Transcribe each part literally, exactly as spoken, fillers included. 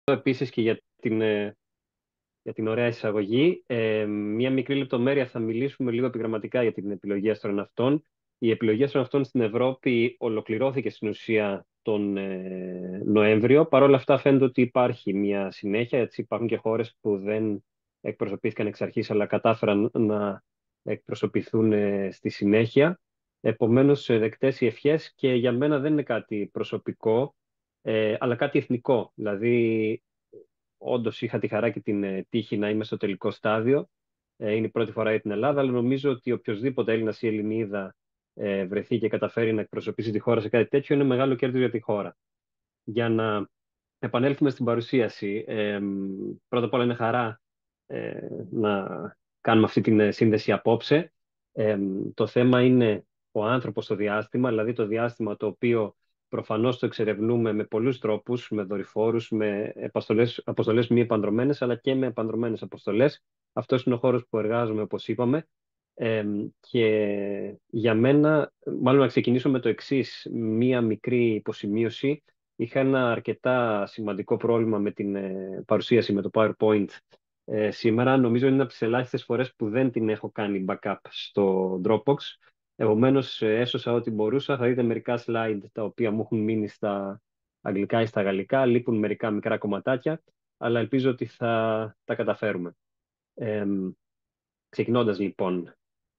επίσης και για την, ε, για την ωραία εισαγωγή. Ε, μία μικρή λεπτομέρεια, θα μιλήσουμε λίγο επιγραμματικά για την επιλογή αστροναυτών. Η επιλογή αστροναυτών στην Ευρώπη ολοκληρώθηκε στην ουσία τον ε, Νοέμβριο. Παρ' όλα αυτά φαίνεται ότι υπάρχει μια συνέχεια. Έτσι υπάρχουν και χώρες που δεν εκπροσωπήθηκαν εξ αρχής, αλλά κατάφεραν να εκπροσωπηθούν ε, στη συνέχεια. Επομένως, ε, δεκτές οι ευχές, και για μένα δεν είναι κάτι προσωπικό, ε, αλλά κάτι εθνικό. Δηλαδή, όντως είχα τη χαρά και την ε, τύχη να είμαι στο τελικό στάδιο. Ε, είναι η πρώτη φορά για την Ελλάδα, αλλά νομίζω ότι οποιοδήποτε Έλληνας ή Ελληνίδα ε, βρεθεί και καταφέρει να εκπροσωπήσει τη χώρα σε κάτι τέτοιο, είναι μεγάλο κέρδος για τη χώρα. Για να επανέλθουμε στην παρουσίαση, ε, πρώτα απ' όλα είναι χαρά ε, να κάνουμε αυτή την ε, σύνδεση απόψε. Ε, το θέμα είναι ο άνθρωπος στο διάστημα, δηλαδή το διάστημα το οποίο προφανώς το εξερευνούμε με πολλούς τρόπους, με δορυφόρους, με αποστολές, αποστολές μη επανδρομένες, αλλά και με επανδρομένες αποστολές. Αυτός είναι ο χώρος που εργάζομαι, όπως είπαμε. Ε, και για μένα, μάλλον να ξεκινήσω με το εξής, μία μικρή υποσημείωση. Είχα ένα αρκετά σημαντικό πρόβλημα με την ε, παρουσίαση με το PowerPoint ε, σήμερα. Νομίζω είναι από τις ελάχιστες φορές που δεν την έχω κάνει backup στο Dropbox. Επομένως, ε, έσωσα ό,τι μπορούσα. Θα δείτε μερικά slide τα οποία μου έχουν μείνει στα αγγλικά ή στα γαλλικά. Λείπουν μερικά μικρά κομματάκια, αλλά ελπίζω ότι θα τα καταφέρουμε. Ε, ξεκινώντας λοιπόν,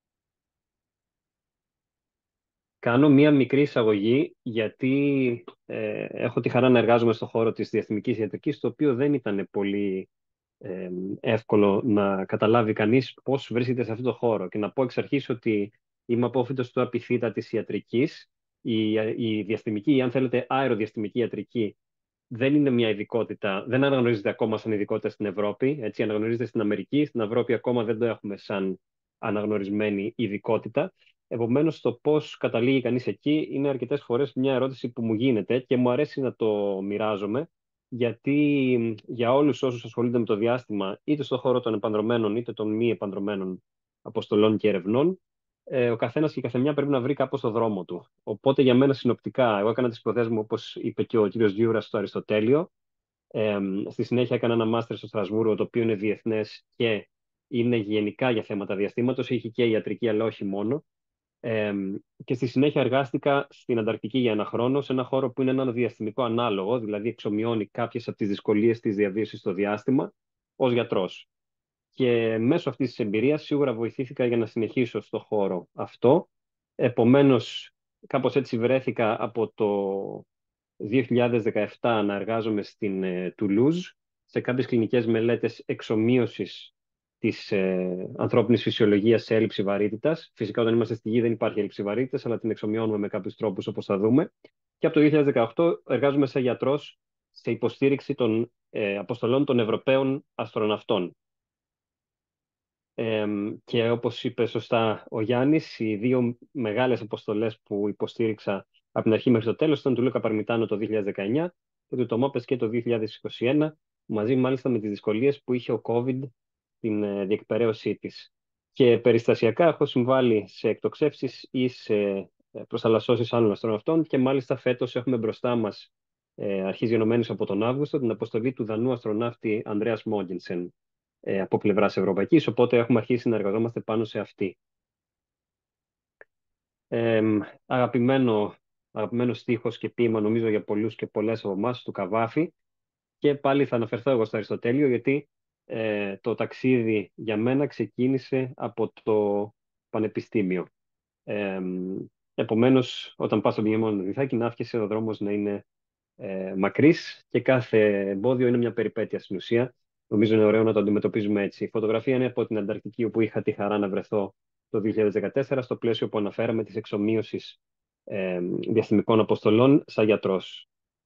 κάνω μία μικρή εισαγωγή, γιατί ε, έχω τη χαρά να εργάζομαι στον χώρο της διαστημικής ιατρικής, το οποίο δεν ήταν πολύ ε, εύκολο να καταλάβει κανείς πώς βρίσκεται σε αυτό το χώρο. Και να πω εξ αρχής ότι είμαι απόφοιτος του απειθήτα της ιατρικής. Η, η διαστημική, ή αν θέλετε αεροδιαστημική ιατρική, δεν είναι μια ειδικότητα, δεν αναγνωρίζεται ακόμα σαν ειδικότητα στην Ευρώπη. Έτσι, αναγνωρίζεται στην Αμερική, στην Ευρώπη ακόμα δεν το έχουμε σαν αναγνωρισμένη ειδικότητα. Επομένως, το πώς καταλήγει κανείς εκεί είναι αρκετές φορές μια ερώτηση που μου γίνεται και μου αρέσει να το μοιράζομαι, γιατί για όλους όσους ασχολούνται με το διάστημα, είτε στον χώρο των επανδρομένων είτε των μη επανδρομένων αποστολών και ερευνών, ε, ο καθένας και η καθεμιά πρέπει να βρει κάπως το δρόμο του. Οπότε για μένα συνοπτικά, εγώ έκανα τις σπουδές μου, όπως είπε και ο κύριος Γιούρας, στο Αριστοτέλειο. Ε, στη συνέχεια έκανα ένα μάστερ στο Στρασβούργο, το οποίο είναι διεθνές και είναι γενικά για θέματα διαστήματος. Έχει και ιατρική, αλλά όχι μόνο. Ε, και στη συνέχεια εργάστηκα στην Ανταρκτική για ένα χρόνο, σε ένα χώρο που είναι ένα διαστημικό ανάλογο, δηλαδή εξομοιώνει κάποιες από τις δυσκολίες της διαβίωσης στο διάστημα, ως γιατρός. Και μέσω αυτής της εμπειρίας σίγουρα βοηθήθηκα για να συνεχίσω στο χώρο αυτό. Επομένως, κάπως έτσι βρέθηκα από το δύο χιλιάδες δεκαεπτά να εργάζομαι στην ε, Τουλούζ σε κάποιες κλινικές μελέτες εξομοίωσης της ε, ανθρώπινης φυσιολογίας σε έλλειψη βαρύτητας. Φυσικά, όταν είμαστε στη Γη δεν υπάρχει έλλειψη βαρύτητας, αλλά την εξομοιώνουμε με κάποιους τρόπους, όπως θα δούμε. Και από το δύο χιλιάδες δεκαοκτώ εργάζομαι σαν γιατρός σε υποστήριξη των ε, αποστολών των Ευρωπαίων αστροναυτών. Ε, και όπως είπε σωστά ο Γιάννης, οι δύο μεγάλες αποστολές που υποστήριξα από την αρχή μέχρι το τέλος ήταν του Λούκα Παρμιτάνο το δύο χιλιάδες δεκαεννιά και του Τομόπες και το δύο χιλιάδες είκοσι ένα, μαζί μάλιστα με τις δυσκολίες που είχε ο COVID την ε, διεκπαιρέωσή της. Και περιστασιακά έχω συμβάλει σε εκτοξεύσεις ή σε ε, προσθαλασσώσεις άλλων αστροναυτών, και μάλιστα φέτος έχουμε μπροστά μας, ε, αρχής γενομένης από τον Αύγουστο, την αποστολή του Δανού αστροναύτη Ανδρέας Μόγγενσεν ε, από πλευράς Ευρωπαϊκής, οπότε έχουμε αρχίσει να εργαζόμαστε πάνω σε αυτή. Ε, αγαπημένο, αγαπημένο στίχος και ποίημα, νομίζω, για πολλούς και πολλές από εμάς, του Καβάφη, και πάλι θα αναφερθώ εγώ στο Αριστοτέλειο, γιατί ε, το ταξίδι για μένα ξεκίνησε από το πανεπιστήμιο. Ε, επομένως, όταν πας στο Μπηγεμόνο Βυθάκι, να άφησε ο δρόμος να είναι ε, μακρύς, και κάθε εμπόδιο είναι μια περιπέτεια στην ουσία. Νομίζω είναι ωραίο να το αντιμετωπίζουμε έτσι. Η φωτογραφία είναι από την Ανταρκτική, όπου είχα τη χαρά να βρεθώ το δύο χιλιάδες δεκατέσσερα, στο πλαίσιο που αναφέραμε της εξομοίωσης ε, διαστημικών αποστολών σαν γιατρός.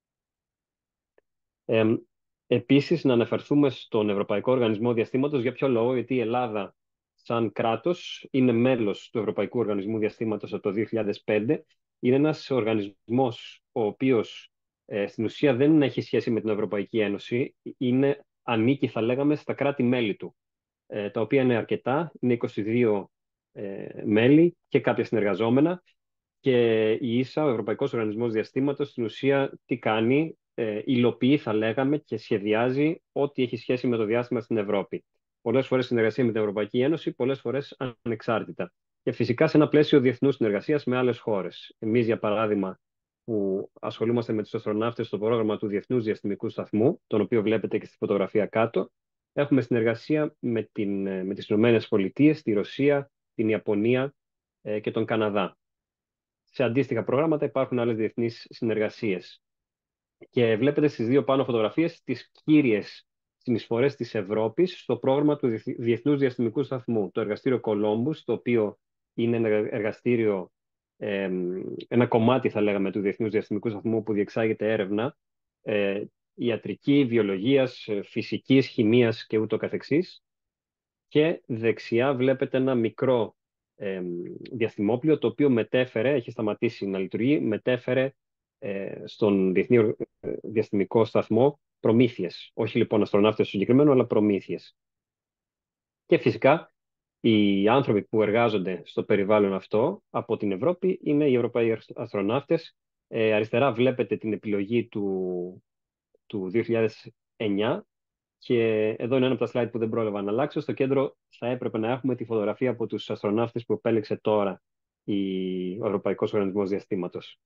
Ε, επίσης, να αναφερθούμε στον Ευρωπαϊκό Οργανισμό Διαστήματος. Για ποιο λόγο? Γιατί η Ελλάδα, σαν κράτος, είναι μέλος του Ευρωπαϊκού Οργανισμού Διαστήματος από το δύο χιλιάδες πέντε. Είναι ένας οργανισμός ο οποίος ε, στην ουσία δεν έχει σχέση με την Ευρωπαϊκή Ένωση. Είναι, ανήκει, θα λέγαμε, στα κράτη-μέλη του, ε, τα οποία είναι αρκετά, είναι είκοσι δύο ε, μέλη και κάποια συνεργαζόμενα. Και η ίσα, ο Ευρωπαϊκός Οργανισμός Διαστήματος, στην ουσία τι κάνει? ε, υλοποιεί, θα λέγαμε, και σχεδιάζει ό,τι έχει σχέση με το διάστημα στην Ευρώπη. Πολλές φορές συνεργασία με την Ευρωπαϊκή Ένωση, πολλές φορές ανεξάρτητα. Και φυσικά σε ένα πλαίσιο διεθνούς συνεργασίας με άλλες χώρες. Εμείς, για παράδειγμα, που ασχολούμαστε με τους αστροναύτες στο πρόγραμμα του Διεθνούς Διαστημικού Σταθμού, τον οποίο βλέπετε και στη φωτογραφία κάτω, έχουμε συνεργασία με, την, με τις Ηνωμένες Πολιτείες, τη Ρωσία, την Ιαπωνία ε, και τον Καναδά. Σε αντίστοιχα προγράμματα υπάρχουν άλλες διεθνείς συνεργασίες. Και βλέπετε στις δύο πάνω φωτογραφίες τις κύριες συνεισφορές της Ευρώπης στο πρόγραμμα του Διεθνούς Διαστημικού Σταθμού. Το εργαστήριο Columbus, το οποίο είναι ένα εργαστήριο, ε, ένα κομμάτι, θα λέγαμε, του Διεθνούς Διαστημικού Σταθμού, που διεξάγεται έρευνα ε, ιατρική, βιολογίας, φυσικής, χημείας και ούτω καθεξής. Και δεξιά βλέπετε ένα μικρό ε, διαστημόπλιο, το οποίο μετέφερε, έχει σταματήσει να λειτουργεί, μετέφερε ε, στον Διεθνή ε, Διαστημικό Σταθμό προμήθειες. Όχι λοιπόν αστροναύτες στο συγκεκριμένο, αλλά προμήθειες. Και φυσικά οι άνθρωποι που εργάζονται στο περιβάλλον αυτό από την Ευρώπη είναι οι Ευρωπαίοι αστροναύτες. Ε, αριστερά βλέπετε την επιλογή του, του δύο χιλιάδες εννιά. Και εδώ είναι ένα από τα slide που δεν πρόλαβα να αλλάξω. Στο κέντρο θα έπρεπε να έχουμε τη φωτογραφία από τους αστροναύτες που επέλεξε τώρα η- ο Ευρωπαϊκός Οργανισμός Διαστήματος.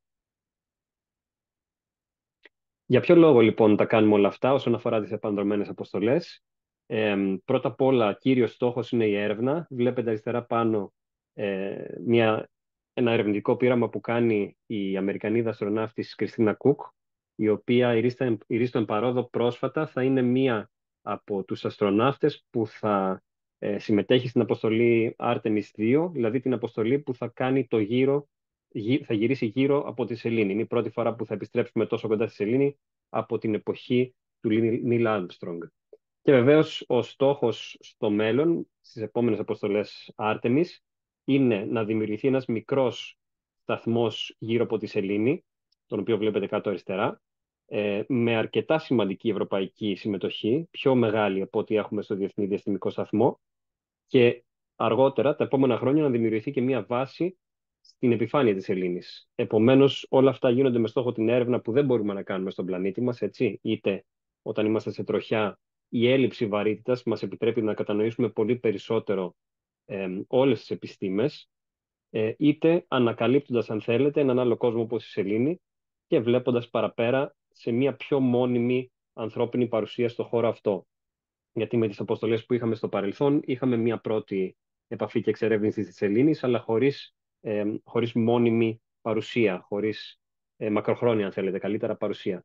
Για ποιο λόγο λοιπόν τα κάνουμε όλα αυτά όσον αφορά τις επανδρομένες αποστολές? Ε, πρώτα απ' όλα, κύριος στόχος είναι η έρευνα. Βλέπετε αριστερά πάνω ε, μια, ένα ερευνητικό πείραμα που κάνει η Αμερικανίδα αστροναύτης Κριστίνα Κουκ, η οποία ηρίστον παρόδο πρόσφατα θα είναι μία από τους αστροναύτες που θα ε, συμμετέχει στην αποστολή Άρτεμις δύο, δηλαδή την αποστολή που θα κάνει το γύρο, γυ- θα γυρίσει γύρω από τη σελήνη. Είναι η πρώτη φορά που θα επιστρέψουμε τόσο κοντά στη σελήνη από την εποχή του Νίλ Άρμστρονγκ. Και βεβαίως ο στόχος στο μέλλον, στις επόμενες αποστολές Άρτεμις, είναι να δημιουργηθεί ένας μικρός σταθμός γύρω από τη σελήνη, τον οποίο βλέπετε κάτω αριστερά, ε, με αρκετά σημαντική ευρωπαϊκή συμμετοχή, πιο μεγάλη από ό,τι έχουμε στο Διεθνή Διαστημικό Σταθμό, και αργότερα, τα επόμενα χρόνια, να δημιουργηθεί και μία βάση στην επιφάνεια της σελήνης. Επομένως, όλα αυτά γίνονται με στόχο την έρευνα που δεν μπορούμε να κάνουμε στον πλανήτη μας, έτσι, είτε όταν είμαστε σε τροχιά, η έλλειψη βαρύτητας μας επιτρέπει να κατανοήσουμε πολύ περισσότερο ε, όλες τις επιστήμες, ε, είτε ανακαλύπτοντας, αν θέλετε, έναν άλλο κόσμο όπως η σελήνη και βλέποντας παραπέρα σε μια πιο μόνιμη ανθρώπινη παρουσία στο χώρο αυτό. Γιατί με τις αποστολές που είχαμε στο παρελθόν είχαμε μια πρώτη επαφή και εξερεύνηση της σελήνης, αλλά χωρίς, ε, χωρίς μόνιμη παρουσία, χωρίς ε, μακροχρόνια, αν θέλετε, καλύτερα παρουσία.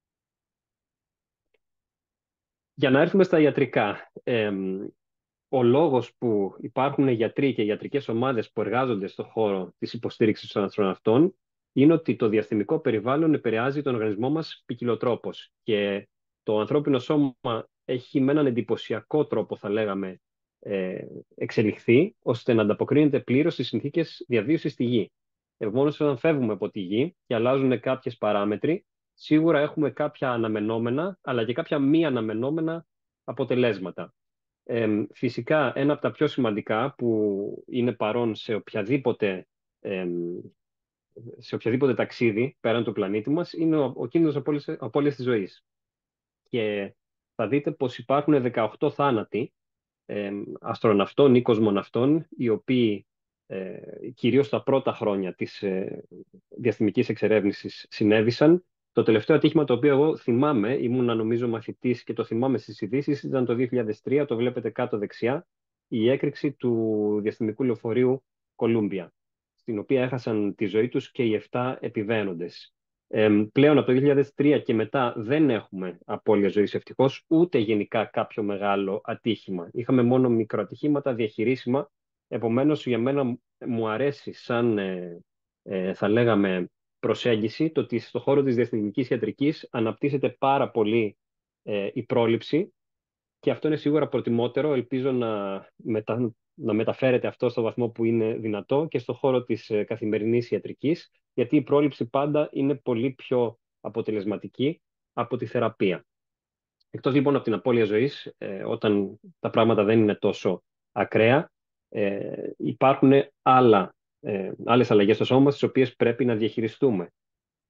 Για να έρθουμε στα ιατρικά, ε, ο λόγος που υπάρχουν γιατροί και ιατρικές ομάδες που εργάζονται στον χώρο της υποστήριξης των αστροναυτών είναι ότι το διαστημικό περιβάλλον επηρεάζει τον οργανισμό μας ποικιλοτρόπως και το ανθρώπινο σώμα έχει με έναν εντυπωσιακό τρόπο, θα λέγαμε, ε, εξελιχθεί ώστε να ανταποκρίνεται πλήρως στις συνθήκες διαβίωσης στη Γη. Επομένως, όταν φεύγουμε από τη Γη και αλλάζουν κάποιες παράμετροι, σίγουρα έχουμε κάποια αναμενόμενα αλλά και κάποια μη αναμενόμενα αποτελέσματα. Ε, φυσικά, ένα από τα πιο σημαντικά που είναι παρόν σε οποιαδήποτε, ε, σε οποιαδήποτε ταξίδι πέραν του πλανήτη μας είναι ο, ο κίνδυνος απώλειας, απώλειας της ζωής. Και θα δείτε πως υπάρχουν δεκαοκτώ θάνατοι ε, αστροναυτών ή κοσμοναυτών, οι οποίοι ε, κυρίως τα πρώτα χρόνια της ε, διαστημικής εξερεύνησης συνέβησαν. Το τελευταίο ατύχημα το οποίο εγώ θυμάμαι, ήμουν νομίζω μαθητής και το θυμάμαι στις ειδήσεις, ήταν το δύο χιλιάδες τρία, το βλέπετε κάτω δεξιά, η έκρηξη του διαστημικού λεωφορείου Κολούμπια, στην οποία έχασαν τη ζωή τους και οι επτά επιβαίνοντες. Ε, πλέον από το δύο χιλιάδες τρία και μετά δεν έχουμε απώλεια ζωής ευτυχώς, ούτε γενικά κάποιο μεγάλο ατύχημα. Είχαμε μόνο μικροατυχήματα διαχειρίσιμα, επομένως για μένα μου αρέσει σαν, ε, ε, θα λέγαμε, προσέγγιση το ότι στον χώρο της διαστημικής ιατρικής αναπτύσσεται πάρα πολύ ε, η πρόληψη και αυτό είναι σίγουρα προτιμότερο. Ελπίζω να, μετα... να μεταφέρεται αυτό στο βαθμό που είναι δυνατό και στον χώρο της ε, καθημερινής ιατρικής, γιατί η πρόληψη πάντα είναι πολύ πιο αποτελεσματική από τη θεραπεία. Εκτός λοιπόν από την απώλεια ζωής, ε, όταν τα πράγματα δεν είναι τόσο ακραία, ε, υπάρχουν άλλα, ε, άλλες αλλαγές στο σώμα μας, τις οποίες πρέπει να διαχειριστούμε.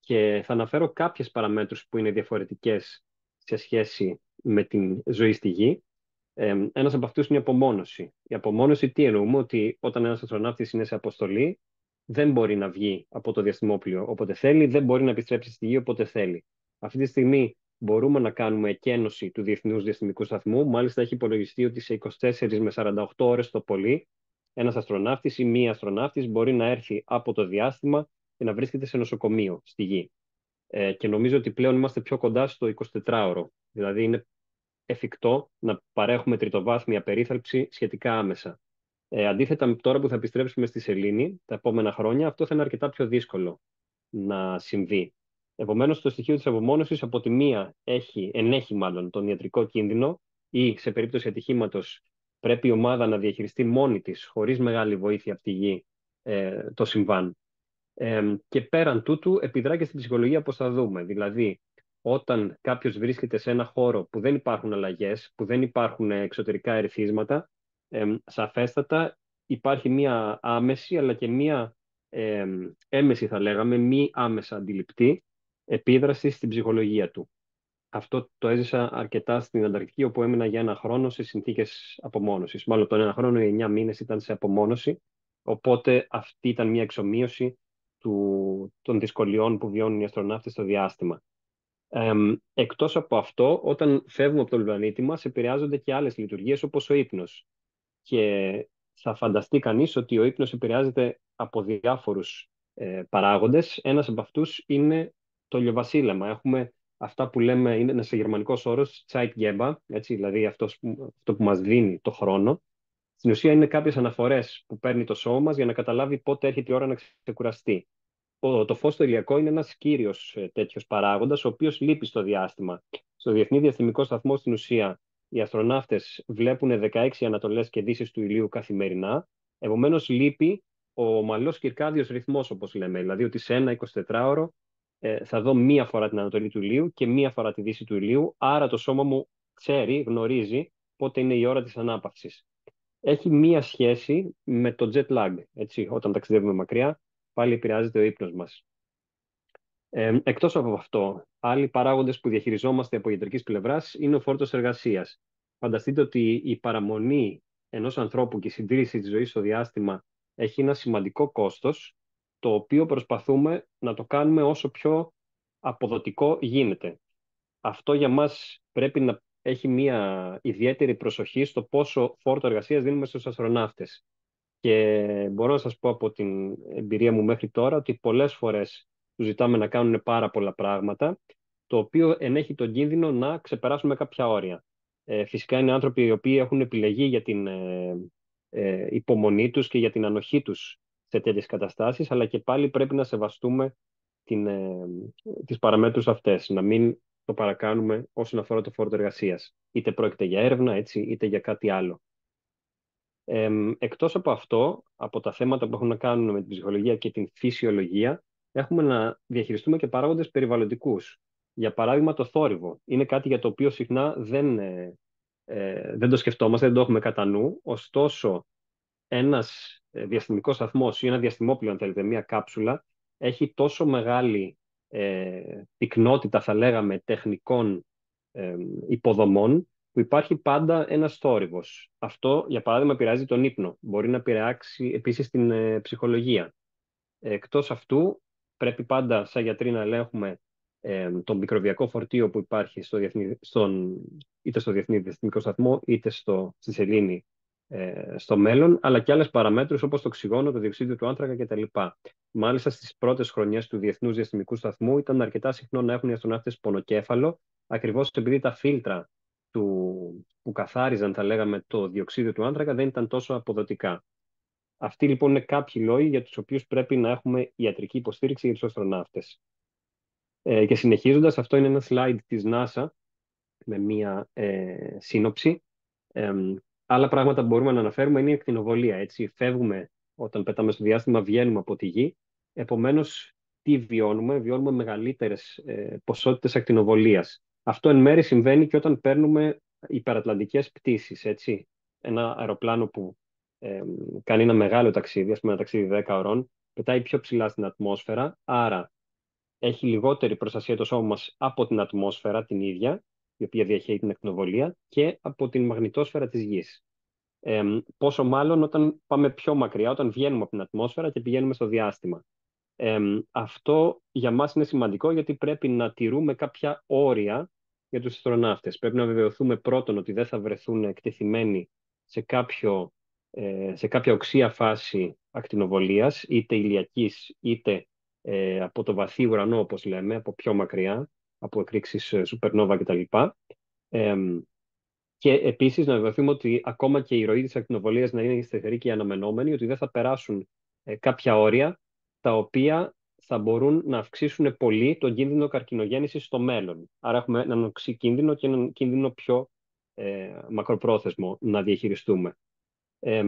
Και θα αναφέρω κάποιες παραμέτρους που είναι διαφορετικές σε σχέση με την ζωή στη Γη. Ε, ένας από αυτούς είναι η απομόνωση. Η απομόνωση τι εννοούμε? Ότι όταν ένας αστροναύτης είναι σε αποστολή, δεν μπορεί να βγει από το διαστημόπλοιο όποτε θέλει, δεν μπορεί να επιστρέψει στη Γη όποτε θέλει. Αυτή τη στιγμή μπορούμε να κάνουμε εκένωση του Διεθνούς Διαστημικού Σταθμού. Μάλιστα, έχει υπολογιστεί ότι σε είκοσι τέσσερις με σαράντα οκτώ ώρες το πολύ, ένας αστροναύτης ή μία αστροναύτης μπορεί να έρθει από το διάστημα και να βρίσκεται σε νοσοκομείο στη Γη. Ε, και νομίζω ότι πλέον είμαστε πιο κοντά στο εικοσιτετράωρο. Δηλαδή, είναι εφικτό να παρέχουμε τριτοβάθμια περίθαλψη σχετικά άμεσα. Ε, αντίθετα, με τώρα που θα επιστρέψουμε στη σελήνη τα επόμενα χρόνια, αυτό θα είναι αρκετά πιο δύσκολο να συμβεί. Επομένως, το στοιχείο της απομόνωσης από τη μία έχει, ενέχει μάλλον τον ιατρικό κίνδυνο ή σε περίπτωση ατυχήματος πρέπει η ομάδα να διαχειριστεί μόνη της, χωρίς μεγάλη βοήθεια από τη γη, ε, το συμβάν. Ε, και πέραν τούτου επιδρά και στην ψυχολογία, όπως θα δούμε. Δηλαδή, όταν κάποιος βρίσκεται σε ένα χώρο που δεν υπάρχουν αλλαγές, που δεν υπάρχουν εξωτερικά ερεθίσματα, ε, σαφέστατα υπάρχει μία άμεση αλλά και μία ε, έμεση, θα λέγαμε, μη άμεσα αντιληπτή επίδραση στην ψυχολογία του. Αυτό το έζησα αρκετά στην Ανταρκτική, όπου έμεινα για ένα χρόνο σε συνθήκες απομόνωσης. Μάλλον τον ένα χρόνο, οι εννιά μήνες ήταν σε απομόνωση. Οπότε αυτή ήταν μια εξομοίωση του, των δυσκολιών που βιώνουν οι αστροναύτες στο διάστημα. Ε, εκτός από αυτό, όταν φεύγουμε από τον πλανήτη μας, επηρεάζονται και άλλες λειτουργίες όπως ο ύπνος. Και θα φανταστεί κανείς ότι ο ύπνος επηρεάζεται από διάφορους ε, παράγοντες. Ένας από αυτούς είναι το ηλιοβασίλεμα. Έχουμε αυτά που λέμε, είναι ένας γερμανικός όρος, Zeitgeber, έτσι, δηλαδή αυτός που, αυτό που μας δίνει το χρόνο. Στην ουσία είναι κάποιες αναφορές που παίρνει το σώμα μας για να καταλάβει πότε έρχεται η ώρα να ξεκουραστεί. Το, το φως στο ηλιακό είναι ένας κύριος ε, τέτοιος παράγοντας, ο οποίος λείπει στο διάστημα. Στο Διεθνή Διαστημικό Σταθμό, στην ουσία, οι αστροναύτες βλέπουν δεκαέξι ανατολές και δύσεις του ηλίου καθημερινά. Επομένως, λείπει ο ομαλός κυρκάδιος ρυθμός, όπως λέμε. Δηλαδή, ότι σε ένα εικοσιτετράωρο ε, θα δω μία φορά την ανατολή του ηλίου και μία φορά τη δύση του ηλίου. Άρα, το σώμα μου ξέρει, γνωρίζει πότε είναι η ώρα της ανάπαυσης. Έχει μία σχέση με το jet lag. Έτσι, όταν ταξιδεύουμε μακριά, πάλι επηρεάζεται ο ύπνος μας. Ε, εκτός από αυτό, άλλοι παράγοντες που διαχειριζόμαστε από ιατρικής πλευράς είναι ο φόρτος εργασίας. Φανταστείτε ότι η παραμονή ενός ανθρώπου και η συντήρηση της ζωής στο διάστημα έχει ένα σημαντικό κόστος, το οποίο προσπαθούμε να το κάνουμε όσο πιο αποδοτικό γίνεται. Αυτό για μας πρέπει να έχει μια ιδιαίτερη προσοχή στο πόσο φόρτο εργασίας δίνουμε στους αστροναύτες. Και μπορώ να σας πω από την εμπειρία μου μέχρι τώρα ότι πολλές φορές τους ζητάμε να κάνουν πάρα πολλά πράγματα, το οποίο ενέχει τον κίνδυνο να ξεπεράσουμε κάποια όρια. Ε, φυσικά είναι άνθρωποι οι οποίοι έχουν επιλεγεί για την ε, ε, υπομονή τους και για την ανοχή τους σε τέτοιες καταστάσεις, αλλά και πάλι πρέπει να σεβαστούμε την, ε, τις παραμέτρους αυτές, να μην το παρακάνουμε όσον αφορά το φόρτο εργασίας. Είτε πρόκειται για έρευνα, έτσι, είτε για κάτι άλλο. Ε, εκτός από αυτό, από τα θέματα που έχουν να κάνουν με την ψυχολογία και την φυσιολογία, έχουμε να διαχειριστούμε και παράγοντες περιβαλλοντικούς. Για παράδειγμα, το θόρυβο. Είναι κάτι για το οποίο συχνά δεν, ε, ε, δεν το σκεφτόμαστε, δεν το έχουμε κατά νου. Ωστόσο, ένας ε, διαστημικός σταθμός ή ένα διαστημόπλοιο, αν θέλετε, μια κάψουλα, έχει τόσο μεγάλη ε, πυκνότητα, θα λέγαμε, τεχνικών ε, υποδομών, που υπάρχει πάντα ένας θόρυβος. Αυτό, για παράδειγμα, επηρεάζει τον ύπνο. Μπορεί να επηρεάξει επίσης την ε, ψυχολογία. Εκτός αυτού, πρέπει πάντα σαν γιατροί να ελέγχουμε ε, τον μικροβιακό φορτίο που υπάρχει στο διεθνή, στον, είτε στο Διεθνή Διαστημικό Σταθμό, είτε στο, στη σελήνη ε, στο μέλλον, αλλά και άλλες παραμέτρους όπως το οξυγόνο, το διοξείδιο του άνθρακα κτλ. Μάλιστα, στις πρώτες χρονιές του Διεθνούς Διαστημικού Σταθμού ήταν αρκετά συχνό να έχουν οι αστροναύτες πονοκέφαλο, ακριβώς επειδή τα φίλτρα του, που καθάριζαν, θα λέγαμε, το διοξείδιο του άνθρακα δεν ήταν τόσο αποδοτικά. Αυτοί λοιπόν είναι κάποιοι λόγοι για τους οποίους πρέπει να έχουμε ιατρική υποστήριξη για τους αστροναύτες. Ε, και συνεχίζοντας, αυτό είναι ένα slide της NASA με μία ε, σύνοψη. Ε, άλλα πράγματα που μπορούμε να αναφέρουμε είναι η ακτινοβολία. Έτσι. Φεύγουμε όταν πετάμε στο διάστημα, βγαίνουμε από τη Γη. Επομένως, τι βιώνουμε? Βιώνουμε μεγαλύτερες ε, ποσότητες ακτινοβολίας. Αυτό εν μέρει συμβαίνει και όταν παίρνουμε υπερατλαντικές πτήσεις. Έτσι. Ένα αεροπλάνο που ε, κάνει ένα μεγάλο ταξίδι, ας πούμε ένα ταξίδι δέκα ωρών, πετάει πιο ψηλά στην ατμόσφαιρα, άρα έχει λιγότερη προστασία το σώμα μας από την ατμόσφαιρα την ίδια, η οποία διαχέει την ακτινοβολία, και από την μαγνητόσφαιρα της Γης. Ε, πόσο μάλλον όταν πάμε πιο μακριά, όταν βγαίνουμε από την ατμόσφαιρα και πηγαίνουμε στο διάστημα. Ε, αυτό για μας είναι σημαντικό, γιατί πρέπει να τηρούμε κάποια όρια για τους αστροναύτες. Πρέπει να βεβαιωθούμε πρώτον ότι δεν θα βρεθούν εκτεθειμένοι σε, κάποιο, ε, σε κάποια οξία φάση ακτινοβολίας, είτε ηλιακής είτε ε, από το βαθύ ουρανό, όπως λέμε, από πιο μακριά, από εκρήξεις ε, σουπερνόβα κτλ. Ε, και επίσης να βεβαιωθούμε ότι ακόμα και η ροή της ακτινοβολίας να είναι σταθερή και αναμενόμενη, ότι δεν θα περάσουν ε, κάποια όρια τα οποία θα μπορούν να αυξήσουν πολύ τον κίνδυνο καρκινογέννησης στο μέλλον. Άρα έχουμε έναν οξύ κίνδυνο και έναν κίνδυνο πιο ε, μακροπρόθεσμο να διαχειριστούμε. Ε,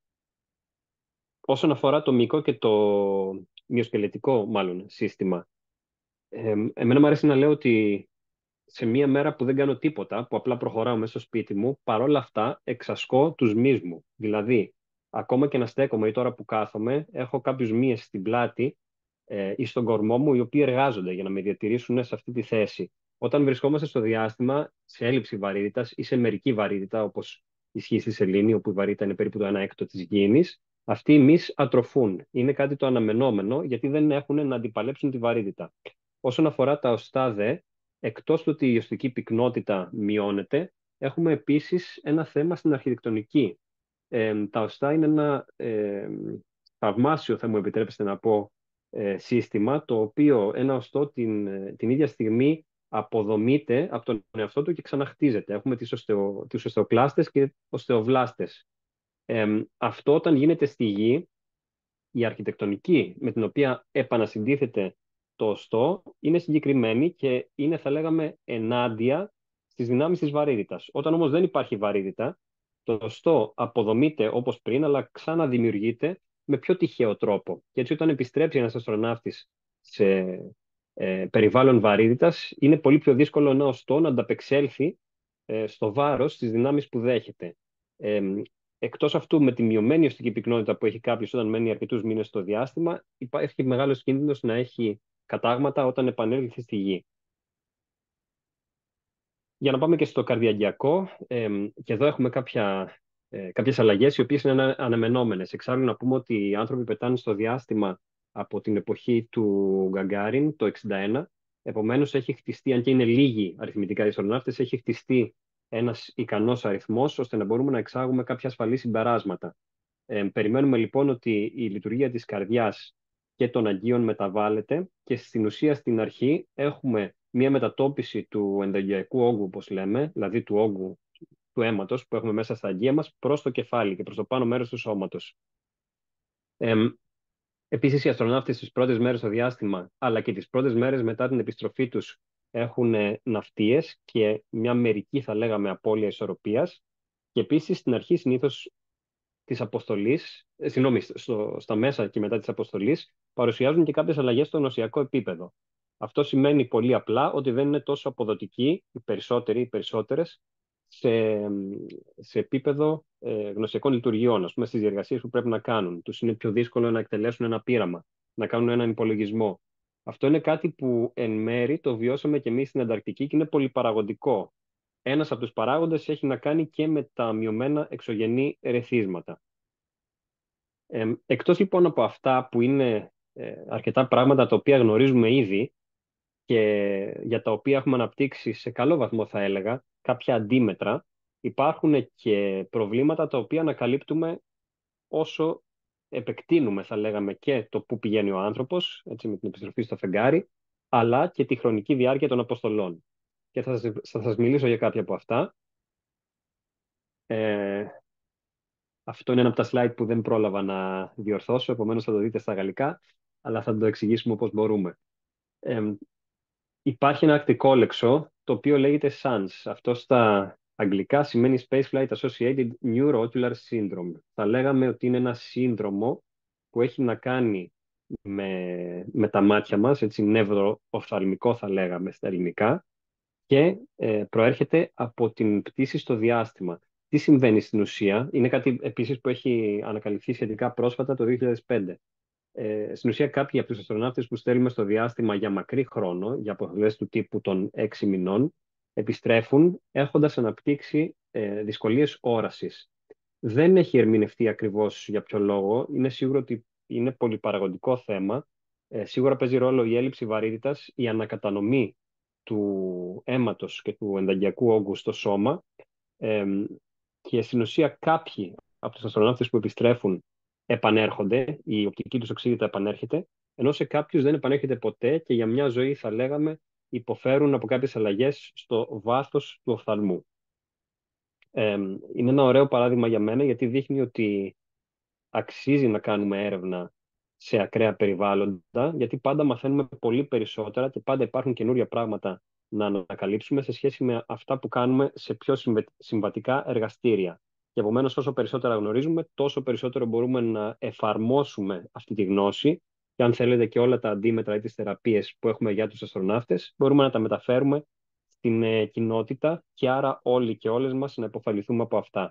όσον αφορά το μυϊκό και το μυοσκελετικό μάλλον σύστημα, ε, εμένα μου αρέσει να λέω ότι σε μία μέρα που δεν κάνω τίποτα, που απλά προχωράω μέσα στο σπίτι μου, παρόλα αυτά εξασκώ τους μυς μου. Δηλαδή, ακόμα και να στέκομαι ή τώρα που κάθομαι, έχω κάποιους μύες στην πλάτη ε, ή στον κορμό μου, οι οποίοι εργάζονται για να με διατηρήσουν σε αυτή τη θέση. Όταν βρισκόμαστε στο διάστημα, σε έλλειψη βαρύτητας ή σε μερική βαρύτητα, όπως ισχύει στη σελήνη, όπου η βαρύτητα είναι περίπου το ένα έκτο της γήινης, αυτοί οι μυς ατροφούν. Είναι κάτι το αναμενόμενο, γιατί δεν έχουν να αντιπαλέψουν τη βαρύτητα. Όσον αφορά τα οστά δε, εκτός του ότι η οστική πυκνότητα μειώνεται, έχουμε επίσης ένα θέμα στην αρχιτεκτονική. Ε, τα οστά είναι ένα ε, θαυμάσιο, θα μου επιτρέψετε να πω, ε, σύστημα, το οποίο ένα οστό την, ε, την ίδια στιγμή αποδομείται από τον εαυτό του και ξαναχτίζεται. Έχουμε τις, οστεο, τις οστεοκλάστες και οστεοβλάστες. Ε, αυτό όταν γίνεται στη γη, η αρχιτεκτονική με την οποία επανασυντίθεται το οστό είναι συγκεκριμένη και είναι, θα λέγαμε, ενάντια στις δυνάμεις της βαρύτητας. Όταν όμως δεν υπάρχει βαρύτητα, το οστό αποδομείται όπως πριν, αλλά ξαναδημιουργείται με πιο τυχαίο τρόπο. Και έτσι όταν επιστρέψει ένας αστροναύτης σε ε, περιβάλλον βαρύτητας, είναι πολύ πιο δύσκολο ένα οστό να ανταπεξέλθει ε, στο βάρος στις δυνάμεις που δέχεται. Ε, Εκτός αυτού, με τη μειωμένη οστική πυκνότητα που έχει κάποιος όταν μένει αρκετούς μήνες στο διάστημα, υπάρχει μεγάλος κίνδυνος να έχει κατάγματα όταν επανέλθει στη γη. Για να πάμε και στο καρδιαγγειακό, ε, και εδώ έχουμε κάποια, ε, κάποιες αλλαγές οι οποίες είναι ανα, αναμενόμενες. Εξάλλου να πούμε ότι οι άνθρωποι πετάνε στο διάστημα από την εποχή του Γκαγκάριν το εξήντα ένα. Επομένως έχει χτιστεί, αν και είναι λίγοι αριθμητικά οι αστροναύτες, έχει χτιστεί ένας ικανός αριθμός ώστε να μπορούμε να εξάγουμε κάποια ασφαλή συμπεράσματα. Ε, περιμένουμε λοιπόν ότι η λειτουργία της καρδιάς και των αγκίων μεταβάλλεται και στην ουσία στην αρχή έχουμε μια μετατόπιση του ενδογειακού όγκου, όπως λέμε, δηλαδή του όγκου του αίματος που έχουμε μέσα στα αγκία μας προς το κεφάλι και προς το πάνω μέρος του σώματος. Ε, Επίσης, οι αστροναύτες τις πρώτες μέρες στο διάστημα, αλλά και τις πρώτες μέρες μετά την επιστροφή τους, έχουν ε, ναυτίες και μια μερική, θα λέγαμε, απώλεια ισορροπίας. Και επίσης, στην αρχή συνήθως της αποστολής, ε, συγγνώμη, στο, στα μέσα και μετά της αποστολής, παρουσιάζουν και κάποιες αλλαγές στο νοσιακό επίπεδο. Αυτό σημαίνει πολύ απλά ότι δεν είναι τόσο αποδοτικοί οι περισσότεροι, οι περισσότερες, σε, σε επίπεδο ε, γνωσιακών λειτουργιών, ας πούμε, στις διεργασίες που πρέπει να κάνουν. Τους είναι πιο δύσκολο να εκτελέσουν ένα πείραμα, να κάνουν έναν υπολογισμό. Αυτό είναι κάτι που εν μέρη το βιώσαμε και εμείς στην Ανταρκτική και είναι πολυπαραγοντικό. Ένας από τους παράγοντες έχει να κάνει και με τα μειωμένα εξωγενή ερεθίσματα. Ε, εκτός λοιπόν από αυτά που είναι ε, αρκετά πράγματα τα οποία γνωρίζουμε ήδη και για τα οποία έχουμε αναπτύξει σε καλό βαθμό, θα έλεγα, κάποια αντίμετρα, υπάρχουν και προβλήματα τα οποία ανακαλύπτουμε όσο επεκτείνουμε, θα λέγαμε, και το πού πηγαίνει ο άνθρωπος, έτσι, με την επιστροφή στο φεγγάρι, αλλά και τη χρονική διάρκεια των αποστολών. Και θα σας, θα σας μιλήσω για κάποια από αυτά. Ε, Αυτό είναι ένα από τα slide που δεν πρόλαβα να διορθώσω, επομένως θα το δείτε στα γαλλικά, αλλά θα το εξηγήσουμε όπως μπορούμε. Ε, υπάρχει ένα ακτικόλεξο, το οποίο λέγεται SANS. Αυτό στα αγγλικά σημαίνει Space Flight Associated Neuroocular Syndrome. Θα λέγαμε ότι είναι ένα σύνδρομο που έχει να κάνει με, με τα μάτια μας, έτσι νευροοφθαλμικό θα λέγαμε στα ελληνικά, και ε, προέρχεται από την πτήση στο διάστημα. Τι συμβαίνει στην ουσία, είναι κάτι επίσης που έχει ανακαλυφθεί σχετικά πρόσφατα το δύο χιλιάδες πέντε. Ε, στην ουσία, κάποιοι από τους αστροναύτες που στέλνουμε στο διάστημα για μακρύ χρόνο, για αποστολές του τύπου των έξι μηνών, επιστρέφουν έχοντας αναπτύξει ε, δυσκολίες όρασης. Δεν έχει ερμηνευτεί ακριβώς για ποιο λόγο. Είναι σίγουρο ότι είναι πολυπαραγωγικό θέμα. Ε, σίγουρα παίζει ρόλο η έλλειψη βαρύτητας, η ανακατανομή του αίματος και του ενταγκιακού όγκου στο σώμα. Ε, και στην ουσία κάποιοι από τους αστροναύτες που επιστρέφουν επανέρχονται, η οπτική τους οξύτητα επανέρχεται, ενώ σε κάποιους δεν επανέρχεται ποτέ και για μια ζωή, θα λέγαμε, υποφέρουν από κάποιες αλλαγές στο βάθος του οφθαλμού. Ε, είναι ένα ωραίο παράδειγμα για μένα, γιατί δείχνει ότι αξίζει να κάνουμε έρευνα σε ακραία περιβάλλοντα, γιατί πάντα μαθαίνουμε πολύ περισσότερα και πάντα υπάρχουν καινούρια πράγματα να ανακαλύψουμε σε σχέση με αυτά που κάνουμε σε πιο συμβατικά εργαστήρια. Και επομένως, όσο περισσότερα γνωρίζουμε, τόσο περισσότερο μπορούμε να εφαρμόσουμε αυτή τη γνώση και, αν θέλετε, και όλα τα αντίμετρα ή τις θεραπείες που έχουμε για τους αστροναύτες, μπορούμε να τα μεταφέρουμε στην ε, κοινότητα και άρα όλοι και όλες μας να υποφεληθούμε από αυτά.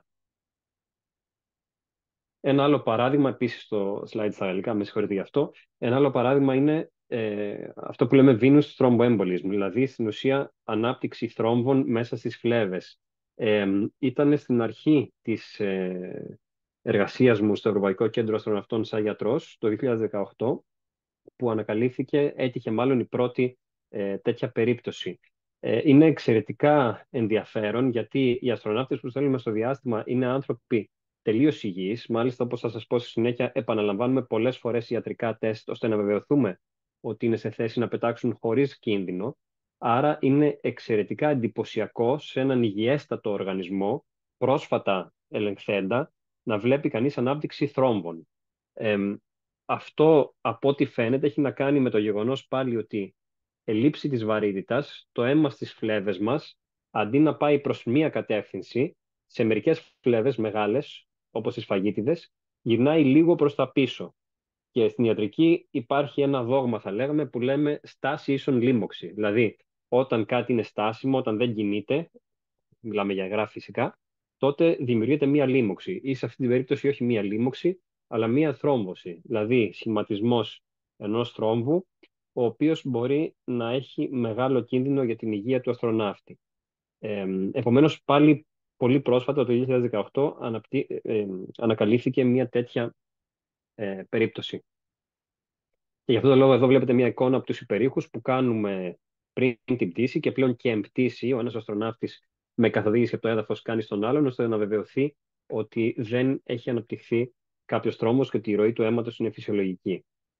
Ένα άλλο παράδειγμα, επίσης στο slide στα γαλλικά, με συγχωρείτε γι' αυτό, ένα άλλο παράδειγμα είναι ε, αυτό που λέμε venous thromboembolism, δηλαδή στην ουσία ανάπτυξη θρόμβων μέσα στις φλέβες. Ε, ήταν στην αρχή της ε, εργασίας μου στο Ευρωπαϊκό Κέντρο Αστροναυτών σαν γιατρός το δύο χιλιάδες δεκαοκτώ, που ανακαλύφθηκε, έτυχε μάλλον η πρώτη ε, τέτοια περίπτωση. Ε, είναι εξαιρετικά ενδιαφέρον, γιατί οι αστροναύτες που στέλνουμε στο διάστημα είναι άνθρωποι τελείως υγιείς. Μάλιστα, όπως θα σας πω στη συνέχεια, επαναλαμβάνουμε πολλές φορές ιατρικά τεστ, ώστε να βεβαιωθούμε ότι είναι σε θέση να πετάξουν χωρίς κίνδυνο. Άρα είναι εξαιρετικά εντυπωσιακό σε έναν υγιέστατο οργανισμό, πρόσφατα ελεγχθέντα, να βλέπει κανείς ανάπτυξη θρόμβων. Ε, αυτό, από ό,τι φαίνεται, έχει να κάνει με το γεγονός πάλι ότι ελήψη της βαρύτητας, το αίμα στις φλέβες μας, αντί να πάει προς μία κατεύθυνση, σε μερικές φλέβες μεγάλες, όπως τις φαγίτιδες, γυρνάει λίγο προς τα πίσω. Και στην ιατρική υπάρχει ένα δόγμα, θα λέγαμε, που λέμε στάση ίσον λίμωξη. Δηλαδή, όταν κάτι είναι στάσιμο, όταν δεν κινείται, μιλάμε για υγρά φυσικά, τότε δημιουργείται μία λίμωξη. Ή σε αυτή την περίπτωση όχι μία λίμωξη, αλλά μία θρόμβωση. Δηλαδή, σχηματισμός ενός θρόμβου, ο οποίος μπορεί να έχει μεγάλο κίνδυνο για την υγεία του αστροναύτη. Ε, επομένως, πάλι πολύ πρόσφατα, το δύο χιλιάδες δεκαοκτώ, αναπτύ, ε, ανακαλύφθηκε μία τέτοια ε, περίπτωση. Και γι' αυτό το λόγο εδώ βλέπετε μια εικόνα από τους υπερήχους που κάνουμε πριν την πτήση, και πλέον και εμπτήση, ο ένας αστροναύτης με καθοδήγηση από το έδαφος κάνει στον άλλον, ώστε να βεβαιωθεί ότι δεν έχει αναπτυχθεί κάποιος τρόμος και ότι η ροή του αίματος είναι φυσιολογική.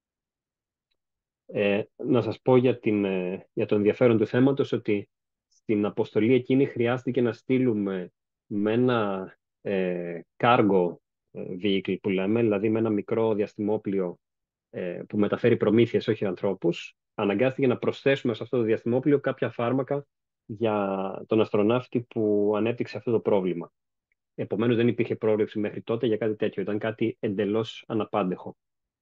Ε, να σας πω για, την, ε, για το ενδιαφέρον του θέματος, ότι στην αποστολή εκείνη χρειάστηκε να στείλουμε με ένα ε, cargo vehicle που λέμε, δηλαδή με ένα μικρό διαστημόπλιο ε, που μεταφέρει προμήθειες, όχι ανθρώπους. Αναγκάστηκε να προσθέσουμε σε αυτό το διαστημόπλιο κάποια φάρμακα για τον αστροναύτη που ανέπτυξε αυτό το πρόβλημα. Επομένως, δεν υπήρχε πρόβλεψη μέχρι τότε για κάτι τέτοιο. Ήταν κάτι εντελώς αναπάντεχο.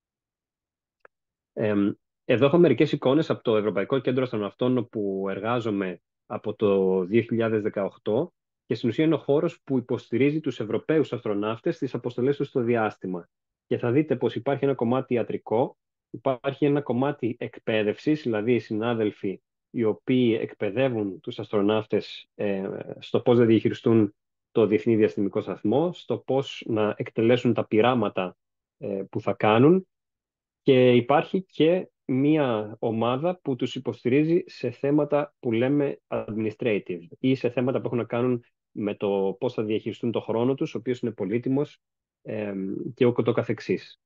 Ε, εδώ έχω μερικές εικόνες από το Ευρωπαϊκό Κέντρο Αστροναυτών, όπου εργάζομαι από το δύο χιλιάδες δεκαοκτώ, και στην ουσία είναι ο χώρος που υποστηρίζει τους Ευρωπαίους αστροναύτες στις αποστολές τους στο διάστημα. Και θα δείτε πως υπάρχει ένα κομμάτι ιατρικό, υπάρχει ένα κομμάτι εκπαίδευσης, δηλαδή οι συνάδελφοι οι οποίοι εκπαιδεύουν τους αστροναύτες ε, στο πώς να διαχειριστούν το Διεθνή Διαστημικό Σταθμό, στο πώς να εκτελέσουν τα πειράματα ε, που θα κάνουν, και υπάρχει και μία ομάδα που τους υποστηρίζει σε θέματα που λέμε administrative ή σε θέματα που έχουν να κάνουν με το πώς θα διαχειριστούν το χρόνο τους, ο οποίος είναι πολύτιμος, ε, και ούτω καθεξής.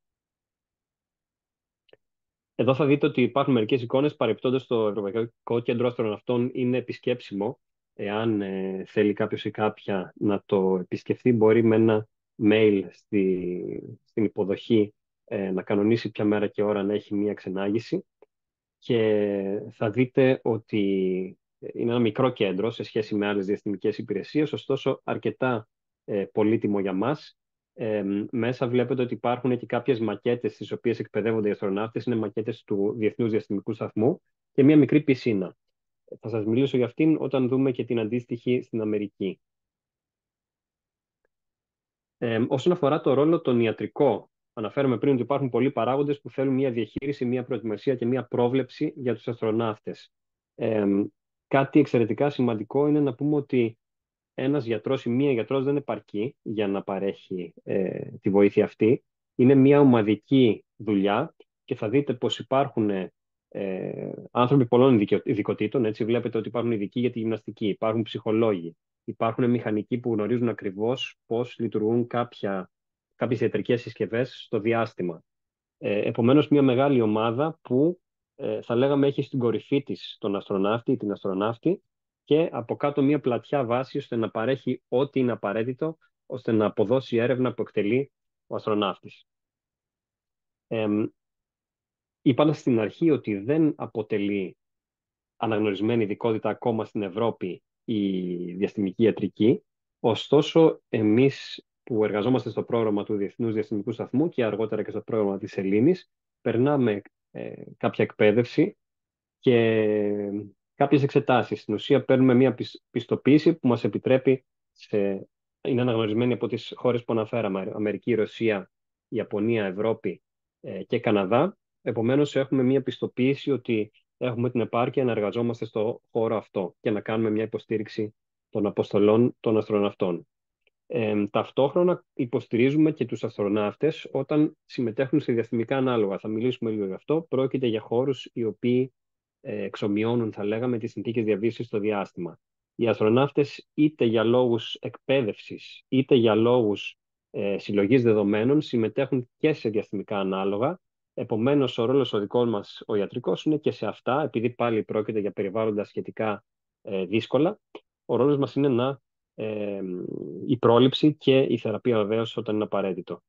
Εδώ θα δείτε ότι υπάρχουν μερικές εικόνες. Παρεπτόντως, το Ευρωπαϊκό Κέντρο Αστροναυτών είναι επισκέψιμο. Εάν ε, θέλει κάποιος ή κάποια να το επισκεφθεί, μπορεί με ένα mail στη, στην υποδοχή ε, να κανονίσει ποια μέρα και ώρα να έχει μία ξενάγηση. Και θα δείτε ότι είναι ένα μικρό κέντρο σε σχέση με άλλες διαστημικές υπηρεσίες, ωστόσο αρκετά ε, πολύτιμο για μας. Ε, μέσα βλέπετε ότι υπάρχουν και κάποιες μακέτες στις οποίες εκπαιδεύονται οι αστροναύτες. Είναι μακέτες του Διεθνούς Διαστημικού Σταθμού και μία μικρή πισίνα. Θα σας μιλήσω για αυτήν όταν δούμε και την αντίστοιχη στην Αμερική. Ε, όσον αφορά το ρόλο τον ιατρικό Αναφέραμε πριν ότι υπάρχουν πολλοί παράγοντες που θέλουν μια διαχείριση, μια προετοιμασία και μια πρόβλεψη για τους αστροναύτες. Ε, κάτι εξαιρετικά σημαντικό είναι να πούμε ότι ένας γιατρός ή μία γιατρός δεν επαρκεί για να παρέχει ε, τη βοήθεια αυτή. Είναι μια ομαδική δουλειά και θα δείτε πως υπάρχουν ε, άνθρωποι πολλών ειδικο- ειδικοτήτων. Έτσι βλέπετε ότι υπάρχουν ειδικοί για τη γυμναστική, υπάρχουν ψυχολόγοι, υπάρχουν μηχανικοί που γνωρίζουν ακριβώς πώς λειτουργούν κάποια, κάποιες ιατρικές συσκευές στο διάστημα. Ε, επομένως, μια μεγάλη ομάδα που ε, θα λέγαμε έχει στην κορυφή της τον αστροναύτη ή την αστροναύτη και από κάτω μια πλατιά βάση ώστε να παρέχει ό,τι είναι απαραίτητο ώστε να αποδώσει έρευνα που εκτελεί ο αστροναύτης. Ε, είπα στην αρχή ότι δεν αποτελεί αναγνωρισμένη ειδικότητα ακόμα στην Ευρώπη η διαστημική ιατρική. Ωστόσο, εμείς που εργαζόμαστε στο πρόγραμμα του Διεθνούς Διαστημικού Σταθμού και αργότερα και στο πρόγραμμα της Ελλήνης, περνάμε ε, κάποια εκπαίδευση και κάποιες εξετάσεις. Στην ουσία παίρνουμε μια πισ- πιστοποίηση που μας επιτρέπει, σε, είναι αναγνωρισμένη από τις χώρες που αναφέραμε, Αμερική, Ρωσία, Ιαπωνία, Ευρώπη ε, και Καναδά. Επομένως, έχουμε μια πιστοποίηση ότι έχουμε την επάρκεια να εργαζόμαστε στο χώρο αυτό και να κάνουμε μια υποστήριξη των αποστολών των αστροναυτών. Ε, ταυτόχρονα υποστηρίζουμε και τους αστροναύτες όταν συμμετέχουν σε διαστημικά ανάλογα. Θα μιλήσουμε λίγο γι' αυτό. Πρόκειται για χώρους οι οποίοι ε, εξομοιώνουν, θα λέγαμε, τις συνθήκες διαβίωσης στο διάστημα. Οι αστροναύτες είτε για λόγους εκπαίδευσης, είτε για λόγους ε, συλλογής δεδομένων συμμετέχουν και σε διαστημικά ανάλογα. Επομένως, ο ρόλος ο δικός μας, ο ιατρικός, είναι και σε αυτά, επειδή πάλι πρόκειται για περιβάλλοντα σχετικά ε, δύσκολα. Ο ρόλος μας είναι να ε, η πρόληψη και η θεραπεία βεβαίως όταν είναι απαραίτητο.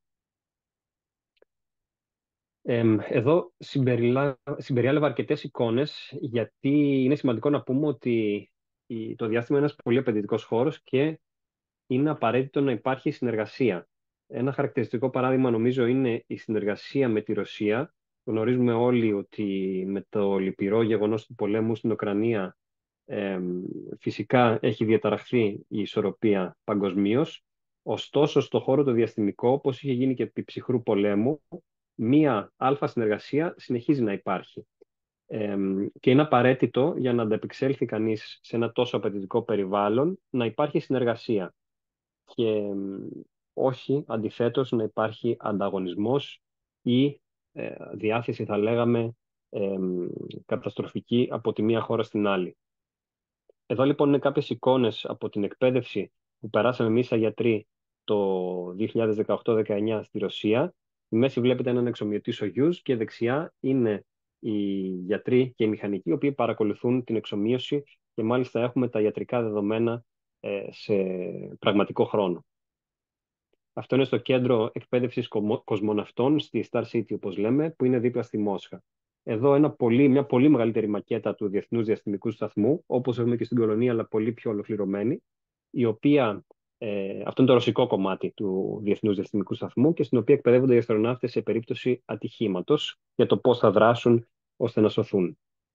Ε, εδώ συμπεριλά... συμπεριέλαβα αρκετές εικόνες γιατί είναι σημαντικό να πούμε ότι η- το διάστημα είναι ένας πολύ απαιτητικός χώρος και είναι απαραίτητο να υπάρχει συνεργασία. Ένα χαρακτηριστικό παράδειγμα νομίζω είναι η συνεργασία με τη Ρωσία. Γνωρίζουμε όλοι ότι με το λυπηρό γεγονός του πολέμου στην Ουκρανία ε, φυσικά έχει διαταραχθεί η ισορροπία παγκοσμίως. Ωστόσο, στο χώρο το διαστημικό, όπως είχε γίνει και επί ψυχρού πολέμου, μία αλφα συνεργασία συνεχίζει να υπάρχει. Ε, και είναι απαραίτητο για να ανταπεξέλθει κανείς σε ένα τόσο απαιτητικό περιβάλλον να υπάρχει συνεργασία και ε, όχι αντιθέτως να υπάρχει ανταγωνισμός ή ε, διάθεση, θα λέγαμε, ε, καταστροφική από τη μία χώρα στην άλλη. Εδώ λοιπόν είναι κάποιες εικόνες από την εκπαίδευση που περάσαμε εμείς σαν γιατροί το δύο χιλιάδες δεκαοκτώ δεκαεννιά στη Ρωσία. Στη μέση βλέπετε έναν εξομοιωτή Σογιούζ και δεξιά είναι οι γιατροί και οι μηχανικοί οι οποίοι παρακολουθούν την εξομοίωση και μάλιστα έχουμε τα ιατρικά δεδομένα ε, σε πραγματικό χρόνο. Αυτό είναι στο κέντρο εκπαίδευσης κομο- κοσμοναυτών στη Star City, όπως λέμε, που είναι δίπλα στη Μόσχα. Εδώ ένα πολύ, μια πολύ μεγαλύτερη μακέτα του Διεθνούς Διαστημικού Σταθμού, όπως έχουμε και στην Κολονία, αλλά πολύ πιο ολοκληρωμένη, η οποία, ε, αυτό είναι το ρωσικό κομμάτι του Διεθνούς Διαστημικού Σταθμού και στην οποία εκπαιδεύονται οι αστροναύτες σε περίπτωση ατυχήματος για το πώς θα δράσουν ώστε να σωθούν.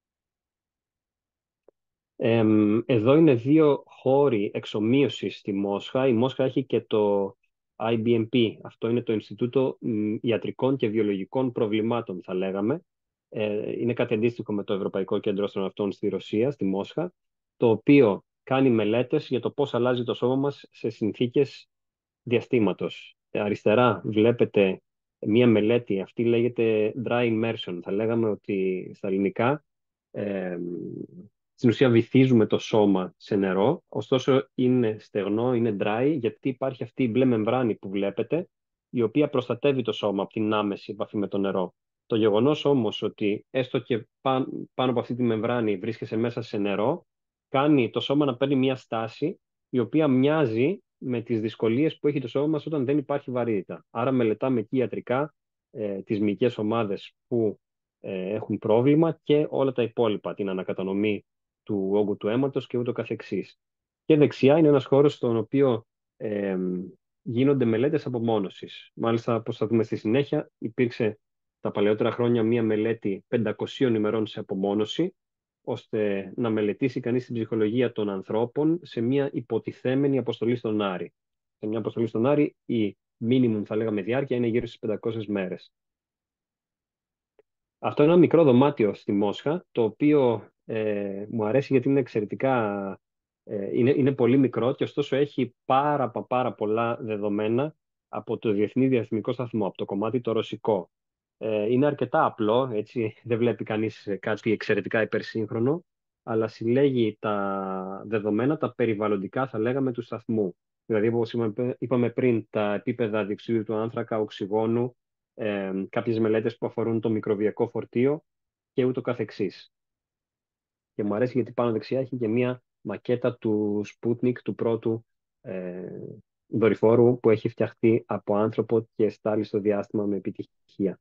Εμ, εδώ είναι δύο χώροι εξομοίωσης στη Μόσχα. Η Μόσχα έχει και το άι μπι εμ πι. Αυτό είναι το Ινστιτούτο μ, Ιατρικών και Βιολογικών Προβλημάτων, θα λέγαμε. Ε, είναι κάτι αντίστοιχο με το Ευρωπαϊκό Κέντρο Αστροναυτών στη Ρωσία, στη Μόσχα, το οποίο κάνει μελέτες για το πώς αλλάζει το σώμα μας σε συνθήκες διαστήματος. Ε, αριστερά βλέπετε μία μελέτη, αυτή λέγεται dry immersion. Θα λέγαμε ότι στα ελληνικά ε, στην ουσία βυθίζουμε το σώμα σε νερό, ωστόσο είναι στεγνό, είναι dry, γιατί υπάρχει αυτή η μπλε μεμβράνη που βλέπετε, η οποία προστατεύει το σώμα από την άμεση επαφή με το νερό. Το γεγονός όμως ότι έστω και πά- πάνω από αυτή τη μεμβράνη βρίσκεσαι μέσα σε νερό, κάνει το σώμα να παίρνει μια στάση η οποία μοιάζει με τις δυσκολίες που έχει το σώμα μας όταν δεν υπάρχει βαρύτητα. Άρα μελετάμε εκεί ιατρικά ε, τις μυϊκές ομάδες που ε, έχουν πρόβλημα και όλα τα υπόλοιπα, την ανακατανομή του όγκου του αίματος και ούτω καθεξής. Και δεξιά είναι ένας χώρος στον οποίο ε, γίνονται μελέτες απομόνωσης. Μάλιστα, όπως θα δούμε στη συνέχεια, υπήρξε τα παλαιότερα χρόνια μία μελέτη πεντακοσίων ημερών σε απομόνωση, ώστε να μελετήσει κανείς την ψυχολογία των ανθρώπων σε μία υποτιθέμενη αποστολή στον Άρη. Σε μια αποστολή στον Άρη, οι minimum θα λέγαμε διάρκεια είναι γύρω στις πεντακόσιες μέρες. Αυτό είναι ένα μικρό δωμάτιο στη Μόσχα, το οποίο ε, μου αρέσει γιατί είναι εξαιρετικά, ε, είναι, είναι πολύ μικρό και ωστόσο έχει πάρα, πα- πάρα πολλά δεδομένα από το Διεθνή Διαστημικό Σταθμό, από το κομμάτι το ρωσικό. Ε, είναι αρκετά απλό, έτσι, δεν βλέπει κανείς κάτι εξαιρετικά υπερσύγχρονο, αλλά συλλέγει τα δεδομένα, τα περιβαλλοντικά, θα λέγαμε, του σταθμού. Δηλαδή, όπως είπαμε είπαμε πριν, τα επίπεδα διοξείδιου του άνθρακα, οξυγόνου, ε, κάποιες μελέτες που αφορούν το μικροβιακό φορτίο και ούτω καθεξής. Και μου αρέσει γιατί πάνω δεξιά έχει και μία μακέτα του Sputnik, του πρώτου ε, δορυφόρου που έχει φτιαχτεί από άνθρωπο και στάλει στο διάστημα με επιτυχία.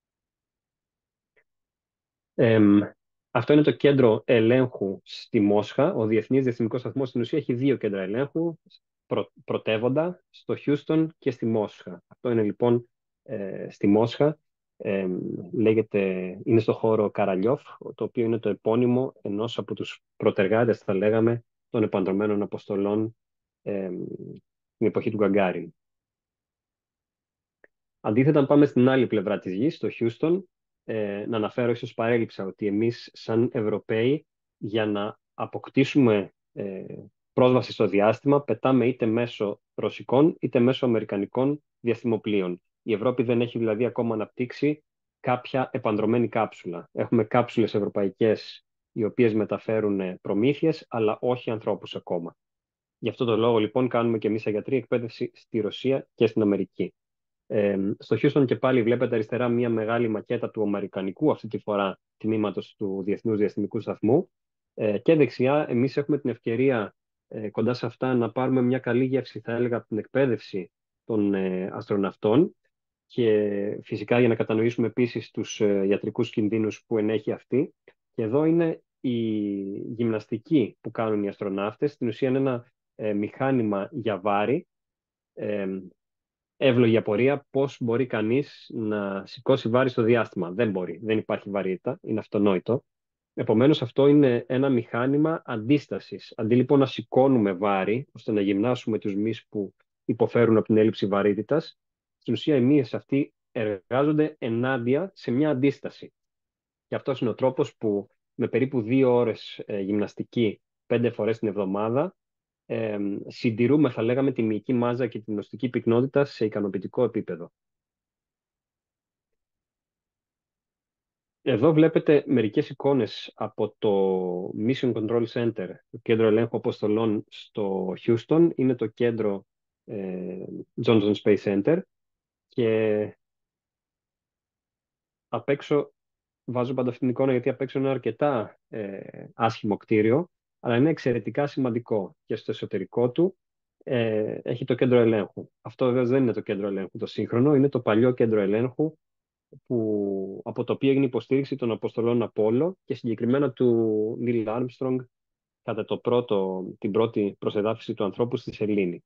Εμ, Αυτό είναι το κέντρο ελέγχου στη Μόσχα. Ο Διεθνής Διαστημικός Σταθμός στην ουσία έχει δύο κέντρα ελέγχου, πρω, πρωτεύοντα, στο Χιούστον και στη Μόσχα. Αυτό είναι λοιπόν ε, στη Μόσχα. Εμ, λέγεται, είναι στο χώρο Καραλιόφ, το οποίο είναι το επώνυμο ενός από τους προτεργάτες, θα λέγαμε, των επανδρομένων αποστολών εμ, στην εποχή του Γκαγκάριν. Αντίθετα, αν πάμε στην άλλη πλευρά της γης, στο Χιούστον, ε, να αναφέρω, ίσως παρέλειψα, ότι εμείς σαν Ευρωπαίοι για να αποκτήσουμε ε, πρόσβαση στο διάστημα πετάμε είτε μέσω ρωσικών είτε μέσω αμερικανικών διαστημοπλοίων. Η Ευρώπη δεν έχει δηλαδή ακόμα αναπτύξει κάποια επανδρομένη κάψουλα. Έχουμε κάψουλες ευρωπαϊκές οι οποίες μεταφέρουν ε, προμήθειες, αλλά όχι ανθρώπους ακόμα. Γι' αυτό το λόγο λοιπόν κάνουμε και εμείς σαν γιατροί εκπαίδευση στη Ρωσία και στην Αμερική. Ε, στο Houston και πάλι βλέπετε αριστερά μια μεγάλη μακέτα του αμερικανικού, αυτή τη φορά τμήματος του Διεθνούς Διαστημικού Σταθμού. Ε, και δεξιά εμείς έχουμε την ευκαιρία ε, κοντά σε αυτά να πάρουμε μια καλή γεύση, θα έλεγα, από την εκπαίδευση των ε, αστροναυτών και φυσικά για να κατανοήσουμε επίσης τους ε, ιατρικούς κινδύνους που ενέχει αυτή. Και εδώ είναι η γυμναστική που κάνουν οι αστροναύτες. Στην ουσία είναι ένα ε, μηχάνημα για βάρη, ε, εύλογη απορία πώς μπορεί κανείς να σηκώσει βάρη στο διάστημα. Δεν μπορεί, δεν υπάρχει βαρύτητα, είναι αυτονόητο. Επομένως αυτό είναι ένα μηχάνημα αντίστασης. Αντί λοιπόν να σηκώνουμε βάρη, ώστε να γυμνάσουμε τους μυς που υποφέρουν από την έλλειψη βαρύτητας, στην ουσία οι μύες αυτοί εργάζονται ενάντια σε μια αντίσταση. Και αυτός είναι ο τρόπος που με περίπου δύο ώρες ε, γυμναστική πέντε φορές την εβδομάδα ε, συντηρούμε, θα λέγαμε, τη μυϊκή μάζα και την οστική πυκνότητα σε ικανοποιητικό επίπεδο. Εδώ βλέπετε μερικές εικόνες από το Mission Control Center, το κέντρο ελέγχου αποστολών στο Houston. Είναι το κέντρο ε, Johnson Space Center και απ' έξω βάζω πάντα αυτήν την εικόνα γιατί απ' έξω είναι αρκετά ε, άσχημο κτίριο, αλλά είναι εξαιρετικά σημαντικό και στο εσωτερικό του ε, έχει το κέντρο ελέγχου. Αυτό βέβαια δεν είναι το κέντρο ελέγχου το σύγχρονο, είναι το παλιό κέντρο ελέγχου που, από το οποίο έγινε υποστήριξη των αποστολών Απόλλω και συγκεκριμένα του Neil Armstrong κατά το πρώτο, την πρώτη προσεδάφιση του ανθρώπου στη Σελήνη.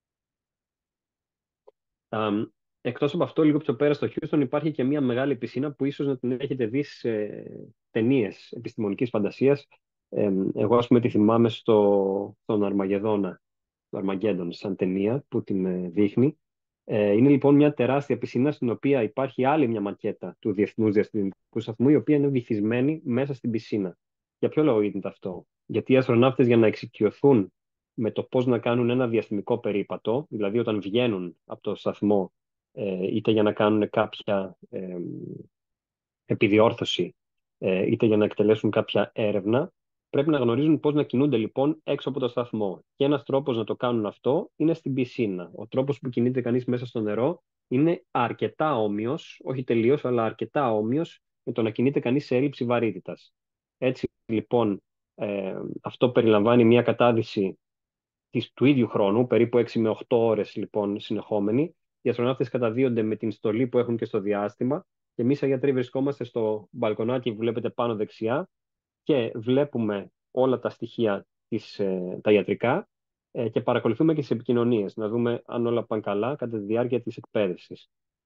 Um, Εκτός από αυτό, λίγο πιο πέρα στο Houston υπάρχει και μια μεγάλη πισίνα που ίσως να την έχετε δει σε ταινίες επιστημονικής φαντασίας. Ε, εγώ, ας πούμε, τη θυμάμαι στο, στον Αρμαγεδόνα, το Αρμαγέντον, σαν ταινία που την ε, δείχνει. Ε, είναι λοιπόν μια τεράστια πισίνα στην οποία υπάρχει άλλη μια μακέτα του Διεθνούς Διαστημικού Σταθμού, η οποία είναι βυθισμένη μέσα στην πισίνα. Για ποιο λόγο γίνεται αυτό? Γιατί οι αστροναύτες, για να εξοικειωθούν με το πώς να κάνουν ένα διαστημικό περίπατο, δηλαδή όταν βγαίνουν από το σταθμό, ε, είτε για να κάνουν κάποια ε, επιδιόρθωση, ε, είτε για να εκτελέσουν κάποια έρευνα, πρέπει να γνωρίζουν πώς να κινούνται λοιπόν έξω από το σταθμό. Και ένας τρόπος να το κάνουν αυτό είναι στην πισίνα. Ο τρόπος που κινείται κανείς μέσα στο νερό είναι αρκετά όμοιος, όχι τελείως, αλλά αρκετά όμοιος με το να κινείται κανείς σε έλλειψη βαρύτητας. Έτσι λοιπόν, ε, αυτό περιλαμβάνει μια κατάδυση της, του ίδιου χρόνου, περίπου έξι με οκτώ ώρες λοιπόν συνεχόμενοι. Οι αστροναύτες καταδύονται με την στολή που έχουν και στο διάστημα και εμείς σαν γιατροί βρισκόμαστε στο μπαλκονάκι που βλέπετε πάνω δεξιά και βλέπουμε όλα τα στοιχεία της, ε, τα ιατρικά ε, και παρακολουθούμε και τις επικοινωνίες, να δούμε αν όλα πάνε καλά κατά τη διάρκεια της εκπαίδευσης.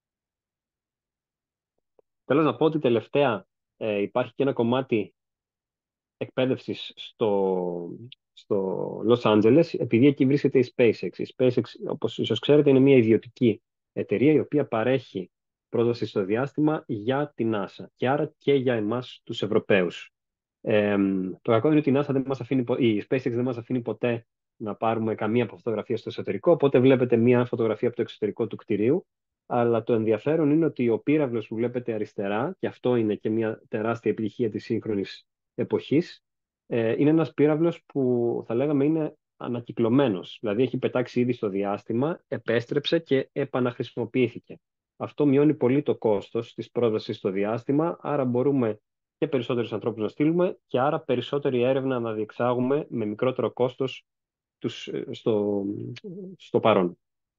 Θέλω να πω ότι τελευταία ε, υπάρχει και ένα κομμάτι εκπαίδευσης στο, στο Los Angeles, επειδή εκεί βρίσκεται η SpaceX. Η SpaceX, όπως ίσως ξέρετε, είναι μια ιδιωτική εταιρεία η οποία παρέχει πρόσβαση στο διάστημα για την NASA και άρα και για εμάς τους Ευρωπαίους. Ε, το κακό είναι ότι η NASA δεν μας αφήνει, πο- η SpaceX δεν μας αφήνει ποτέ να πάρουμε καμία φωτογραφία στο εσωτερικό, οπότε βλέπετε μία φωτογραφία από το εξωτερικό του κτηρίου, αλλά το ενδιαφέρον είναι ότι ο πύραυλος που βλέπετε αριστερά, και αυτό είναι και μια τεράστια επιτυχία της σύγχρονης εποχής, ε, είναι ένας πύραυλος που θα λέγαμε είναι ανακυκλωμένος, δηλαδή έχει πετάξει ήδη στο διάστημα, επέστρεψε και επαναχρησιμοποιήθηκε. Αυτό μειώνει πολύ το κόστος της πρόσβασης στο διάστημα, άρα μπορούμε και περισσότερους ανθρώπους να στείλουμε και άρα περισσότερη έρευνα να διεξάγουμε με μικρότερο κόστος τους, ε, στο, στο παρόν.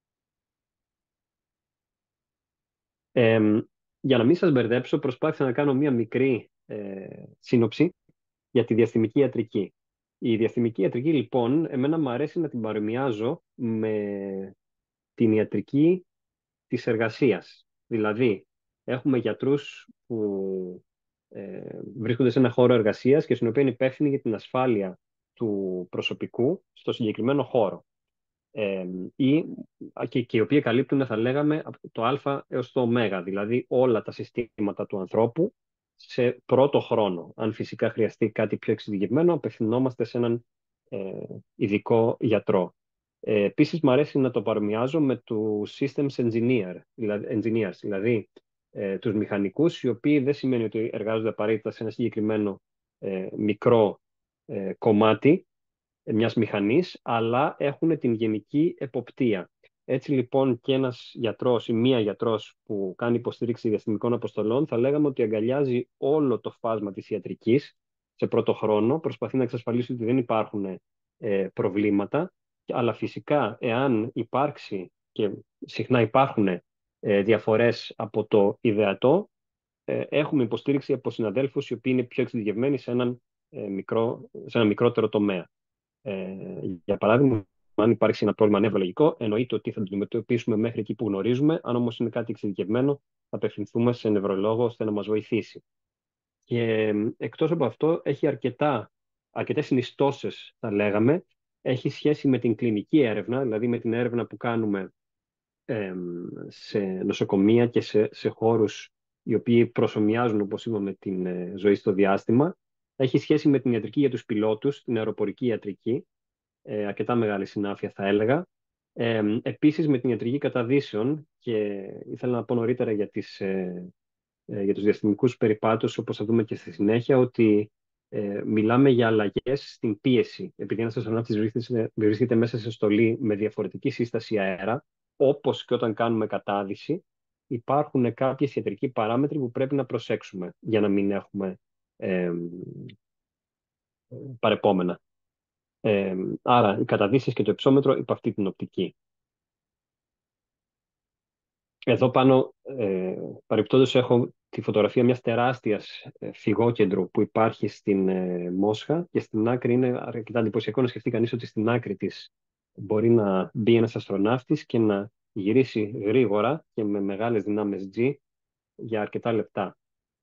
Ε, για να μην σας μπερδέψω, προσπάθησα να κάνω μία μικρή ε, σύνοψη για τη διαστημική ιατρική. Η διαστημική ιατρική, λοιπόν, εμένα μου αρέσει να την παρομοιάζω με την ιατρική της εργασίας. Δηλαδή, έχουμε γιατρούς που ε, βρίσκονται σε ένα χώρο εργασίας και στην οποία είναι υπεύθυνοι για την ασφάλεια του προσωπικού στο συγκεκριμένο χώρο. Ε, ή, και, και οι οποίοι καλύπτουν, θα λέγαμε, από το α έως το ω, δηλαδή όλα τα συστήματα του ανθρώπου σε πρώτο χρόνο. Αν φυσικά χρειαστεί κάτι πιο εξειδικευμένο, απευθυνόμαστε σε έναν ε, ειδικό γιατρό. Ε, επίσης, μου αρέσει να το παρομοιάζω με του systems engineer, δηλαδή, engineers, δηλαδή ε, τους μηχανικούς, οι οποίοι δεν σημαίνει ότι εργάζονται απαραίτητα σε ένα συγκεκριμένο ε, μικρό ε, κομμάτι μιας μηχανής, αλλά έχουν την γενική εποπτεία. Έτσι λοιπόν και ένας γιατρός ή μία γιατρός που κάνει υποστήριξη διαστημικών αποστολών θα λέγαμε ότι αγκαλιάζει όλο το φάσμα της ιατρικής σε πρώτο χρόνο, προσπαθεί να εξασφαλίσει ότι δεν υπάρχουν ε, προβλήματα, αλλά φυσικά εάν υπάρξει και συχνά υπάρχουν ε, διαφορές από το ιδεατό, ε, έχουμε υποστήριξη από συναδέλφους οι οποίοι είναι πιο εξειδικευμένοι σε, έναν, ε, μικρό, σε ένα μικρότερο τομέα. Ε, για παράδειγμα, αν υπάρξει ένα πρόβλημα νευρολογικό, εννοείται ότι θα το αντιμετωπίσουμε μέχρι εκεί που γνωρίζουμε. Αν όμως είναι κάτι εξειδικευμένο, θα απευθυνθούμε σε νευρολόγο ώστε να μας βοηθήσει. Και ε, εκτός από αυτό, έχει αρκετά, αρκετές συνιστώσεις, θα λέγαμε. Έχει σχέση με την κλινική έρευνα, δηλαδή με την έρευνα που κάνουμε ε, σε νοσοκομεία και σε, σε χώρους οι οποίοι προσομοιάζουν, όπως είπαμε, την ε, ζωή στο διάστημα. Έχει σχέση με την ιατρική για τους πιλότους, την αεροπορική ιατρική, ε, αρκετά μεγάλη συνάφεια θα έλεγα. Ε, επίσης με την ιατρική καταδύσεων, και ήθελα να πω νωρίτερα για, τις, ε, ε, για τους διαστημικούς περιπάτους, όπως θα δούμε και στη συνέχεια, ότι ε, μιλάμε για αλλαγές στην πίεση. Επειδή ένας αστροναύτης βρίσκεται, βρίσκεται μέσα σε στολή με διαφορετική σύσταση αέρα, όπως και όταν κάνουμε κατάδυση, υπάρχουν κάποιες ιατρικοί παράμετροι που πρέπει να προσέξουμε για να μην έχουμε ε, παρεπόμενα. Ε, άρα, οι καταδύσεις και το υψόμετρο υπ' αυτή την οπτική. Εδώ πάνω, ε, παρεπτόντως, έχω τη φωτογραφία μιας τεράστιας ε, φυγόκεντρου που υπάρχει στην ε, Μόσχα και στην άκρη είναι αρκετά εντυπωσιακό να σκεφτεί κανείς ότι στην άκρη της μπορεί να μπει ένας αστροναύτης και να γυρίσει γρήγορα και με μεγάλες δυνάμεις G για αρκετά λεπτά.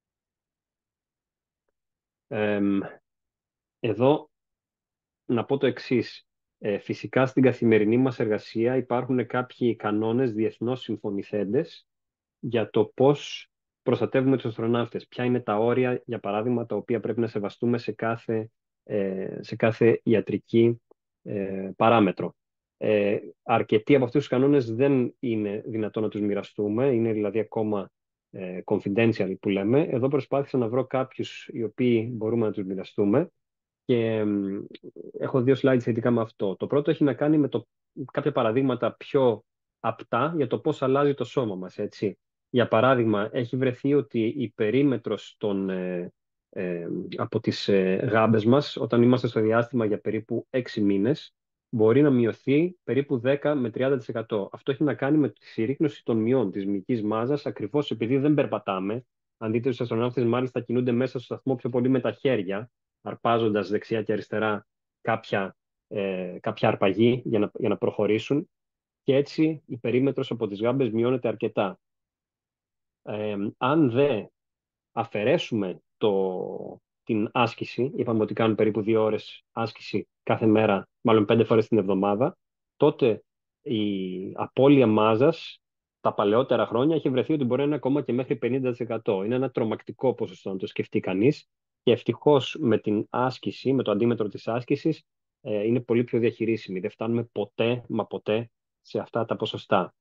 Ε, εδώ να πω το εξής. Ε, φυσικά στην καθημερινή μας εργασία υπάρχουν κάποιοι κανόνες διεθνώς συμφωνηθέντες για το πώς προστατεύουμε τους αστροναύτες. Ποια είναι τα όρια, για παράδειγμα, τα οποία πρέπει να σεβαστούμε σε κάθε, ε, σε κάθε ιατρική ε, παράμετρο. Ε, αρκετοί από αυτούς τους κανόνες δεν είναι δυνατόν να τους μοιραστούμε, είναι δηλαδή ακόμα ε, confidential που λέμε. Εδώ προσπάθησα να βρω κάποιους οι οποίοι μπορούμε να τους μοιραστούμε. Και έχω δύο slides σχετικά με αυτό. Το πρώτο έχει να κάνει με το, κάποια παραδείγματα πιο απτά για το πώς αλλάζει το σώμα μας, έτσι. Για παράδειγμα, έχει βρεθεί ότι η περίμετρος των, ε, ε, από τις ε, γάμπες μας, όταν είμαστε στο διάστημα για περίπου έξι μήνες, μπορεί να μειωθεί περίπου δέκα με τριάντα τοις εκατό. Αυτό έχει να κάνει με τη συρρίκνωση των μειών της μυϊκής μάζας, ακριβώς επειδή δεν περπατάμε. Αν δείτε, τους αστροναύτες μάλιστα κινούνται μέσα στο σταθμό πιο πολύ με τα χέρια, αρπάζοντας δεξιά και αριστερά κάποια, ε, κάποια αρπαγή για να, για να προχωρήσουν, και έτσι η περίμετρος από τις γάμπες μειώνεται αρκετά. Ε, αν δεν αφαιρέσουμε το, την άσκηση, είπαμε ότι κάνουν περίπου δύο ώρες άσκηση κάθε μέρα, μάλλον πέντε φορές την εβδομάδα, τότε η απώλεια μάζας τα παλαιότερα χρόνια έχει βρεθεί ότι μπορεί να είναι ακόμα και μέχρι πενήντα τοις εκατό. Είναι ένα τρομακτικό ποσοστό να το σκεφτεί κανείς και ευτυχώς με την άσκηση, με το αντίμετρο της άσκησης, ε, είναι πολύ πιο διαχειρίσιμη. Δεν φτάνουμε ποτέ, μα ποτέ, σε αυτά τα ποσοστά.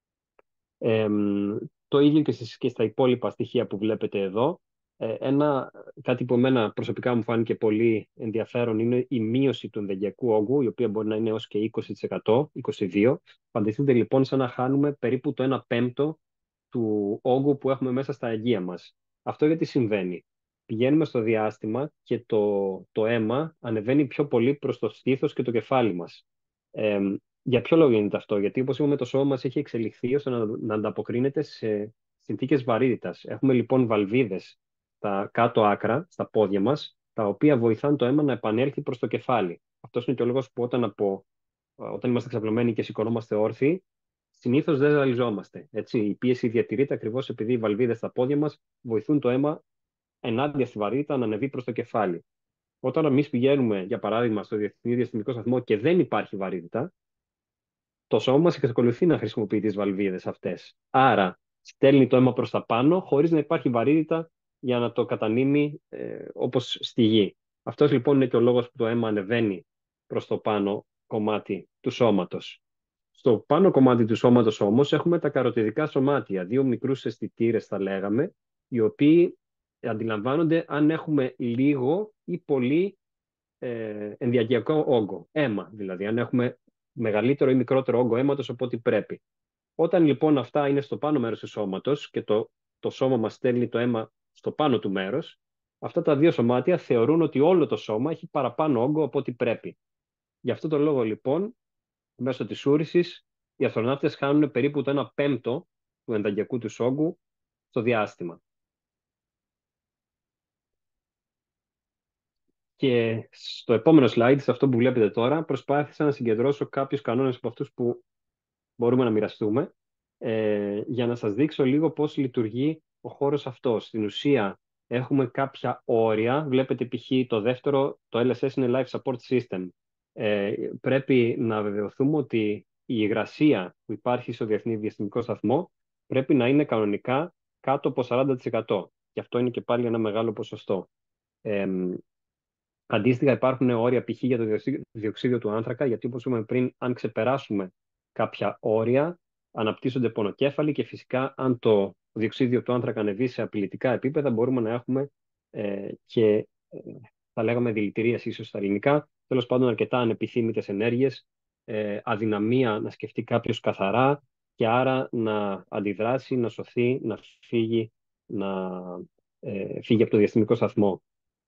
Ε, το ίδιο και, στις, και στα υπόλοιπα στοιχεία που βλέπετε εδώ. Ε, ένα, κάτι που εμένα προσωπικά μου φάνηκε πολύ ενδιαφέρον είναι η μείωση του ενδεγγυακού όγκου, η οποία μπορεί να είναι έως και είκοσι τοις εκατό, είκοσι δύο τοις εκατό. Φανταστείτε λοιπόν σαν να χάνουμε περίπου το ένα πέμπτο του όγκου που έχουμε μέσα στα αιγεία μας. Αυτό γιατί συμβαίνει? Πηγαίνουμε στο διάστημα και το, το αίμα ανεβαίνει πιο πολύ προς το στήθος και το κεφάλι μας. Ε, για ποιο λόγο γίνεται αυτό? Γιατί όπως είπαμε το σώμα μας έχει εξελιχθεί ώστε να, να ανταποκρίνεται σε συνθήκες βαρύτητας. Έχουμε λοιπόν βαλβίδες στα κάτω άκρα, στα πόδια μας, τα οποία βοηθάνε το αίμα να επανέλθει προς το κεφάλι. Αυτός είναι και ο λόγος που όταν, από, όταν είμαστε ξαπλωμένοι και σηκωνόμαστε όρθιοι, συνήθως δεν ζαλιζόμαστε. Έτσι. Η πίεση διατηρείται ακριβώς επειδή οι βαλβίδες στα πόδια μας βοηθούν το αίμα ενάντια στη βαρύτητα να ανεβεί προς το κεφάλι. Όταν εμείς πηγαίνουμε, για παράδειγμα, στο Διεθνή Διαστημικό Σταθμό και δεν υπάρχει βαρύτητα, το σώμα μας εξακολουθεί να χρησιμοποιεί τις βαλβίδες αυτές. Άρα, στέλνει το αίμα προς τα πάνω, χωρίς να υπάρχει βαρύτητα για να το κατανείμει ε, όπως στη γη. Αυτός λοιπόν είναι και ο λόγος που το αίμα ανεβαίνει προς το πάνω κομμάτι του σώματος. Στο πάνω κομμάτι του σώματος όμως έχουμε τα καροτιδικά σωμάτια, δύο μικρούς αισθητήρες θα λέγαμε, οι οποίοι αντιλαμβάνονται αν έχουμε λίγο ή πολύ ε, ενδιακιακό όγκο, αίμα δηλαδή, αν έχουμε μεγαλύτερο ή μικρότερο όγκο αίματος από ό,τι πρέπει. Όταν λοιπόν αυτά είναι στο πάνω μέρος του σώματος και το, το σώμα μας στέλνει το αίμα στο πάνω του μέρος, αυτά τα δύο σωμάτια θεωρούν ότι όλο το σώμα έχει παραπάνω όγκο από ό,τι πρέπει. Γι' αυτό το λόγο λοιπόν, μέσω της ούρησης, οι αστροναύτες χάνουν περίπου το ένα πέμπτο του ενταγκιακού του όγκου στο διάστημα. Και στο επόμενο slide, σε αυτό που βλέπετε τώρα, προσπάθησα να συγκεντρώσω κάποιους κανόνες από αυτούς που μπορούμε να μοιραστούμε, ε, για να σας δείξω λίγο πώς λειτουργεί ο χώρος αυτός. Στην ουσία έχουμε κάποια όρια, βλέπετε π.χ. το δεύτερο, το ελ ες ες είναι Life Support System. Ε, πρέπει να βεβαιωθούμε ότι η υγρασία που υπάρχει στο Διεθνή Διαστημικό Σταθμό πρέπει να είναι κανονικά κάτω από σαράντα τοις εκατό. Και αυτό είναι και πάλι ένα μεγάλο ποσοστό. Ε, Αντίστοιχα, υπάρχουν όρια π.χ. για το διοξείδιο του άνθρακα, γιατί όπως είπαμε πριν, αν ξεπεράσουμε κάποια όρια, αναπτύσσονται πονοκέφαλοι και φυσικά αν το διοξείδιο του άνθρακα ανεβεί σε απειλητικά επίπεδα, μπορούμε να έχουμε ε, και ε, θα λέγαμε δηλητηρίαση ίσως στα ελληνικά, τέλος πάντων αρκετά ανεπιθύμητες ενέργειες, ε, αδυναμία να σκεφτεί κάποιος καθαρά και άρα να αντιδράσει, να σωθεί, να φύγει, να ε, φύγει από το διαστημικό σταθμό.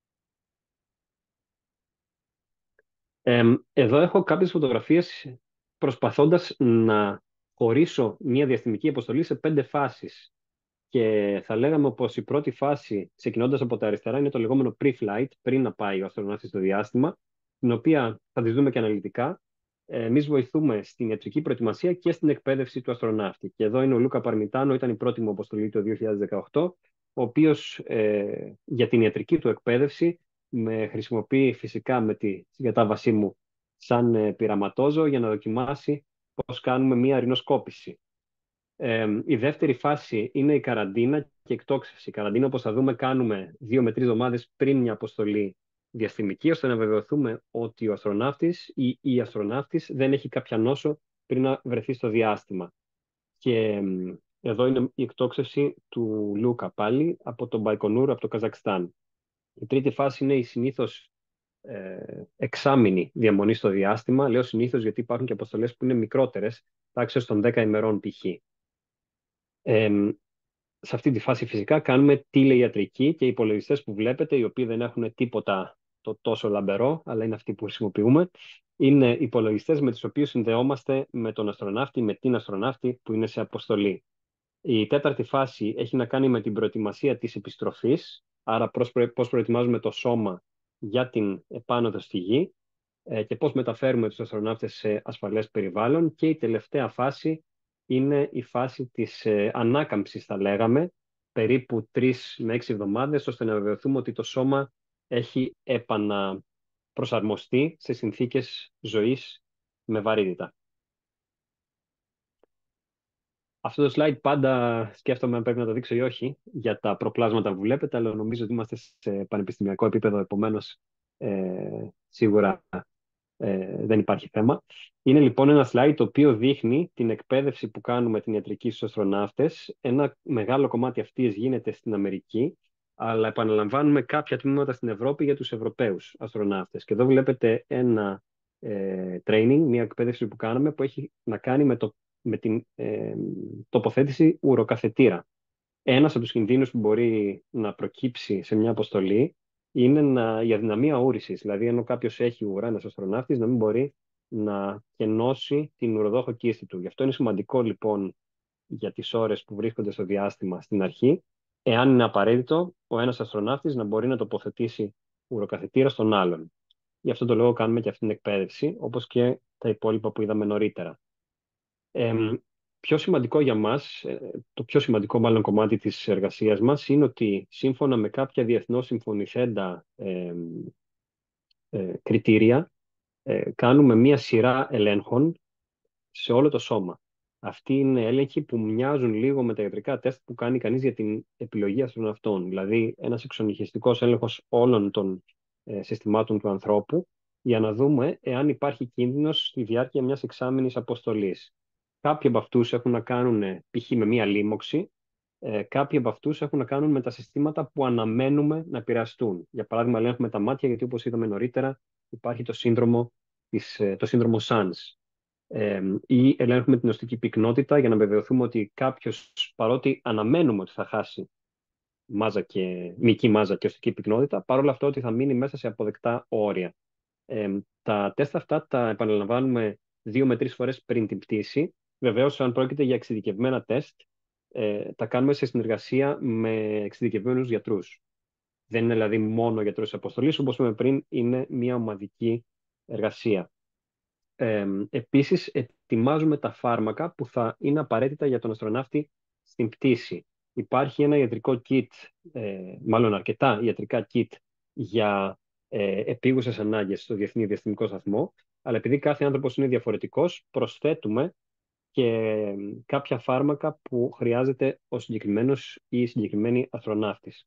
Ε, εδώ έχω κάποιες φωτογραφίες προσπαθώντας να χωρίσω μια διαστημική αποστολή σε πέντε φάσεις. Και θα λέγαμε πως η πρώτη φάση, ξεκινώντας από τα αριστερά, είναι το λεγόμενο pre-flight, πριν να πάει ο αστροναύτης στο διάστημα, την οποία θα τη δούμε και αναλυτικά. Εμείς βοηθούμε στην ιατρική προετοιμασία και στην εκπαίδευση του αστροναύτη. Και εδώ είναι ο Λούκα Παρμιτάνο, ήταν η πρώτη μου αποστολή το δύο χιλιάδες δεκαοκτώ, ο οποίος ε, για την ιατρική του εκπαίδευση με χρησιμοποιεί φυσικά με τη συγκατάβασή μου σαν ε, πειραματόζωο για να δοκιμάσει πώς κάνουμε μία ρινοσκόπηση. Ε, η δεύτερη φάση είναι η καραντίνα και εκτόξευση. Η καραντίνα, όπως θα δούμε, κάνουμε δύο με τρεις εβδομάδες πριν μια αποστολή διαστημική, ώστε να βεβαιωθούμε ότι ο αστροναύτης ή η αστροναύτης δεν έχει κάποια νόσο πριν να βρεθεί στο διάστημα. Και ε, εδώ είναι η εκτόξευση του Λούκα πάλι από τον Μπαϊκονούρ, από το Καζακστάν. Η τρίτη φάση είναι η συνήθως ε, εξάμηνη διαμονή στο διάστημα. Λέω συνήθως γιατί υπάρχουν και αποστολές που είναι μικρότερες, τάξεως των δέκα ημερών π.χ. Ε, σε αυτή τη φάση φυσικά κάνουμε τηλεϊατρική και οι υπολογιστές που βλέπετε, οι οποίοι δεν έχουν τίποτα το τόσο λαμπερό, αλλά είναι αυτοί που χρησιμοποιούμε, είναι υπολογιστές με τους οποίους συνδεόμαστε με τον αστροναύτη, με την αστροναύτη που είναι σε αποστολή. Η τέταρτη φάση έχει να κάνει με την προετοιμασία της επιστροφής, άρα πώς προετοιμάζουμε το σώμα για την επάνωδο στη Γη ε, και πώς μεταφέρουμε τους αστροναύτες σε ασφαλές περιβάλλον. Και η τελευταία φάση είναι η φάση της ε, ανάκαμψης, θα λέγαμε, περίπου τρεις με έξι εβδομάδες, ώστε να βεβαιωθούμε ότι το σώμα έχει επαναπροσαρμοστεί σε συνθήκες ζωής με βαρύτητα. Αυτό το slide πάντα σκέφτομαι αν πρέπει να το δείξω ή όχι για τα προπλάσματα που βλέπετε, αλλά νομίζω ότι είμαστε σε πανεπιστημιακό επίπεδο, επομένως ε, σίγουρα ε, δεν υπάρχει θέμα. Είναι λοιπόν ένα slide το οποίο δείχνει την εκπαίδευση που κάνουμε την ιατρική στους αστροναύτες. Ένα μεγάλο κομμάτι αυτής γίνεται στην Αμερική, αλλά επαναλαμβάνουμε κάποια τμήματα στην Ευρώπη για τους Ευρωπαίους αστροναύτες. Και εδώ βλέπετε ένα ε, training, μια εκπαίδευση που κάναμε που έχει να κάνει με, το, με την ε, τοποθέτηση ουροκαθετήρα. Ένας από τους κινδύνους που μπορεί να προκύψει σε μια αποστολή είναι να, η αδυναμία ούρησης. Δηλαδή, ενώ κάποιος έχει ουρά, ένας αστροναύτης, να μην μπορεί να κενώσει την ουροδόχο κίστη του. Γι' αυτό είναι σημαντικό, λοιπόν, για τις ώρες που βρίσκονται στο διάστημα στην αρχή, εάν είναι απαραίτητο, ο ένας αστροναύτης να μπορεί να τοποθετήσει ουροκαθετήρα στον άλλον. Γι' αυτό το λόγο κάνουμε και αυτή την εκπαίδευση, όπως και τα υπόλοιπα που είδαμε νωρίτερα. Ε, πιο σημαντικό για μας, ε, το πιο σημαντικό μάλλον κομμάτι της εργασίας μας είναι ότι σύμφωνα με κάποια διεθνώς συμφωνηθέντα ε, ε, κριτήρια ε, κάνουμε μία σειρά ελέγχων σε όλο το σώμα. Αυτοί είναι έλεγχοι που μοιάζουν λίγο με τα ιατρικά τεστ που κάνει κανείς για την επιλογή αστροναυτών. Δηλαδή ένας εξονυχιστικός έλεγχος όλων των ε, συστημάτων του ανθρώπου για να δούμε εάν υπάρχει κίνδυνος στη διάρκεια μιας εξάμηνης αποστολής. Κάποιοι από αυτούς έχουν να κάνουν π.χ. με μία λίμωξη, ε, κάποιοι από αυτούς έχουν να κάνουν με τα συστήματα που αναμένουμε να επηρεαστούν. Για παράδειγμα, ελέγχουμε τα μάτια, γιατί όπως είδαμε νωρίτερα, υπάρχει το σύνδρομο, της, ε, το σύνδρομο σανς. Ε, ή ελέγχουμε την οστική πυκνότητα για να βεβαιωθούμε ότι κάποιος, παρότι αναμένουμε ότι θα χάσει μάζα και, μυϊκή μάζα και οστική πυκνότητα, παρόλα αυτά ότι θα μείνει μέσα σε αποδεκτά όρια. Ε, τα τεστ αυτά τα επαναλαμβάνουμε δύο με τρεις φορές πριν την πτήση. Βεβαίως, αν πρόκειται για εξειδικευμένα τεστ, ε, τα κάνουμε σε συνεργασία με εξειδικευμένους γιατρούς. Δεν είναι δηλαδή μόνο γιατρός της αποστολής, όπως είπαμε πριν, είναι μια ομαδική εργασία. Ε, επίσης, ετοιμάζουμε τα φάρμακα που θα είναι απαραίτητα για τον αστροναύτη στην πτήση. Υπάρχει ένα ιατρικό kit, ε, μάλλον αρκετά ιατρικά kit για ε, επίγουσες ανάγκες στο Διεθνή Διαστημικό Σταθμό, αλλά επειδή κάθε άνθρωπος είναι διαφορετικός, προσθέτουμε και ε, κάποια φάρμακα που χρειάζεται ο συγκεκριμένος ή η συγκεκριμένη αστροναύτης.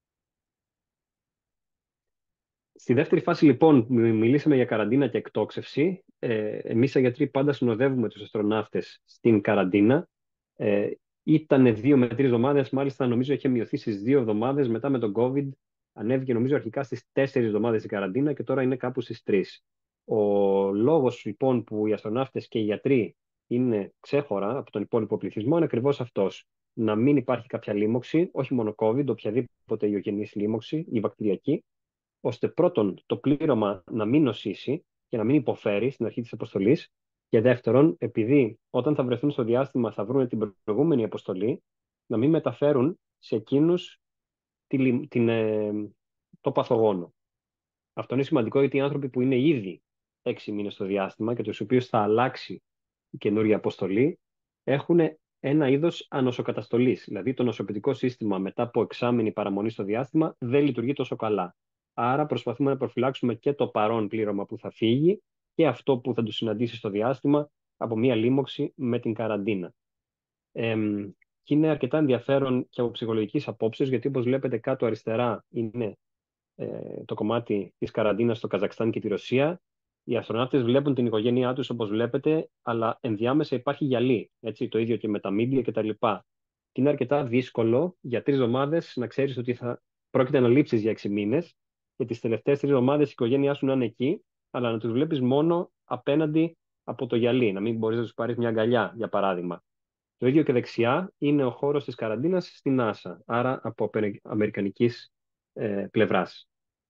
Στη δεύτερη φάση, λοιπόν, μι- μιλήσαμε για καραντίνα και εκτόξευση. Ε, εμείς, οι γιατροί, πάντα συνοδεύουμε τους αστροναύτες στην καραντίνα. Ε, Ήταν δύο με τρεις εβδομάδες, μάλιστα νομίζω είχε μειωθεί στις δύο εβδομάδες. Μετά με τον COVID ανέβηκε νομίζω αρχικά στις τέσσερις εβδομάδες η καραντίνα και τώρα είναι κάπου στις τρεις. Ο λόγος λοιπόν που οι αστροναύτες και οι γιατροί είναι ξέχωρα από τον υπόλοιπο πληθυσμό είναι ακριβώς αυτός. Να μην υπάρχει κάποια λίμωξη, όχι μόνο COVID, οποιαδήποτε ιογενής λίμωξη ή βακτηριακή, ώστε πρώτον το πλήρωμα να μην νοσήσει και να μην υποφέρει στην αρχή της αποστολής, και δεύτερον, επειδή όταν θα βρεθούν στο διάστημα θα βρουν την προηγούμενη αποστολή, να μην μεταφέρουν σε εκείνους τη, την, ε, το παθογόνο. Αυτό είναι σημαντικό γιατί οι άνθρωποι που είναι ήδη έξι μήνες στο διάστημα και τους οποίους θα αλλάξει η καινούργια αποστολή, έχουν ένα είδος ανοσοκαταστολής. Δηλαδή το νοσοποιητικό σύστημα μετά από εξάμηνη παραμονή στο διάστημα δεν λειτουργεί τόσο καλά. Άρα προσπαθούμε να προφυλάξουμε και το παρόν πλήρωμα που θα φύγει και αυτό που θα του συναντήσει στο διάστημα από μία λίμωξη με την καραντίνα. Ε, και είναι αρκετά ενδιαφέρον και από ψυχολογικής απόψεως, γιατί όπως βλέπετε κάτω αριστερά είναι ε, το κομμάτι της καραντίνας στο Καζακστάν και τη Ρωσία. Οι αστροναύτες βλέπουν την οικογένειά τους όπως βλέπετε, αλλά ενδιάμεσα υπάρχει γυαλί. Έτσι, το ίδιο και με τα μίντια κτλ. Και είναι αρκετά δύσκολο για τρεις εβδομάδες να ξέρεις ότι θα πρόκειται να λείψεις για έξι μήνες και τις τελευταίες τρεις εβδομάδες η οικογένειά σου να είναι εκεί, αλλά να τους βλέπεις μόνο απέναντι από το γυαλί, να μην μπορείς να τους πάρεις μια αγκαλιά, για παράδειγμα. Το ίδιο και δεξιά είναι ο χώρος της καραντίνας στην NASA, άρα από αμερικανικής ε, πλευράς.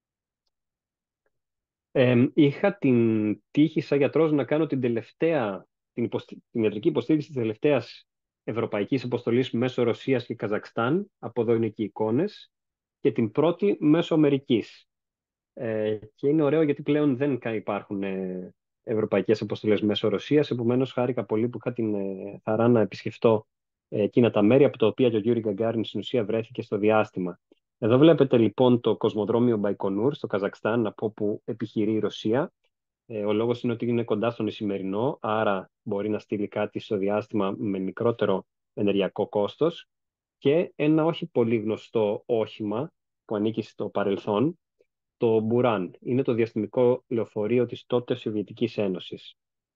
Ε, είχα την τύχη σαν γιατρός να κάνω την τελευταία, την, υποστη... την ιατρική υποστήριξη της τελευταίας ευρωπαϊκής αποστολής μέσω Ρωσίας και Καζακστάν, από εδώ είναι και οι εικόνες, και την πρώτη μέσω Αμερικής. Ε, και είναι ωραίο γιατί πλέον δεν υπάρχουν ε, ευρωπαϊκές αποστολές μέσω Ρωσίας, επομένως χάρηκα πολύ που είχα την ε, χαρά να επισκεφτώ ε, εκείνα τα μέρη από τα οποία και ο Γιούρι Γκαγκάριν στην ουσία βρέθηκε στο διάστημα. Εδώ βλέπετε λοιπόν το κοσμοδρόμιο Μπαϊκονούρ στο Καζακστάν, από όπου επιχειρεί η Ρωσία. Ε, ο λόγος είναι ότι είναι κοντά στον Ισημερινό, άρα μπορεί να στείλει κάτι στο διάστημα με μικρότερο ενεργειακό κόστος και ένα όχι πολύ γνωστό όχημα που ανήκει στο παρελθόν, το Μπουράν. Είναι το διαστημικό λεωφορείο της τότε Σοβιετικής Ένωσης.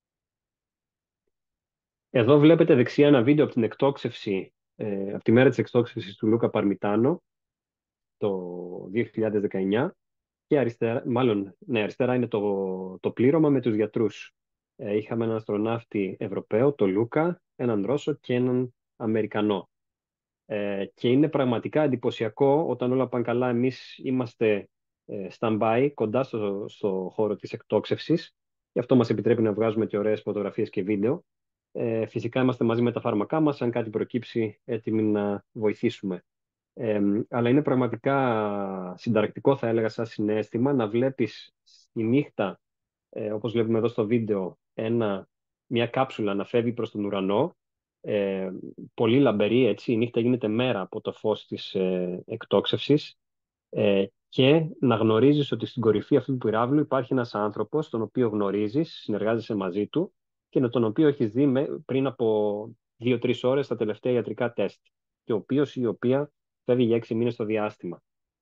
Εδώ βλέπετε δεξιά ένα βίντεο από την εκτόξευση, ε, από τη μέρα της εκτόξευσης του Λούκα Παρμιτάνο το δύο χιλιάδες δεκαεννιά και αριστερά, μάλλον, ναι, αριστερά είναι το, το πλήρωμα με τους γιατρούς. Ε, είχαμε έναν αστροναύτη Ευρωπαίο, το Λούκα, έναν Ρώσο και έναν Αμερικανό. Ε, και είναι πραγματικά εντυπωσιακό όταν όλα πάνε καλά. Εμείς είμαστε ε, stand-by κοντά στο, στο χώρο της εκτόξευσης και αυτό μας επιτρέπει να βγάζουμε και ωραίες φωτογραφίες και βίντεο. Ε, φυσικά είμαστε μαζί με τα φάρμακά μας, αν κάτι προκύψει έτοιμοι να βοηθήσουμε. Ε, αλλά είναι πραγματικά συνταρακτικό, θα έλεγα, σαν συναίσθημα να βλέπεις στη νύχτα, ε, όπως βλέπουμε εδώ στο βίντεο, ένα, μια κάψουλα να φεύγει προς τον ουρανό, ε, πολύ λαμπερή, έτσι, η νύχτα γίνεται μέρα από το φως της ε, εκτόξευσης, ε, και να γνωρίζεις ότι στην κορυφή αυτού του πυράβλου υπάρχει ένας άνθρωπος τον οποίο γνωρίζεις, συνεργάζεσαι μαζί του και με τον οποίο έχεις δει με, πριν από δύο-τρεις ώρες τα τελευταία ιατρικά τεστ και ο οποίος ή η οποία φεύγει για έξι μήνες στο διάστημα.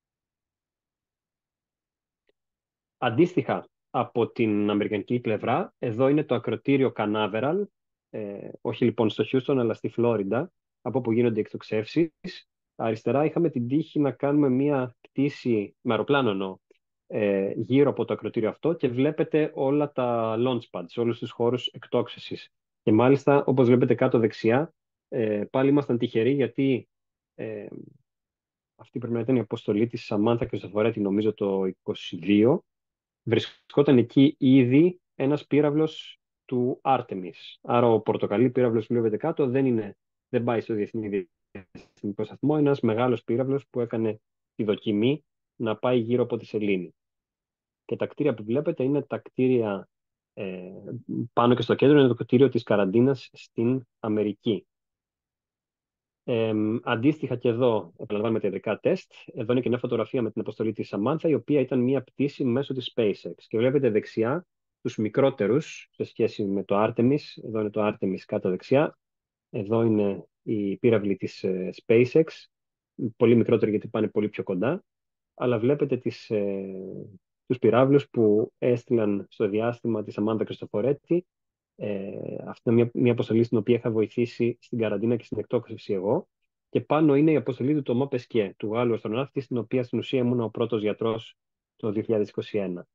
Αντίστοιχα, από την αμερικανική πλευρά, εδώ είναι το ακροτήριο Canaveral, ε, όχι λοιπόν στο Χιούστον, αλλά στη Φλόριντα, από όπου γίνονται οι εκτοξεύσεις. Αριστερά είχαμε την τύχη να κάνουμε μία πτήση, με αεροπλάνο εννοώ, ε, γύρω από το ακροτήριο αυτό και βλέπετε όλα τα launch pads, όλους τους χώρους εκτόξευσης. Και μάλιστα, όπως βλέπετε κάτω δεξιά, ε, πάλι ήμασταν τυχεροί γιατί ε, αυτή πρέπει να ήταν η αποστολή της Σαμάνθα και Χριστοφορέτη, νομίζω το είκοσι δύο, βρισκόταν εκεί ήδη ένας πύραυλος του Άρτεμις. Άρα ο πορτοκαλί πύραυλος που βλέπετε κάτω δεν, είναι, δεν πάει στο Διεθνή Διαστημικό Σταθμό, είναι ένας μεγάλος πύραυλος που έκανε τη δοκιμή να πάει γύρω από τη σελήνη. Και τα κτίρια που βλέπετε είναι τα κτίρια ε, πάνω και στο κέντρο, είναι το κτίριο της καραντίνας στην Αμερική. Ε, αντίστοιχα και εδώ επαναλαμβάνουμε τα ιατρικά τεστ. Εδώ είναι και μια φωτογραφία με την αποστολή της Σαμάνθα, η οποία ήταν μια πτήση μέσω της SpaceX. Και βλέπετε δεξιά τους μικρότερους σε σχέση με το Artemis. Εδώ είναι το Artemis κάτω δεξιά. Εδώ είναι η πύραυλη της ε, SpaceX. Πολύ μικρότερη γιατί πάνε πολύ πιο κοντά. Αλλά βλέπετε τις, ε, τους πυράβλους που έστειλαν στο διάστημα τη Σαμάνθα Χριστοφορέτη. Ε, αυτή είναι μια, μια αποστολή στην οποία είχα βοηθήσει στην καραντίνα και στην εκτόξευση εγώ. Και πάνω είναι η αποστολή του Τωμά Πεσκιέ, του Γάλλου αστροναύτη, στην οποία στην ουσία ήμουν ο πρώτος γιατρός το δύο χιλιάδες είκοσι ένα.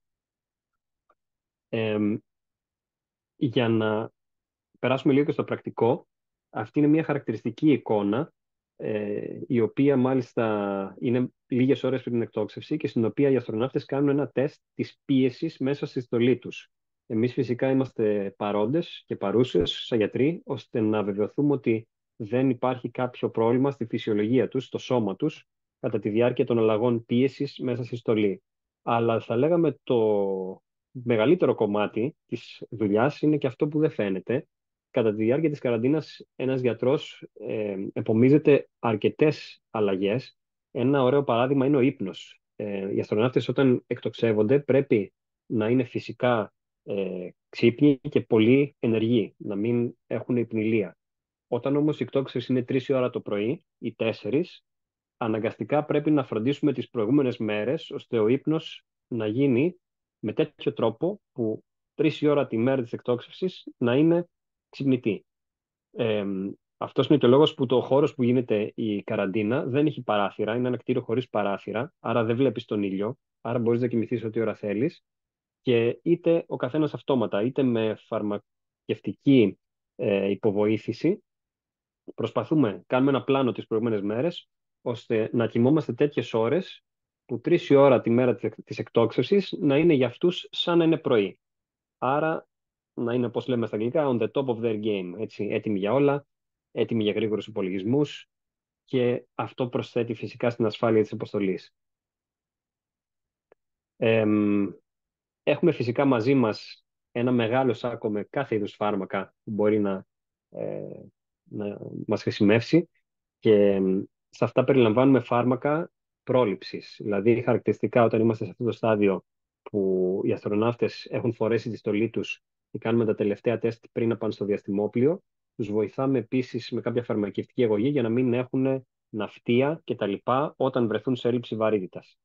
Ε, για να περάσουμε λίγο και στο πρακτικό, αυτή είναι μια χαρακτηριστική εικόνα, ε, η οποία μάλιστα είναι λίγες ώρες πριν την εκτόξευση και στην οποία οι αστροναύτες κάνουν ένα τεστ της πίεσης μέσα στη στολή τους. Εμείς φυσικά είμαστε παρόντες και παρούσες σαν γιατροί, ώστε να βεβαιωθούμε ότι δεν υπάρχει κάποιο πρόβλημα στη φυσιολογία τους, στο σώμα τους, κατά τη διάρκεια των αλλαγών πίεσης μέσα στη στολή. Αλλά θα λέγαμε το μεγαλύτερο κομμάτι της δουλειάς είναι και αυτό που δεν φαίνεται. Κατά τη διάρκεια της καραντίνας, ένας γιατρός ε, επομίζεται αρκετές αλλαγές. Ένα ωραίο παράδειγμα είναι ο ύπνος. Ε, οι αστροναύτες όταν εκτοξεύονται πρέπει να είναι φυσικά ε, ξύπνοι και πολύ ενεργοί, να μην έχουν υπνηλία. Όταν όμως η εκτόξευση είναι τρεις η ώρα το πρωί ή τέσσερις, αναγκαστικά πρέπει να φροντίσουμε τις προηγούμενες μέρες, ώστε ο ύπνος να γίνει με τέτοιο τρόπο που τρεις η ώρα τη μέρα της εκτόξευσης να είναι ξυπνητή. Ε, αυτός είναι και ο λόγος που το χώρος που γίνεται η καραντίνα δεν έχει παράθυρα, είναι ένα κτίριο χωρίς παράθυρα, άρα δεν βλέπεις τον ήλιο, άρα μπορείς να κοιμηθείς ό,τι ώρα θέλεις και είτε ο καθένας αυτόματα, είτε με φαρμακευτική ε, υποβοήθηση, προσπαθούμε, κάνουμε ένα πλάνο τις προηγούμενες μέρες, ώστε να κοιμόμαστε τέτοιες ώρες που τρεις η ώρα τη μέρα της εκτόξευσης να είναι για αυτούς σαν να είναι πρωί. Άρα να είναι, όπως λέμε στα αγγλικά, on the top of their game, έτσι, έτοιμοι για όλα, έτοιμοι για γρήγορους υπολογισμούς και αυτό προσθέτει φυσικά στην ασφάλεια της αποστολής. Ε, έχουμε φυσικά μαζί μας ένα μεγάλο σάκο με κάθε είδους φάρμακα που μπορεί να, ε, να μας χρησιμεύσει και σε αυτά περιλαμβάνουμε φάρμακα πρόληψης. Δηλαδή, χαρακτηριστικά όταν είμαστε σε αυτό το στάδιο που οι αστροναύτες έχουν φορέσει τη στολή τους και κάνουμε τα τελευταία τεστ πριν να πάνε στο διαστημόπλιο, Τους βοηθάμε επίσης με κάποια φαρμακευτική αγωγή για να μην έχουν ναυτία κτλ. Όταν βρεθούν σε έλλειψη βαρύτητας.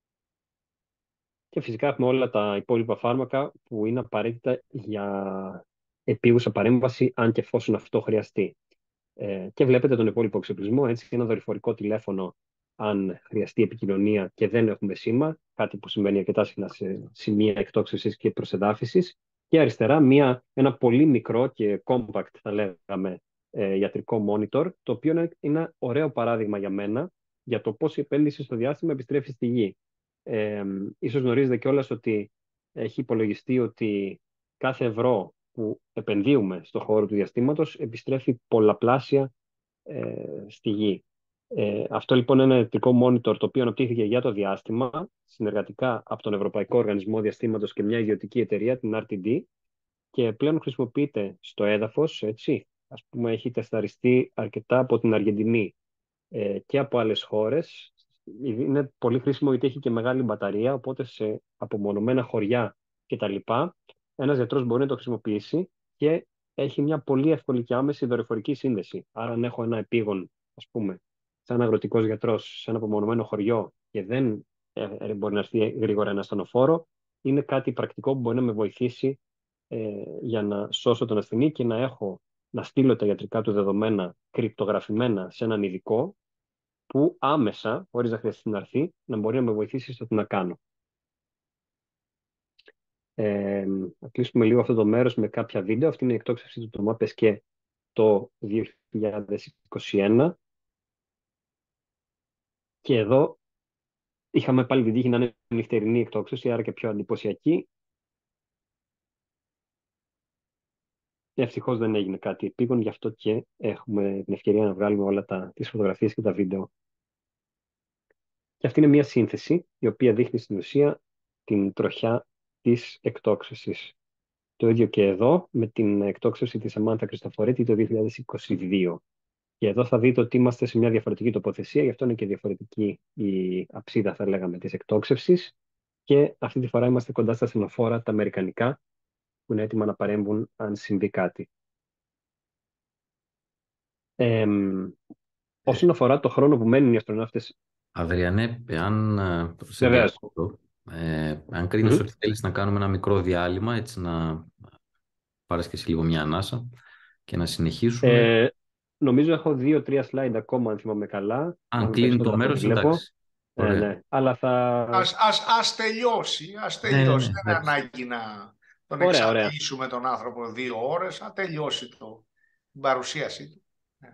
Και φυσικά έχουμε όλα τα υπόλοιπα φάρμακα που είναι απαραίτητα για επίγουσα παρέμβαση, αν και εφόσον αυτό χρειαστεί. Ε, και βλέπετε τον υπόλοιπο εξοπλισμό, έτσι, ένα δορυφορικό τηλέφωνο, αν χρειαστεί επικοινωνία και δεν έχουμε σήμα, κάτι που συμβαίνει αρκετά συχνά σε σημεία εκτόξευσης και προσεδάφισης. Και αριστερά μια, ένα πολύ μικρό και compact, θα λέγαμε, ε, ιατρικό monitor, το οποίο είναι ένα ωραίο παράδειγμα για μένα για το πώς η επένδυση στο διάστημα επιστρέφει στη Γη. Ε, ίσως γνωρίζετε κιόλας ότι έχει υπολογιστεί ότι κάθε ευρώ που επενδύουμε στον χώρο του διαστήματος επιστρέφει πολλαπλάσια ε, στη Γη. Ε, αυτό λοιπόν είναι ένα ηλεκτρικό monitor το οποίο αναπτύχθηκε για το διάστημα συνεργατικά από τον Ευρωπαϊκό Οργανισμό Διαστήματος και μια ιδιωτική εταιρεία, την αρ τι ντι, και πλέον χρησιμοποιείται στο έδαφος, έτσι. Ας πούμε, έχει τεσταριστεί αρκετά από την Αργεντινή ε, και από άλλες χώρες. Είναι πολύ χρήσιμο γιατί έχει και μεγάλη μπαταρία, οπότε σε απομονωμένα χωριά κτλ. Ένας γιατρός μπορεί να το χρησιμοποιήσει και έχει μια πολύ εύκολη και άμεση δορυφορική σύνδεση. Άρα, αν έχω ένα επίγον, ας πούμε, σαν αγροτικός γιατρός σε ένα απομονωμένο χωριό και δεν ε, ε, μπορεί να έρθει γρήγορα ένα ασθενοφόρο, είναι κάτι πρακτικό που μπορεί να με βοηθήσει ε, για να σώσω τον ασθενή και να έχω να στείλω τα ιατρικά του δεδομένα κρυπτογραφημένα σε έναν ειδικό που άμεσα, χωρίς να χρειαστεί να έρθει, να μπορεί να με βοηθήσει στο τι να κάνω. Ε, να κλείσουμε λίγο αυτό το μέρος με κάποια βίντεο. Αυτή είναι η εκτόξευση του Τομάπες και το δύο χιλιάδες είκοσι ένα. Και εδώ είχαμε πάλι την τύχη να είναι νυχτερινή εκτόξευση, άρα και πιο εντυπωσιακή. Ευτυχώς δεν έγινε κάτι επίγον, γι' αυτό και έχουμε την ευκαιρία να βγάλουμε όλα τα, τις φωτογραφίες και τα βίντεο. Και αυτή είναι μια σύνθεση, η οποία δείχνει στην ουσία την τροχιά της εκτόξευσης. Το ίδιο και εδώ, με την εκτόξευση της Αμάνθα Χριστοφορίτη το δύο χιλιάδες είκοσι δύο. Και εδώ θα δείτε ότι είμαστε σε μια διαφορετική τοποθεσία, γι' αυτό είναι και διαφορετική η αψίδα, θα λέγαμε, της εκτόξευσης. Και αυτή τη φορά είμαστε κοντά στα ασθενοφόρα, τα αμερικανικά, που είναι έτοιμα να παρέμβουν αν συμβεί κάτι. Ε, όσον αφορά το χρόνο που μένουν οι αστροναύτες. Αδριανέ, αν ε, σε Βεβαίως. διακόπτω, ε, αν κρίνεις Mm-hmm. ότι θέλεις να κάνουμε ένα μικρό διάλειμμα, έτσι να πάρεις και εσύ λίγο μια ανάσα και να συνεχίσουμε. Ε, νομίζω έχω δύο-τρία slide ακόμα, αν θυμάμαι καλά. Αν Μάλλον κλείνει το περισσότερα από ό,τι μέρος, βλέπω. εντάξει. Ε, Ωραία. ναι, αλλά θα... Ας, ας, ας τελειώσει, ας Ναι, ναι, τελειώσει. ναι, Δεν είναι εντάξει. ανάγκη να τον Ωραία, ωραία. εξαντλήσουμε τον άνθρωπο δύο ώρες, να τελειώσει το, την παρουσίαση του.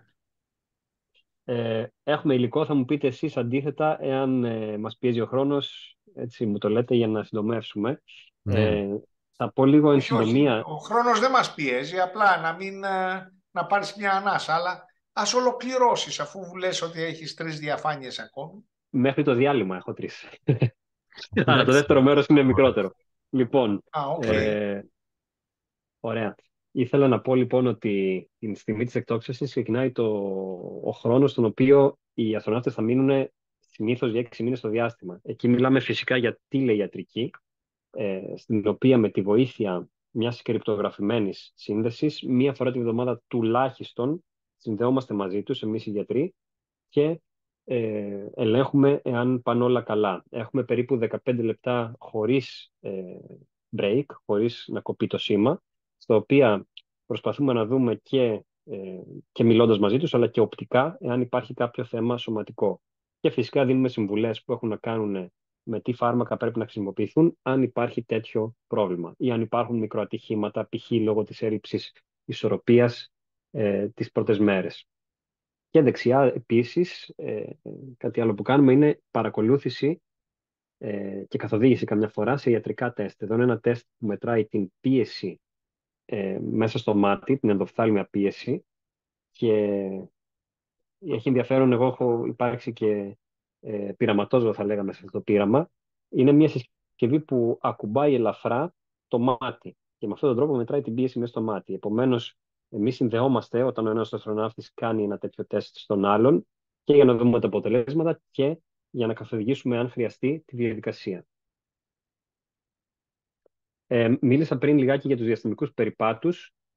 Ε, έχουμε υλικό, θα μου πείτε εσείς αντίθετα, εάν ε, μας πιέζει ο χρόνος, έτσι μου το λέτε για να συντομεύσουμε. Ναι. Ε, θα πω λίγο εν Όχι, όχι. συντομία. Ο χρόνος δεν μας πιέζει, απλά να μην ε, να πάρεις μια ανάσα, αλλά ας ολοκληρώσεις αφού λες ότι έχεις τρεις διαφάνειες ακόμη. Μέχρι το διάλειμμα έχω τρεις. Άρα το Εντάξει. δεύτερο μέρος είναι μικρότερο. Λοιπόν, Α, οκ. Okay. ε, ωραία. Ήθελα να πω λοιπόν ότι την στιγμή της εκτόξευσης ξεκινάει το, ο χρόνος στον οποίο οι αστροναύτες θα μείνουν συνήθως για έξι μήνες στο διάστημα. Εκεί μιλάμε φυσικά για τηλεϊατρική, ε, στην οποία με τη βοήθεια μιας κρυπτογραφημένης σύνδεσης, μία φορά την εβδομάδα τουλάχιστον συνδεόμαστε μαζί τους, εμείς οι γιατροί, και ε, ελέγχουμε εάν πάνε όλα καλά. Έχουμε περίπου δεκαπέντε λεπτά χωρίς ε, break, χωρίς να κοπεί το σήμα, στα οποία προσπαθούμε να δούμε και, ε, και μιλώντας μαζί τους, αλλά και οπτικά, εάν υπάρχει κάποιο θέμα σωματικό. Και φυσικά δίνουμε συμβουλές που έχουν να κάνουν με τι φάρμακα πρέπει να χρησιμοποιηθούν, αν υπάρχει τέτοιο πρόβλημα ή αν υπάρχουν μικροατυχήματα, π.χ. λόγω της έλλειψης ισορροπίας ε, τις πρώτες μέρες. Και δεξιά επίσης, ε, κάτι άλλο που κάνουμε είναι παρακολούθηση ε, και καθοδήγηση καμιά φορά σε ιατρικά τεστ. Εδώ είναι ένα τεστ που μετράει την πίεση ε, μέσα στο μάτι, την ενδοφθάλμια πίεση, και έχει ενδιαφέρον. Εγώ έχω υπάρξει και ε, πειραματόζωο, θα λέγαμε, σε αυτό το πείραμα. Είναι μια συσκευή που ακουμπάει ελαφρά το μάτι και με αυτόν τον τρόπο μετράει την πίεση μέσα στο μάτι. Επομένως, εμείς συνδεόμαστε όταν ο ένας αστροναύτης κάνει ένα τέτοιο τεστ στον άλλον, και για να δούμε τα αποτελέσματα και για να καθοδηγήσουμε, αν χρειαστεί, τη διαδικασία. Ε, μίλησα πριν λιγάκι για τους διαστημικούς περιπάτους.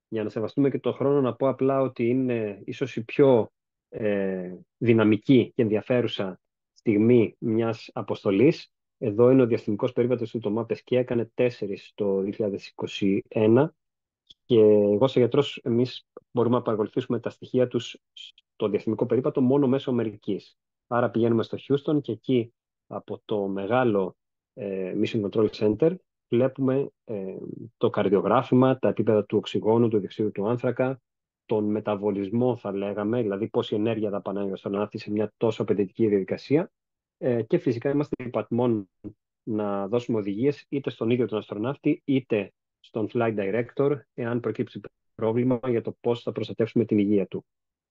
Για να σεβαστούμε και τον χρόνο, να πω απλά ότι είναι ίσως η πιο ε, δυναμική και ενδιαφέρουσα στιγμή μιας αποστολής. Εδώ είναι ο διαστημικός περίπατος του Τομά και έκανε τέσσερις το δύο χιλιάδες είκοσι ένα και εγώ σαν γιατρός, εμείς μπορούμε να παρακολουθήσουμε τα στοιχεία τους στο διαστημικό περίπατο μόνο μέσω Αμερικής. Άρα πηγαίνουμε στο Houston και εκεί από το μεγάλο ε, Mission Control Center βλέπουμε ε, το καρδιογράφημα, τα επίπεδα του οξυγόνου, του διοξείδου του άνθρακα, τον μεταβολισμό θα λέγαμε, δηλαδή πόση ενέργεια δαπανάει ο αστροναύτης σε μια τόσο απαιτητική διαδικασία ε, και φυσικά είμαστε υπατμόν να δώσουμε οδηγίες είτε στον ίδιο τον αστροναύτη είτε στον flight director εάν προκύψει πρόβλημα για το πώς θα προστατεύσουμε την υγεία του.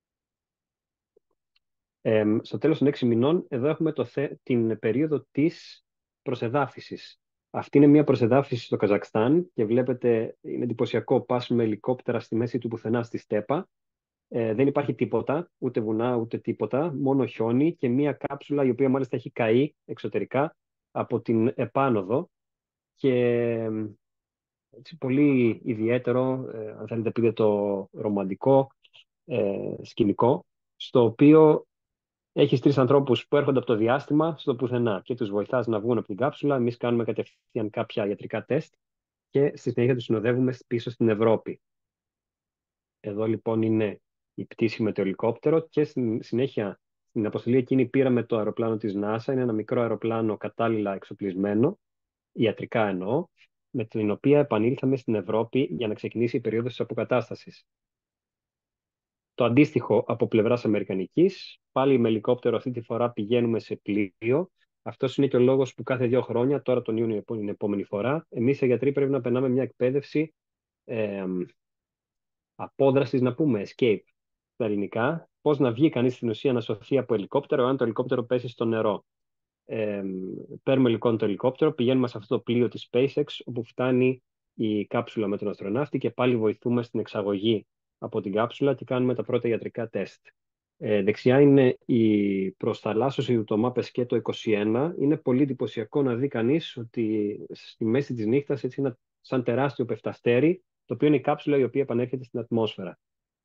Ε, στο τέλος των έξι μηνών, εδώ έχουμε το θε, την περίοδο της προσεδάφισης. Αυτή είναι μια προσεδάφιση στο Καζακστάν και βλέπετε, είναι εντυπωσιακό, πας με ελικόπτερα στη μέση του πουθενά στη στέπα. Ε, δεν υπάρχει τίποτα, ούτε βουνά, ούτε τίποτα, μόνο χιόνι και μια κάψουλα η οποία μάλιστα έχει καεί εξωτερικά από την επάνωδο και έτσι, πολύ ιδιαίτερο, ε, αν θέλετε πείτε το ρομαντικό ε, σκηνικό, στο οποίο έχεις τρεις ανθρώπους που έρχονται από το διάστημα στο πουθενά και τους βοηθάς να βγουν από την κάψουλα. Εμείς κάνουμε κατευθείαν κάποια ιατρικά τεστ και στη συνέχεια τους συνοδεύουμε πίσω στην Ευρώπη. Εδώ λοιπόν είναι η πτήση με το ελικόπτερο και στη συνέχεια στην αποστολή εκείνη πήραμε το αεροπλάνο της NASA. Είναι ένα μικρό αεροπλάνο κατάλληλα εξοπλισμένο, ιατρικά εννοώ, με την οποία επανήλθαμε στην Ευρώπη για να ξεκινήσει η περίοδος της αποκατάστασης. Το αντίστοιχο από πλευράς αμερικανικής, πάλι με ελικόπτερο αυτή τη φορά πηγαίνουμε σε πλοίο. Αυτός είναι και ο λόγος που κάθε δύο χρόνια, τώρα τον Ιούνιο είναι η επόμενη φορά, εμείς οι γιατροί πρέπει να περνάμε μια εκπαίδευση ε, απόδρασης, να πούμε, escape στα ελληνικά, πώς να βγει κανείς στην ουσία να σωθεί από ελικόπτερο, αν το ελικόπτερο πέσει στο νερό. Ε, παίρνουμε λοιπόν το ελικόπτερο, πηγαίνουμε σε αυτό το πλοίο της SpaceX, όπου φτάνει η κάψουλα με τον αστροναύτη και πάλι βοηθούμε στην εξαγωγή από την κάψουλα και κάνουμε τα πρώτα ιατρικά τεστ. Ε, δεξιά είναι η προσταλάσσωση του Τομά και το είκοσι ένα. Είναι πολύ εντυπωσιακό να δει κανείς ότι στη μέση της νύχτας έτσι είναι σαν τεράστιο πεφταστέρι, το οποίο είναι η κάψουλα η οποία επανέρχεται στην ατμόσφαιρα.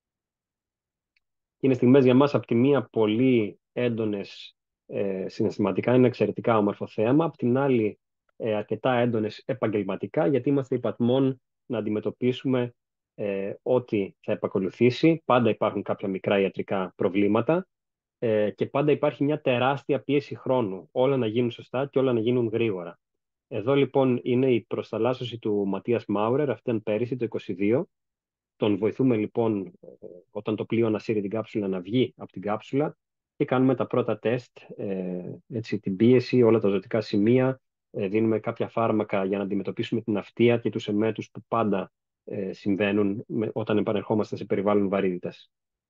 Είναι στιγμές για μας από τη μία πολύ έντονες ε, συναισθηματικά, είναι εξαιρετικά όμορφο θέαμα, από την άλλη ε, αρκετά έντονες επαγγελματικά, γιατί είμαστε υπατμόν να αντιμετωπίσουμε ε, ό,τι θα επακολουθήσει. Πάντα υπάρχουν κάποια μικρά ιατρικά προβλήματα ε, και πάντα υπάρχει μια τεράστια πίεση χρόνου. Όλα να γίνουν σωστά και όλα να γίνουν γρήγορα. Εδώ λοιπόν είναι η προσταλάσσωση του Ματίας Μάουρερ, αυτή ήταν πέρυσι το είκοσι δύο. Τον βοηθούμε λοιπόν όταν το πλοίο ανασύρει την κάψουλα να βγει από την κάψουλα και κάνουμε τα πρώτα τεστ, ε, έτσι, την πίεση, όλα τα ζωτικά σημεία, ε, δίνουμε κάποια φάρμακα για να αντιμετωπίσουμε την αυτεία και τους εμέτους που πάντα ε, συμβαίνουν με, όταν επανερχόμαστε σε περιβάλλον βαρύτητας.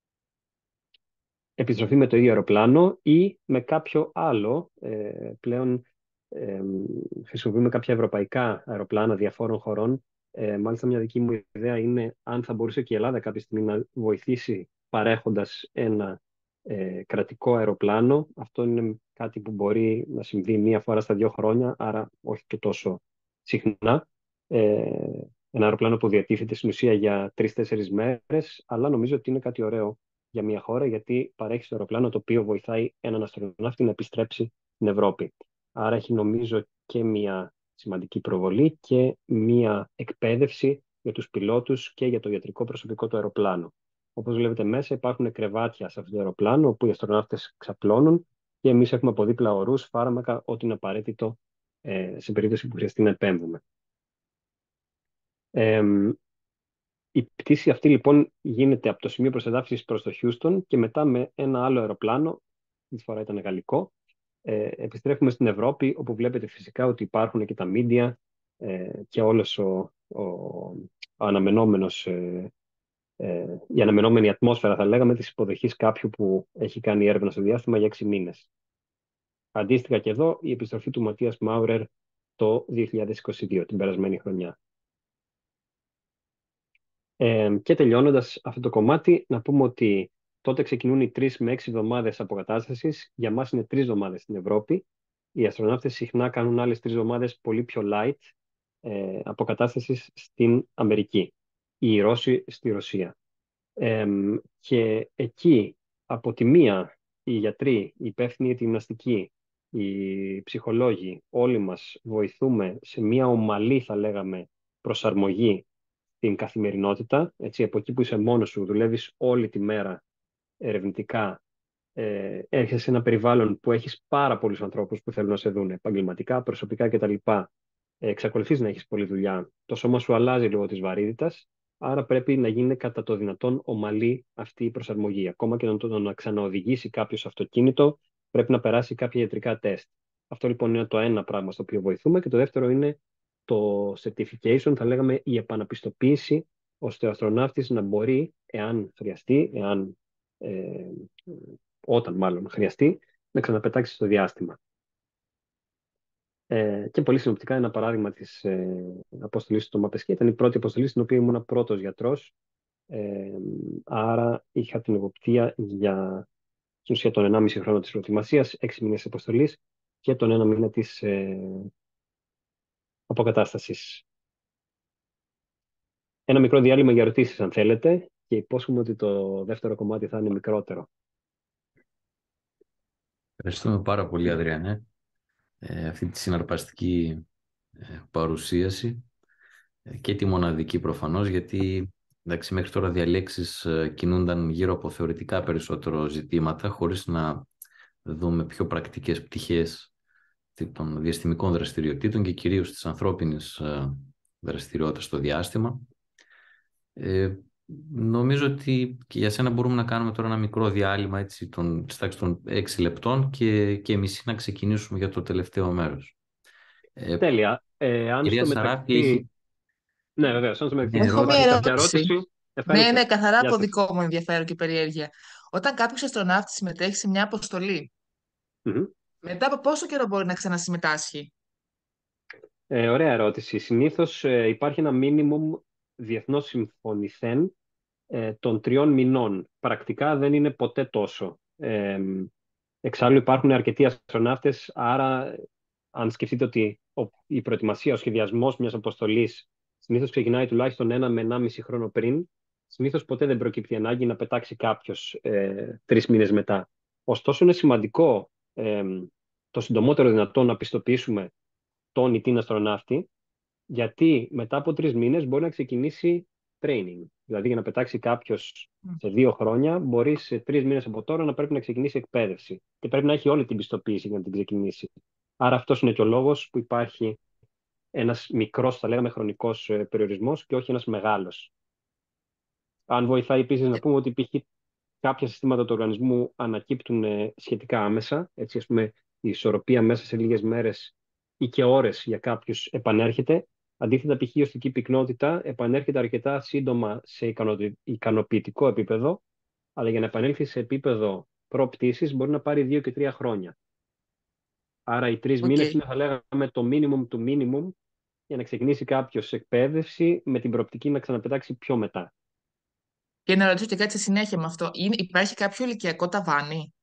Επιστροφή με το ίδιο αεροπλάνο ή με κάποιο άλλο, ε, πλέον ε, χρησιμοποιούμε κάποια ευρωπαϊκά αεροπλάνα διαφόρων χωρών. Ε, μάλιστα μια δική μου ιδέα είναι αν θα μπορούσε και η Ελλάδα κάποια στιγμή να βοηθήσει παρέχοντας ένα ε, κρατικό αεροπλάνο. Αυτό είναι κάτι που μπορεί να συμβεί μία φορά στα δύο χρόνια, άρα όχι και τόσο συχνά. Ε, ένα αεροπλάνο που διατίθεται στην ουσία για τρεις-τέσσερις μέρες, αλλά νομίζω ότι είναι κάτι ωραίο για μια χώρα, γιατί παρέχει στο αεροπλάνο το οποίο βοηθάει έναν αστροναύτη να επιστρέψει στην Ευρώπη. Άρα έχει νομίζω και μια σημαντική προβολή και μια εκπαίδευση για τους πιλότους και για το ιατρικό προσωπικό του αεροπλάνου. Όπως βλέπετε μέσα υπάρχουν κρεβάτια σε αυτό το αεροπλάνο, όπου οι αστροναύτες ξαπλώνουν και εμείς έχουμε από δίπλα ορούς, φάρμακα, ό,τι είναι απαραίτητο ε, σε περίπτωση που χρειαστεί να επέμβουμε. Ε, Η πτήση αυτή λοιπόν γίνεται από το σημείο προσεδάφισης προς το Houston και μετά με ένα άλλο αεροπλάνο, αυτή τη φορά ήταν γαλλικό, ε, επιστρέφουμε στην Ευρώπη, όπου βλέπετε φυσικά ότι υπάρχουν και τα media ε, και όλος ο, ο, ο αναμενόμενος, ε, ε, η αναμενόμενη ατμόσφαιρα θα λέγαμε της υποδοχής κάποιου που έχει κάνει έρευνα στο διάστημα για έξι μήνες. Αντίστοιχα και εδώ η επιστροφή του Ματίας Μάουρερ το δύο χιλιάδες είκοσι δύο, την περασμένη χρονιά. Ε, και τελειώνοντας αυτό το κομμάτι, να πούμε ότι τότε ξεκινούν οι τρεις με έξι εβδομάδες αποκατάστασης. Για μας είναι τρεις εβδομάδες στην Ευρώπη. Οι αστροναύτες συχνά κάνουν άλλες τρεις εβδομάδες πολύ πιο light ε, αποκατάστασης στην Αμερική. οι Ρώσοι στη Ρωσία. Ε, και εκεί, από τη μία, οι γιατροί, οι υπεύθυνοι για τη γυμναστική, οι ψυχολόγοι, όλοι μας βοηθούμε σε μια ομαλή, θα λέγαμε, προσαρμογή στην καθημερινότητα. Έτσι, από εκεί που είσαι μόνος σου, δουλεύεις όλη τη μέρα ερευνητικά, ε, έρχεσαι σε ένα περιβάλλον που έχεις πάρα πολλούς ανθρώπους που θέλουν να σε δουν επαγγελματικά, προσωπικά κτλ. Ε, εξακολουθείς να έχεις πολλή δουλειά. Το σώμα σου αλλάζει λόγω της βαρύτητας, άρα πρέπει να γίνει κατά το δυνατόν ομαλή αυτή η προσαρμογή. Ακόμα και να το να ξαναοδηγήσει κάποιο αυτοκίνητο, πρέπει να περάσει κάποια ιατρικά τεστ. Αυτό λοιπόν είναι το ένα πράγμα στο οποίο βοηθούμε. Και το δεύτερο είναι το certification, θα λέγαμε η επαναπιστοποίηση, ώστε ο αστροναύτης να μπορεί, εάν χρειαστεί, εάν, ε, όταν μάλλον χρειαστεί, να ξαναπετάξει στο διάστημα. Ε, και πολύ συνοπτικά, ένα παράδειγμα της ε, αποστολής στο ΜΑΠΕΣΚΕ ήταν η πρώτη αποστολή στην οποία ήμουν πρώτος γιατρός. Ε, άρα είχα την εποπτεία για στην ουσία τον ενάμιση χρόνο της προετοιμασίας, έξι μήνες αποστολής και τον ένα μήνα της ε, αποκατάστασης. Ένα μικρό διάλειμμα για ερωτήσεις αν θέλετε και υπόσχομαι ότι το δεύτερο κομμάτι θα είναι μικρότερο. Ευχαριστούμε πάρα πολύ, Αδριανέ, ε, αυτή τη συναρπαστική ε, παρουσίαση ε, και τη μοναδική προφανώς, γιατί εντάξει, μέχρι τώρα διαλέξεις ε, κινούνταν γύρω από θεωρητικά περισσότερο ζητήματα, χωρίς να δούμε πιο πρακτικές πτυχές των διαστημικών δραστηριοτήτων και κυρίως της ανθρώπινης ε, δραστηριότητας στο διάστημα. Ε, νομίζω ότι και για σένα μπορούμε να κάνουμε τώρα ένα μικρό διάλειμμα, έτσι, των, της τάξης των έξι λεπτών και, και εμείς να ξεκινήσουμε για το τελευταίο μέρος. Ε, Τέλεια. Ε, αν κυρία στο Σαράπη έχει μεταξύ... Ναι, βεβαίως. Αν στο μεταξύ μια Έχω μία υπάρχει ερώτηση. κάποια ερώτηση. ερώτηση, Ναι, ευχαρίστως. ναι, καθαρά Γεια από σας. δικό μου ενδιαφέρον και περιέργεια. Όταν κάποιος αστροναύτης συμμετέχει σε μια αποστολή, Μμμ. μετά από πόσο καιρό μπορεί να ξανασυμμετάσχει? Ε, ωραία ερώτηση. Συνήθως ε, υπάρχει ένα minimum διεθνώς συμφωνηθέν ε, των τριών μηνών. Πρακτικά δεν είναι ποτέ τόσο. Ε, εξάλλου υπάρχουν αρκετοί αστροναύτες, άρα αν σκεφτείτε ότι ο- η προετοιμασία, ο σχεδιασμός μιας αποστολής συνήθως ξεκινάει τουλάχιστον ένα με ενάμιση χρόνο πριν, συνήθως ποτέ δεν προκύπτει ανάγκη να πετάξει κάποιος ε, τρεις μήνες μετά. Ωστόσο είναι σημαντικό ε, το συντομότερο δυνατό να πιστοποιήσουμε τον ή την αστροναύτη, γιατί μετά από τρεις μήνες μπορεί να ξεκινήσει training. Δηλαδή, για να πετάξει κάποιο σε δύο χρόνια, μπορεί σε τρεις μήνες από τώρα να πρέπει να ξεκινήσει εκπαίδευση. Και πρέπει να έχει όλη την πιστοποίηση για να την ξεκινήσει. Άρα, αυτός είναι και ο λόγος που υπάρχει ένας μικρός, θα λέγαμε, χρονικός ε, περιορισμός και όχι ένας μεγάλος. Αν βοηθάει επίσης να πούμε ότι υπήρχε κάποια συστήματα του οργανισμού ανακύπτουν ε, σχετικά άμεσα. Έτσι, ας πούμε, η ισορροπία μέσα σε λίγες μέρες ή και ώρες για κάποιους επανέρχεται. Αντίθετα, π.χ. η οστική πυκνότητα επανέρχεται αρκετά σύντομα σε ικανο- ικανοποιητικό επίπεδο, αλλά για να επανέλθει σε επίπεδο προπτήσης μπορεί να πάρει δύο και τρία χρόνια. Άρα οι τρεις Οκ. μήνες είναι, θα λέγαμε, το minimum του minimum για να ξεκινήσει κάποιος εκπαίδευση με την προοπτική να ξαναπετάξει πιο μετά. Και να ρωτήσω και κάτι σε συνέχεια με αυτό. Είναι, υπάρχει κάποιο ηλικιακό ταβάνι?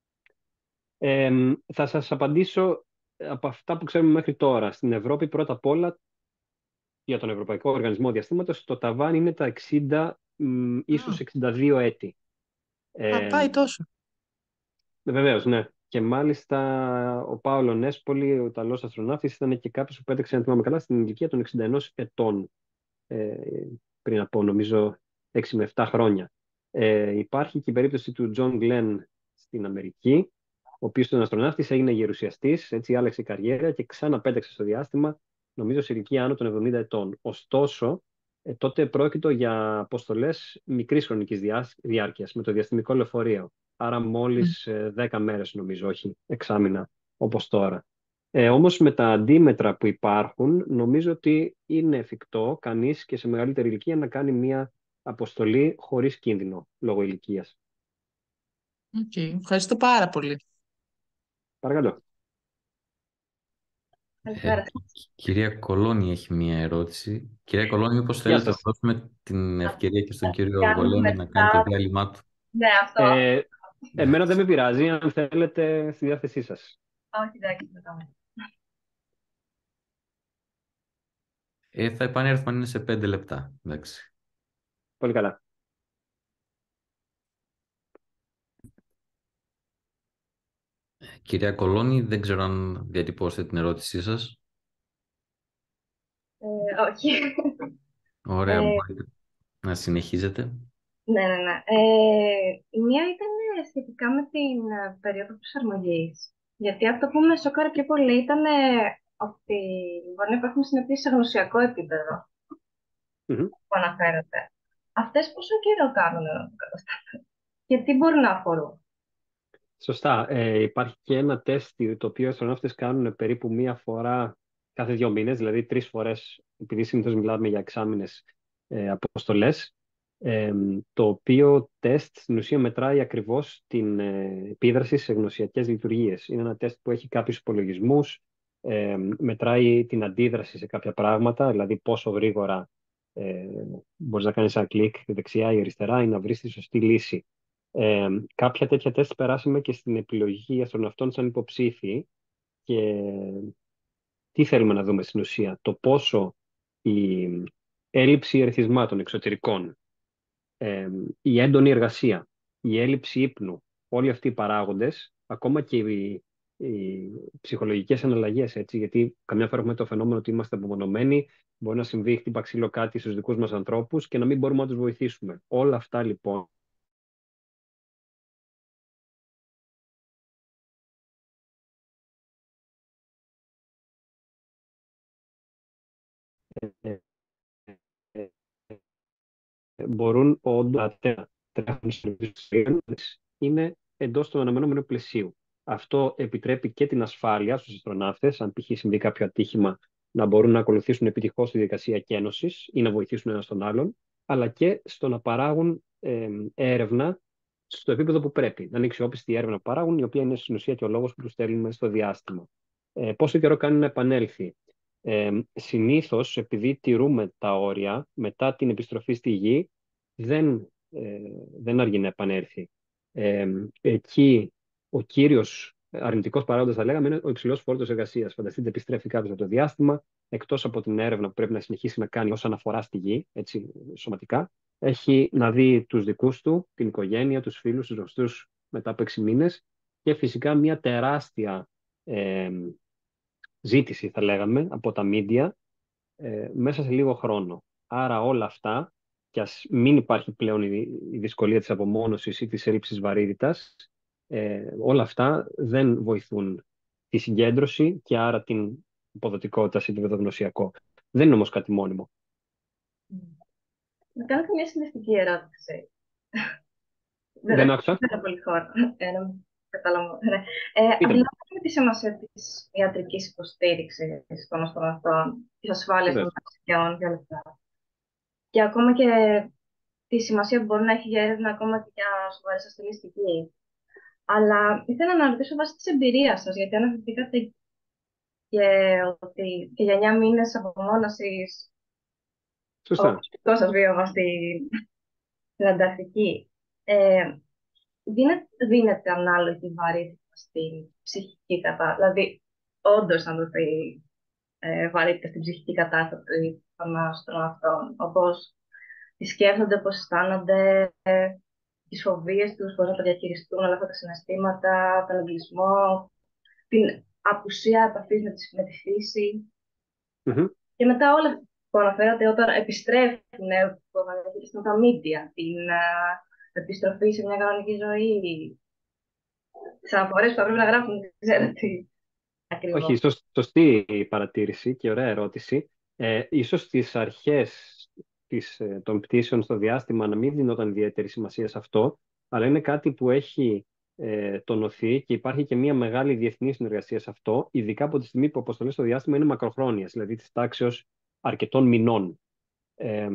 Ε, θα σας απαντήσω από αυτά που ξέρουμε μέχρι τώρα. Στην Ευρώπη, πρώτα απ' όλα, για τον Ευρωπαϊκό Οργανισμό Διαστήματος, το ταβάνι είναι τα εξήντα, μ, ίσως Mm. εξήντα δύο έτη. Α, Ε, πάει τόσο. βεβαίως, ναι. Και μάλιστα ο Πάολο Νέσπολη, ο Ιταλός αστροναύτης, ήταν και κάποιος που πέταξε, αν θυμάμαι καλά, στην ηλικία των εξήντα ένα ετών. Ε, πριν από, νομίζω, έξι με επτά χρόνια. Ε, υπάρχει και η περίπτωση του Τζον Γκλεν στην Αμερική, ο οποίος ήταν αστροναύτης, έγινε γερουσιαστής, έτσι άλλαξε η καριέρα και ξανά πέταξε στο διάστημα, νομίζω σε ηλικία άνω των εβδομήντα ετών. Ωστόσο, ε, τότε πρόκειτο για αποστολές μικρής χρονικής διάς- διάρκειας με το διαστημικό λεωφορείο. Άρα Mm. μόλις ε, δέκα μέρες, νομίζω, όχι εξάμηνα όπως τώρα. Ε, όμως με τα αντίμετρα που υπάρχουν, νομίζω ότι είναι εφικτό κανείς και σε μεγαλύτερη ηλικία να κάνει μια αποστολή χωρίς κίνδυνο λόγω ηλικίας. Οκ. Ευχαριστώ πάρα πολύ. Παρακαλώ. Ε, κυρία Κολόνη έχει μια ερώτηση. Κυρία Κολόνη, μήπως Γεια θέλετε να σας. δώσουμε την ευκαιρία και στον κύριο Κάνουμε Γολέμη να κάνει το μετά. διάλειμμα του. Ναι, αυτό. Ε, εμένα δεν με πειράζει, αν θέλετε, στη διάθεσή σας. Όχι, εντάξει, μετά. Ε, θα επανέλθουμε αν είναι σε πέντε λεπτά. Εντάξει. Πολύ καλά. Κυρία Κολώνη, δεν ξέρω αν διατυπώσετε την ερώτησή σας. Ε, όχι. Ωραία, Ε, μπορείτε να συνεχίζετε. ναι, ναι, ναι. Ε, η μία ήταν σχετικά με την ε, περίοδο προσαρμογής. Γιατί αυτό που με σοκάρε πιο πολύ ήταν ε, ότι μπορεί να υπάρχουν συνεπείς σε γνωσιακό επίπεδο Μμμ. που αναφέρατε. Αυτές πόσο καιρό κάνουν να το κατασταθούν και τι μπορούν να αφορούν. Σωστά. Ε, υπάρχει και ένα τεστ το οποίο οι αστροναύτες κάνουν περίπου μία φορά κάθε δύο μήνες, δηλαδή τρεις φορές, επειδή συνήθως μιλάμε για εξάμηνες ε, αποστολές, ε, το οποίο τεστ στην ουσία μετράει ακριβώς την ε, επίδραση σε γνωσιακές λειτουργίες. Είναι ένα τεστ που έχει κάποιους υπολογισμούς, ε, μετράει την αντίδραση σε κάποια πράγματα, δηλαδή πόσο γρήγορα ε, μπορείς να κάνεις ένα κλικ δεξιά ή αριστερά ή να βρεις τη σωστή λύση. Ε, κάποια τέτοια τεστ περάσαμε και στην επιλογή αστροναυτών σαν υποψήφιοι και τι θέλουμε να δούμε στην ουσία, το πόσο η έλλειψη ερεθισμάτων εξωτερικών, ε, η έντονη εργασία, η έλλειψη ύπνου, όλοι αυτοί οι παράγοντες, ακόμα και οι, οι ψυχολογικές αναλλαγές, έτσι, γιατί καμιά φορά έχουμε το φαινόμενο ότι είμαστε απομονωμένοι, μπορεί να συμβεί χτύπα ξύλο κάτι στους δικούς μας ανθρώπους και να μην μπορούμε να τους βοηθήσουμε. Όλα αυτά λοιπόν ε, ε, μπορούν όντως να τρέχουν στις είναι εντός του αναμενόμενου πλαισίου. Αυτό επιτρέπει και την ασφάλεια στους αστροναύτες, αν π.χ. συμβεί κάποιο ατύχημα, να μπορούν να ακολουθήσουν επιτυχώς τη διαδικασία εκένωσης ή να βοηθήσουν ένα τον άλλον, αλλά και στο να παράγουν ε, έρευνα στο επίπεδο που πρέπει. Να είναι αξιόπιστη η έρευνα που παράγουν, η οποία είναι στην ουσία και ο λόγος που τους στέλνουμε στο διάστημα. Ε, πόσο καιρό κάνει να επανέλθει. Ε, συνήθως, επειδή τηρούμε τα όρια, μετά την επιστροφή στη Γη, δεν, ε, δεν αργεί να επανέλθει. Ε, εκεί ο κύριος αρνητικός παράγοντας, θα λέγαμε, είναι ο υψηλός φόρτος εργασίας. Φανταστείτε, επιστρέφει κάποιος από το διάστημα, εκτός από την έρευνα που πρέπει να συνεχίσει να κάνει ως αναφορά στη Γη, έτσι, σωματικά, έχει να δει τους δικούς του, την οικογένεια, τους φίλους, τους γνωστούς μετά από έξι μήνες και φυσικά μια τεράστια ε, ζήτηση, θα λέγαμε, από τα media ε, μέσα σε λίγο χρόνο. Άρα όλα αυτά, και ας μην υπάρχει πλέον η, η δυσκολία της απομόνωσης ή της έλλειψης βαρύτητας, ε, όλα αυτά δεν βοηθούν τη συγκέντρωση και άρα την υποδοτικότητα σε επίπεδο γνωσιακό. Δεν είναι όμως κάτι μόνιμο. Να κάνω και μια συνδυαστική ερώτηση. Δεν Δεν έχω άκουσα. δεν έχω πολύ χώρο. Ε, να μην καταλαβαίνω. Ναι. Ε, Πείτε μου. Αντιλαμβάνομαι τη σημασία τη ιατρική υποστήριξη των αστροναυτών, τη ασφάλεια των Βεβαίως. ταξιδιών και όλα αυτά. Και ακόμα και τη σημασία που μπορεί να έχει για έρευνα ακόμα και για σοβαρέ ασθενεί στη γη. Αλλά ήθελα να ρωτήσω βάσει τη εμπειρία σα, γιατί αναφερθήκατε και ότι και για εννιά μήνε απομόνωση ο Σωστά. προσωπικό σα βίωμα στην στην Ανταρκτική. Ε, δίνεται, δίνεται ανάλογη βαρύτητα στην ψυχική κατάσταση. Δηλαδή, όντω να δοθεί ε, βαρύτητα στην ψυχική κατάσταση των αστροναυτών. Όπω τι σκέφτονται, πώ αισθάνονται, ε, τι φοβίε του, πώ να τα διαχειριστούν όλα αυτά τα συναισθήματα, τον εγκλισμό, την απουσία επαφή με, τη- με τη φύση. Μμμ. Και μετά όλα που αναφέρατε όταν επιστρέφουν ε, που αναφέρατε τα media, την ε, επιστροφή σε μια κανονική ζωή, τις αναφορές που θα πρέπει να γράφουν, δεν ξέρω τι ακριβώς. Όχι, σωσ- σωστή η παρατήρηση και ωραία ερώτηση. Ε, ίσως στις αρχές της, ε, των πτήσεων στο διάστημα να μην δινόταν ιδιαίτερη σημασία σε αυτό, αλλά είναι κάτι που έχει ε, τονωθεί και υπάρχει και μια μεγάλη διεθνή συνεργασία σε αυτό, ειδικά από τη στιγμή που οι αποστολές στο διάστημα είναι μακροχρόνιες, δηλαδή της τάξεως αρκετών μηνών. Ε,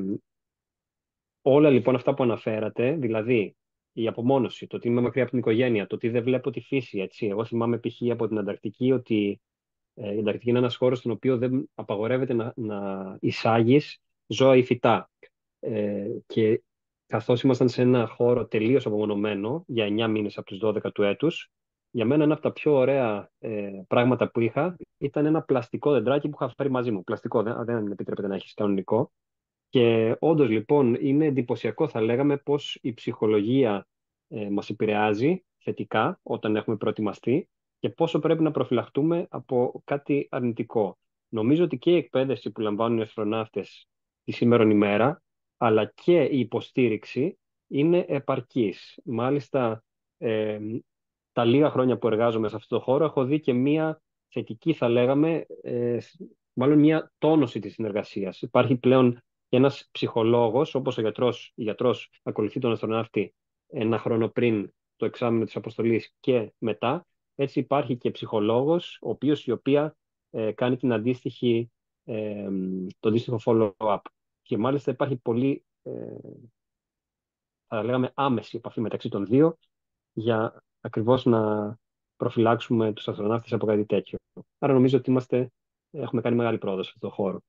Όλα λοιπόν αυτά που αναφέρατε, δηλαδή η απομόνωση, το ότι είμαι μακριά από την οικογένεια, το ότι δεν βλέπω τη φύση, έτσι. Εγώ θυμάμαι π.χ. από την Ανταρκτική ότι ε, η Ανταρκτική είναι ένας χώρος στον οποίο δεν απαγορεύεται να, να εισάγεις ζώα ή φυτά. Ε, και καθώς ήμασταν σε ένα χώρο τελείως απομονωμένο για εννιά μήνες από τους δώδεκα του έτους, για μένα ένα από τα πιο ωραία ε, πράγματα που είχα ήταν ένα πλαστικό δεντράκι που είχα φέρει μαζί μου. Πλαστικό, δεν, δεν επιτρέπεται να έχεις κανονικό. Και όντως λοιπόν είναι εντυπωσιακό, θα λέγαμε, πως η ψυχολογία ε, μας επηρεάζει θετικά όταν έχουμε προετοιμαστεί και πόσο πρέπει να προφυλαχτούμε από κάτι αρνητικό. Νομίζω ότι και η εκπαίδευση που λαμβάνουν οι αστροναύτες τη σήμερον ημέρα, αλλά και η υποστήριξη είναι επαρκής. Μάλιστα, ε, τα λίγα χρόνια που εργάζομαι σε αυτό το χώρο έχω δει και μία θετική, θα λέγαμε, ε, μάλλον μία τόνωση της συνεργασίας. Υπάρχει πλέον και ένας ψυχολόγος, όπως ο γιατρός, η γιατρός ακολουθεί τον αστροναύτη ένα χρόνο πριν το εξάμηνο της αποστολής και μετά. Έτσι υπάρχει και ψυχολόγος, ο οποίος η οποία ε, κάνει την αντίστοιχη, ε, το αντίστοιχο follow-up. Και μάλιστα υπάρχει πολύ, ε, θα λέγαμε, άμεση επαφή μεταξύ των δύο για ακριβώς να προφυλάξουμε τους αστροναύτες από κάτι τέτοιο. Άρα νομίζω ότι είμαστε, έχουμε κάνει μεγάλη πρόοδο σε αυτό το χώρο.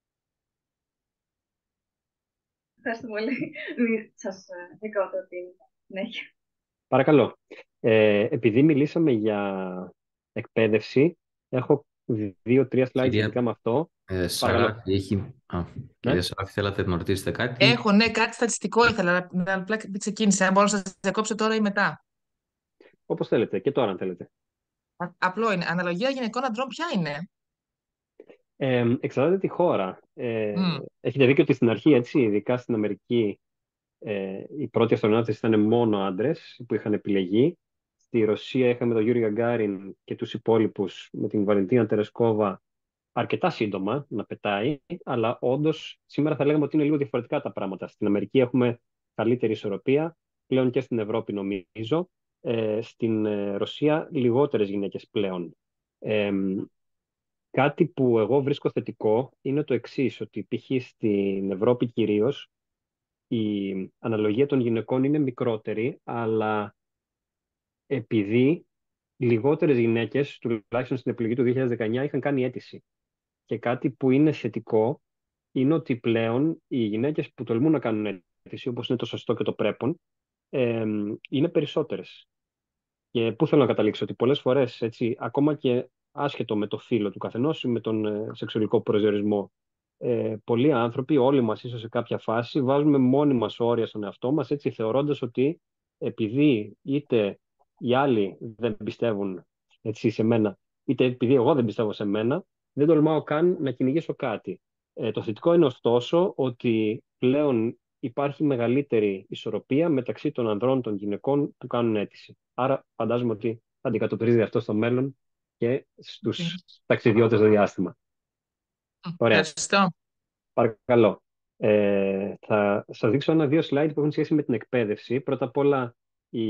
Ευχαριστώ πολύ. Μην σας ε, διακόπτω την συνέχεια. Παρακαλώ. Ε, επειδή μιλήσαμε για εκπαίδευση, έχω δύο-τρία slides Κυρία σχετικά με αυτό. ε, Παρακαλώ. Σαράφη, έχει... Α, Ναι. κυρία Σαράφη, θέλατε να ρωτήσετε κάτι? Έχω, ναι, κάτι στατιστικό ήθελα να να- απλά ξεκίνησα. Αν μπορώ να σας διακόψω τώρα ή μετά. Όπως θέλετε και τώρα αν θέλετε. Α- Απλό είναι. Αναλογία γυναικών αντρών ποια είναι? Ε, εξαρτάται τη χώρα. Ε, Μμ. έχετε δίκιο ότι στην αρχή, έτσι, ειδικά στην Αμερική, ε, οι πρώτοι αστροναύτες ήταν μόνο άντρες που είχαν επιλεγεί. Στη Ρωσία είχαμε τον Γιούρι Γκαγκάριν και τους υπόλοιπους με την Βαλεντίνα Τερεσκόβα αρκετά σύντομα να πετάει, αλλά όντως σήμερα θα λέγαμε ότι είναι λίγο διαφορετικά τα πράγματα. Στην Αμερική έχουμε καλύτερη ισορροπία, πλέον και στην Ευρώπη νομίζω. Ε, στην ε, Ρωσία λιγότερες γυναίκες πλέον. Ε, κάτι που εγώ βρίσκω θετικό είναι το εξής, ότι π.χ. στην Ευρώπη κυρίως η αναλογία των γυναικών είναι μικρότερη, αλλά επειδή λιγότερες γυναίκες, τουλάχιστον στην επιλογή του δύο χιλιάδες δεκαεννιά, είχαν κάνει αίτηση. Και κάτι που είναι θετικό είναι ότι πλέον οι γυναίκες που τολμούν να κάνουν αίτηση, όπως είναι το σωστό και το πρέπον, ε, είναι περισσότερες. Και πού θέλω να καταλήξω, ότι πολλές φορές, έτσι, ακόμα και άσχετο με το φύλο του καθενός ή με τον ε, σεξουαλικό προσδιορισμό, ε, πολλοί άνθρωποι, όλοι μας ίσως σε κάποια φάση, βάζουμε μόνοι μας όρια στον εαυτό μας, έτσι, θεωρώντας ότι επειδή είτε οι άλλοι δεν πιστεύουν, έτσι, σε μένα, είτε επειδή εγώ δεν πιστεύω σε μένα, δεν τολμάω καν να κυνηγήσω κάτι. Ε, το θετικό είναι ωστόσο ότι πλέον υπάρχει μεγαλύτερη ισορροπία μεταξύ των ανδρών των γυναικών που κάνουν αίτηση. Άρα φαντάζομαι ότι θα αντικατοπτρίζει αυτό στο μέλλον και στους ταξιδιώτες στο διάστημα. Ωραία. Ευχαριστώ. Παρακαλώ. Ε, θα σας δείξω ένα-δύο slide που έχουν σχέση με την εκπαίδευση. Πρώτα απ' όλα, η...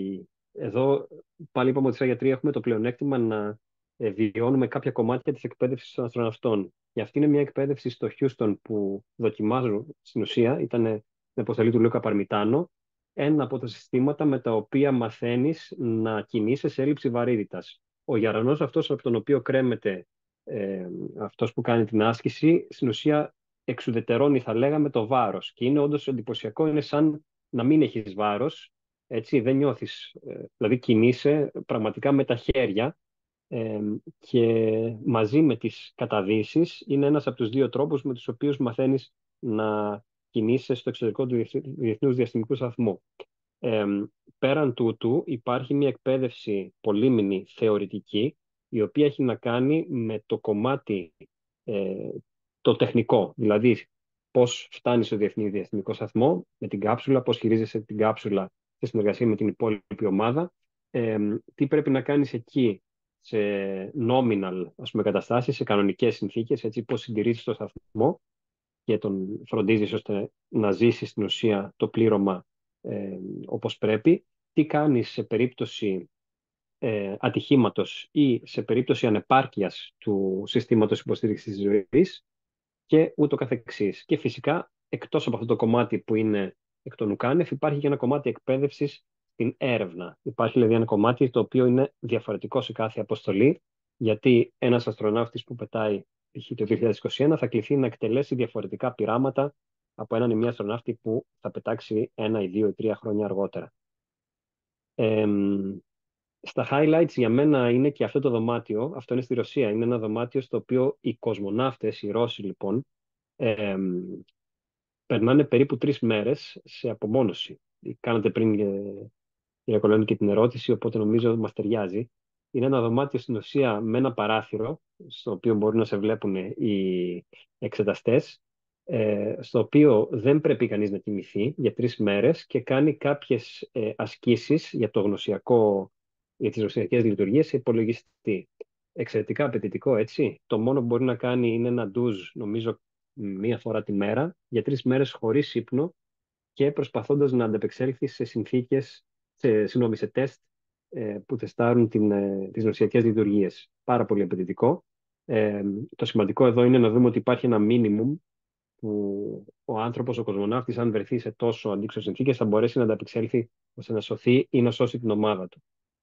εδώ πάλι είπαμε ότι σαν γιατροί έχουμε το πλεονέκτημα να ε, βιώνουμε κάποια κομμάτια της εκπαίδευσης των αστροναυτών. Και αυτή είναι μια εκπαίδευση στο Houston που δοκιμάζουν στην ουσία, ήταν την αποστολή του Λούκα Παρμιτάνο, ένα από τα συστήματα με τα οποία μαθαίνεις να κινείσαι σε έλλειψη βαρύτητας. Ο γερανός αυτός από τον οποίο κρέμεται ε, αυτός που κάνει την άσκηση, στην ουσία εξουδετερώνει, θα λέγαμε, το βάρος. Και είναι όντως εντυπωσιακό, είναι σαν να μην έχεις βάρος, έτσι, δεν νιώθεις, ε, δηλαδή κινείσαι πραγματικά με τα χέρια ε, και μαζί με τις καταδύσεις είναι ένας από τους δύο τρόπους με τους οποίους μαθαίνεις να κινείσαι στο εξωτερικό του Διεθνούς Διαστημικού Σταθμού. Ε, πέραν τούτου υπάρχει μια εκπαίδευση πολύμηνη θεωρητική, η οποία έχει να κάνει με το κομμάτι ε, το τεχνικό, δηλαδή πώς φτάνεις στο Διεθνή Διαστημικό Σταθμό με την κάψουλα, πώς χειρίζεσαι την κάψουλα σε συνεργασία με την υπόλοιπη ομάδα, ε, τι πρέπει να κάνεις εκεί σε nominal, ας πούμε, καταστάσεις, σε κανονικές συνθήκες, έτσι, πώς συντηρήσεις το σταθμό και τον φροντίζεις ώστε να ζήσεις στην ουσία το πλήρωμα ε, όπως πρέπει, τι κάνεις σε περίπτωση ε, ατυχήματος ή σε περίπτωση ανεπάρκειας του συστήματος υποστήριξης της ζωής και ούτω καθεξής. Και φυσικά, εκτός από αυτό το κομμάτι που είναι εκ των ουκάνευ, υπάρχει και ένα κομμάτι εκπαίδευσης στην έρευνα. Υπάρχει δηλαδή ένα κομμάτι το οποίο είναι διαφορετικό σε κάθε αποστολή, γιατί ένας αστροναύτης που πετάει π.χ. το δύο χιλιάδες είκοσι ένα θα κληθεί να εκτελέσει διαφορετικά πειράματα από έναν ή μία αστροναύτη που θα πετάξει ένα ή δύο ή τρία χρόνια αργότερα. Ε, στα highlights για μένα είναι και αυτό το δωμάτιο, αυτό είναι στη Ρωσία, είναι ένα δωμάτιο στο οποίο οι κοσμοναύτες, οι Ρώσοι λοιπόν, ε, περνάνε περίπου τρεις μέρες σε απομόνωση. Κάνατε πριν, κύριε Κολώνη, και την ερώτηση, οπότε νομίζω μας ταιριάζει. Είναι ένα δωμάτιο στην ουσία με ένα παράθυρο, στο οποίο μπορούν να σε βλέπουν οι εξεταστές, ε, στο οποίο δεν πρέπει κανείς να κοιμηθεί για τρεις μέρες και κάνει κάποιες ε, ασκήσεις για το γνωσιακό, για τις γνωσιακές λειτουργίες σε υπολογιστή. Εξαιρετικά απαιτητικό, έτσι. Το μόνο που μπορεί να κάνει είναι ένα ντουζ, νομίζω, μία φορά τη μέρα, για τρεις μέρες χωρίς ύπνο και προσπαθώντας να ανταπεξέλθει σε συνθήκες, σε, συγγνώμη, σε τεστ ε, που τεστάρουν την, ε, τις νοσιακές λειτουργίες. Πάρα πολύ απαιτητικό. Ε, το σημαντικό εδώ είναι να δούμε ότι υπάρχει ένα μίνιμουμ που ο άνθρωπος, ο κοσμοναύτης, αν βρεθεί σε τόσο αντίξωες συνθήκες, θα μπορέσει να ανταπεξέλθει ώστε να σωθεί ή να σώσει την ομάδα του.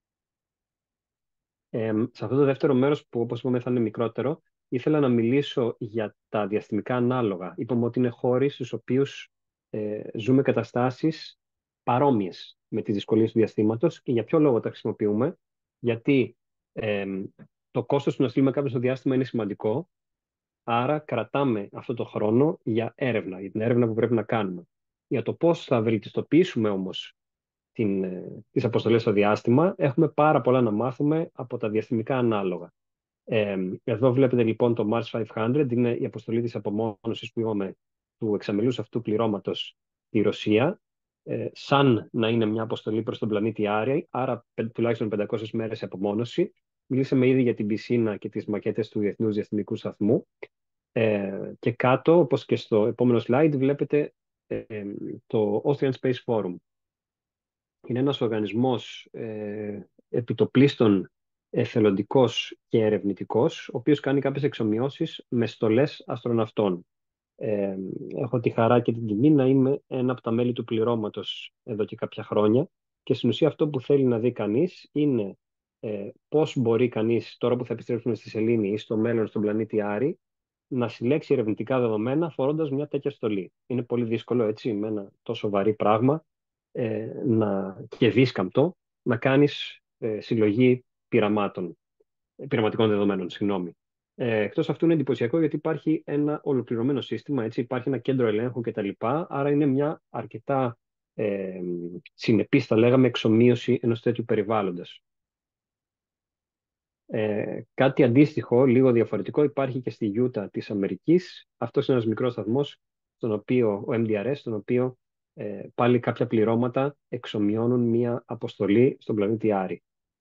Ε, σε αυτό το δεύτερο μέρος, που όπως είπαμε θα είναι μικρότερο, ήθελα να μιλήσω για τα διαστημικά ανάλογα. Είπαμε ότι είναι χώροι στους οποίους ε, ζούμε καταστάσεις παρόμοιες με τις δυσκολίες του διαστήματος. Και για ποιο λόγο τα χρησιμοποιούμε? Γιατί ε, το κόστος του να στείλουμε κάποιον στο διάστημα είναι σημαντικό, άρα κρατάμε αυτό το χρόνο για έρευνα, για την έρευνα που πρέπει να κάνουμε. Για το πώς θα βελτιστοποιήσουμε όμως την, ε, τις αποστολές στο διάστημα, έχουμε πάρα πολλά να μάθουμε από τα διαστημικά ανάλογα. Ε, εδώ βλέπετε λοιπόν το Mars πεντακόσια, είναι η αποστολή της απομόνωσης που είπαμε του εξαμελούς αυτού πληρώματος στη Ρωσία, ε, σαν να είναι μια αποστολή προς τον πλανήτη Άρη, άρα πε, τουλάχιστον πεντακόσιες μέρες απομόνωση. Μιλήσαμε ήδη για την πισίνα και τις μακέτες του Διεθνούς Διαστημικού Σταθμού. Ε, και κάτω, όπως και στο επόμενο slide, βλέπετε ε, το Austrian Space Forum. Είναι ένας οργανισμός ε, επιτοπλίστων εθελοντικός και ερευνητικός, ο οποίος κάνει κάποιες εξομοιώσεις με στολές αστροναυτών. Ε, έχω τη χαρά και την τιμή να είμαι ένα από τα μέλη του πληρώματος εδώ και κάποια χρόνια και στην ουσία αυτό που θέλει να δει κανείς είναι ε, πώς μπορεί κανείς, τώρα που θα επιστρέψουμε στη Σελήνη ή στο μέλλον στον πλανήτη Άρη, να συλλέξει ερευνητικά δεδομένα φορώντας μια τέτοια στολή. Είναι πολύ δύσκολο, έτσι, με ένα τόσο βαρύ πράγμα ε, να, και δίσκαμπτο, να κάνεις ε, συλλογή πειραμάτων, ε, πειραματικών δεδομένων, συγγνώμη. Ε, εκτός αυτού είναι εντυπωσιακό γιατί υπάρχει ένα ολοκληρωμένο σύστημα, έτσι, υπάρχει ένα κέντρο ελέγχου κτλ. Άρα είναι μια αρκετά ε, συνεπής, θα λέγαμε, εξομοίωση ενός τέτοιου περιβάλλοντος. Ε, κάτι αντίστοιχο, λίγο διαφορετικό, υπάρχει και στη Utah της Αμερικής. Αυτός είναι ένας μικρός σταθμός, στον οποίο, ο εμ ντι αρ ες, στον οποίο ε, πάλι κάποια πληρώματα εξομοιώνουν μία αποστολή στον πλανήτη Άρη.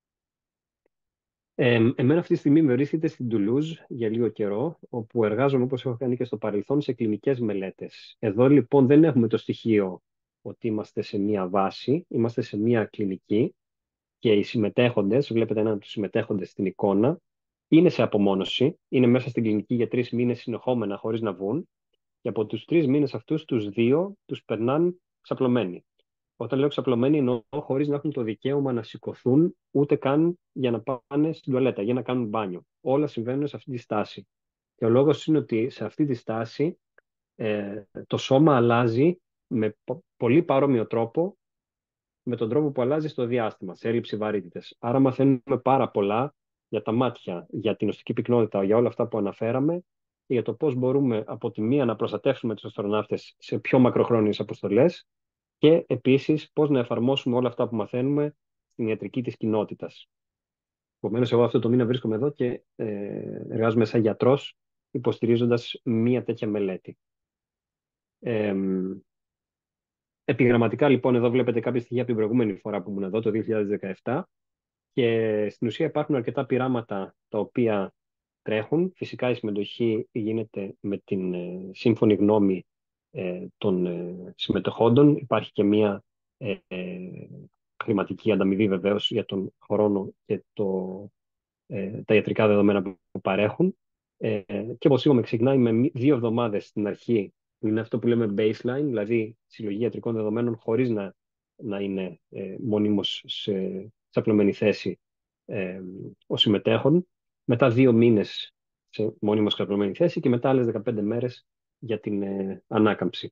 Ε, εμένα αυτή τη στιγμή με βρίσκεται στην Τουλούζ για λίγο καιρό, όπου εργάζομαι, όπως έχω κάνει και στο παρελθόν, σε κλινικές μελέτες. Εδώ λοιπόν δεν έχουμε το στοιχείο ότι είμαστε σε μία βάση, είμαστε σε μία κλινική και οι συμμετέχοντες, βλέπετε έναν από τους συμμετέχοντες στην εικόνα, είναι σε απομόνωση, είναι μέσα στην κλινική για τρεις μήνες συνεχόμενα χωρίς να βγουν και από τους τρεις μήνες αυτούς, τους δύο τους περνάνε ξαπλωμένοι. Όταν λέω ξαπλωμένοι εννοώ χωρίς να έχουν το δικαίωμα να σηκωθούν ούτε καν για να πάνε στην τουαλέτα, για να κάνουν μπάνιο. Όλα συμβαίνουν σε αυτή τη στάση. Και ο λόγος είναι ότι σε αυτή τη στάση ε, το σώμα αλλάζει με πολύ παρόμοιο τρόπο με τον τρόπο που αλλάζει στο διάστημα, σε έλλειψη βαρύτητες. Άρα μαθαίνουμε πάρα πολλά για τα μάτια, για την οστική πυκνότητα, για όλα αυτά που αναφέραμε και για το πώς μπορούμε από τη μία να προστατεύσουμε τους αστροναύτες σε πιο μακροχρόνιες αποστολές και επίσης πώς να εφαρμόσουμε όλα αυτά που μαθαίνουμε στην ιατρική της κοινότητας. Επομένως, εγώ αυτό το μήνα βρίσκομαι εδώ και ε, εργάζομαι σαν γιατρός, υποστηρίζοντας μία τέτοια μελέτη. Ε, Επιγραμματικά, λοιπόν, εδώ βλέπετε κάποια στοιχεία από την προηγούμενη φορά που ήμουν εδώ, το δύο χιλιάδες δεκαεπτά, και στην ουσία υπάρχουν αρκετά πειράματα τα οποία τρέχουν. Φυσικά η συμμετοχή γίνεται με την ε, σύμφωνη γνώμη ε, των ε, συμμετεχόντων. Υπάρχει και μία ε, ε, χρηματική ανταμοιβή βεβαίως για τον χρόνο και το, ε, τα ιατρικά δεδομένα που παρέχουν. Ε, και όπως είπαμε, ξεκινάει με δύο εβδομάδες στην αρχή, που είναι αυτό που λέμε baseline, δηλαδή συλλογή ιατρικών δεδομένων χωρίς να, να είναι ε, μονίμως σε ξαπλωμένη θέση ε, ο συμμετέχον. Μετά δύο μήνες σε μόνιμος ξαπλωμένη θέση και μετά άλλες δεκαπέντε μέρες για την ε, ανάκαμψη.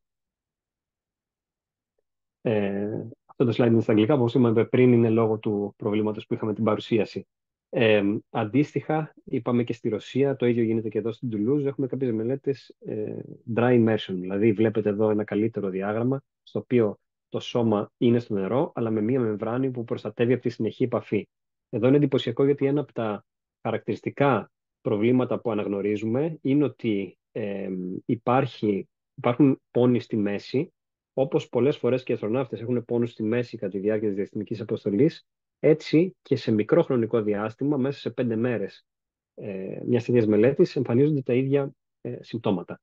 Ε, αυτό το slide είναι στα αγγλικά, όπως είπαμε πριν, είναι λόγω του προβλήματος που είχαμε την παρουσίαση. Ε, αντίστοιχα, είπαμε και στη Ρωσία, το ίδιο γίνεται και εδώ στην Τουλούζ, έχουμε κάποιες μελέτες ε, dry immersion, δηλαδή βλέπετε εδώ ένα καλύτερο διάγραμμα, στο οποίο το σώμα είναι στο νερό, αλλά με μία μεμβράνη που προστατεύει από τη συνεχή επαφή. Εδώ είναι εντυπωσιακό γιατί ένα από τα χαρακτηριστικά προβλήματα που αναγνωρίζουμε είναι ότι ε, υπάρχει, υπάρχουν πόνοι στη μέση, όπως πολλές φορές και οι αστροναύτες έχουν πόνους στη μέση κατά τη διάρκεια της διαστημικής αποστολής. Έτσι και σε μικρό χρονικό διάστημα, μέσα σε πέντε μέρες ε, μιας ίδιας μελέτης, εμφανίζονται τα ίδια ε, συμπτώματα.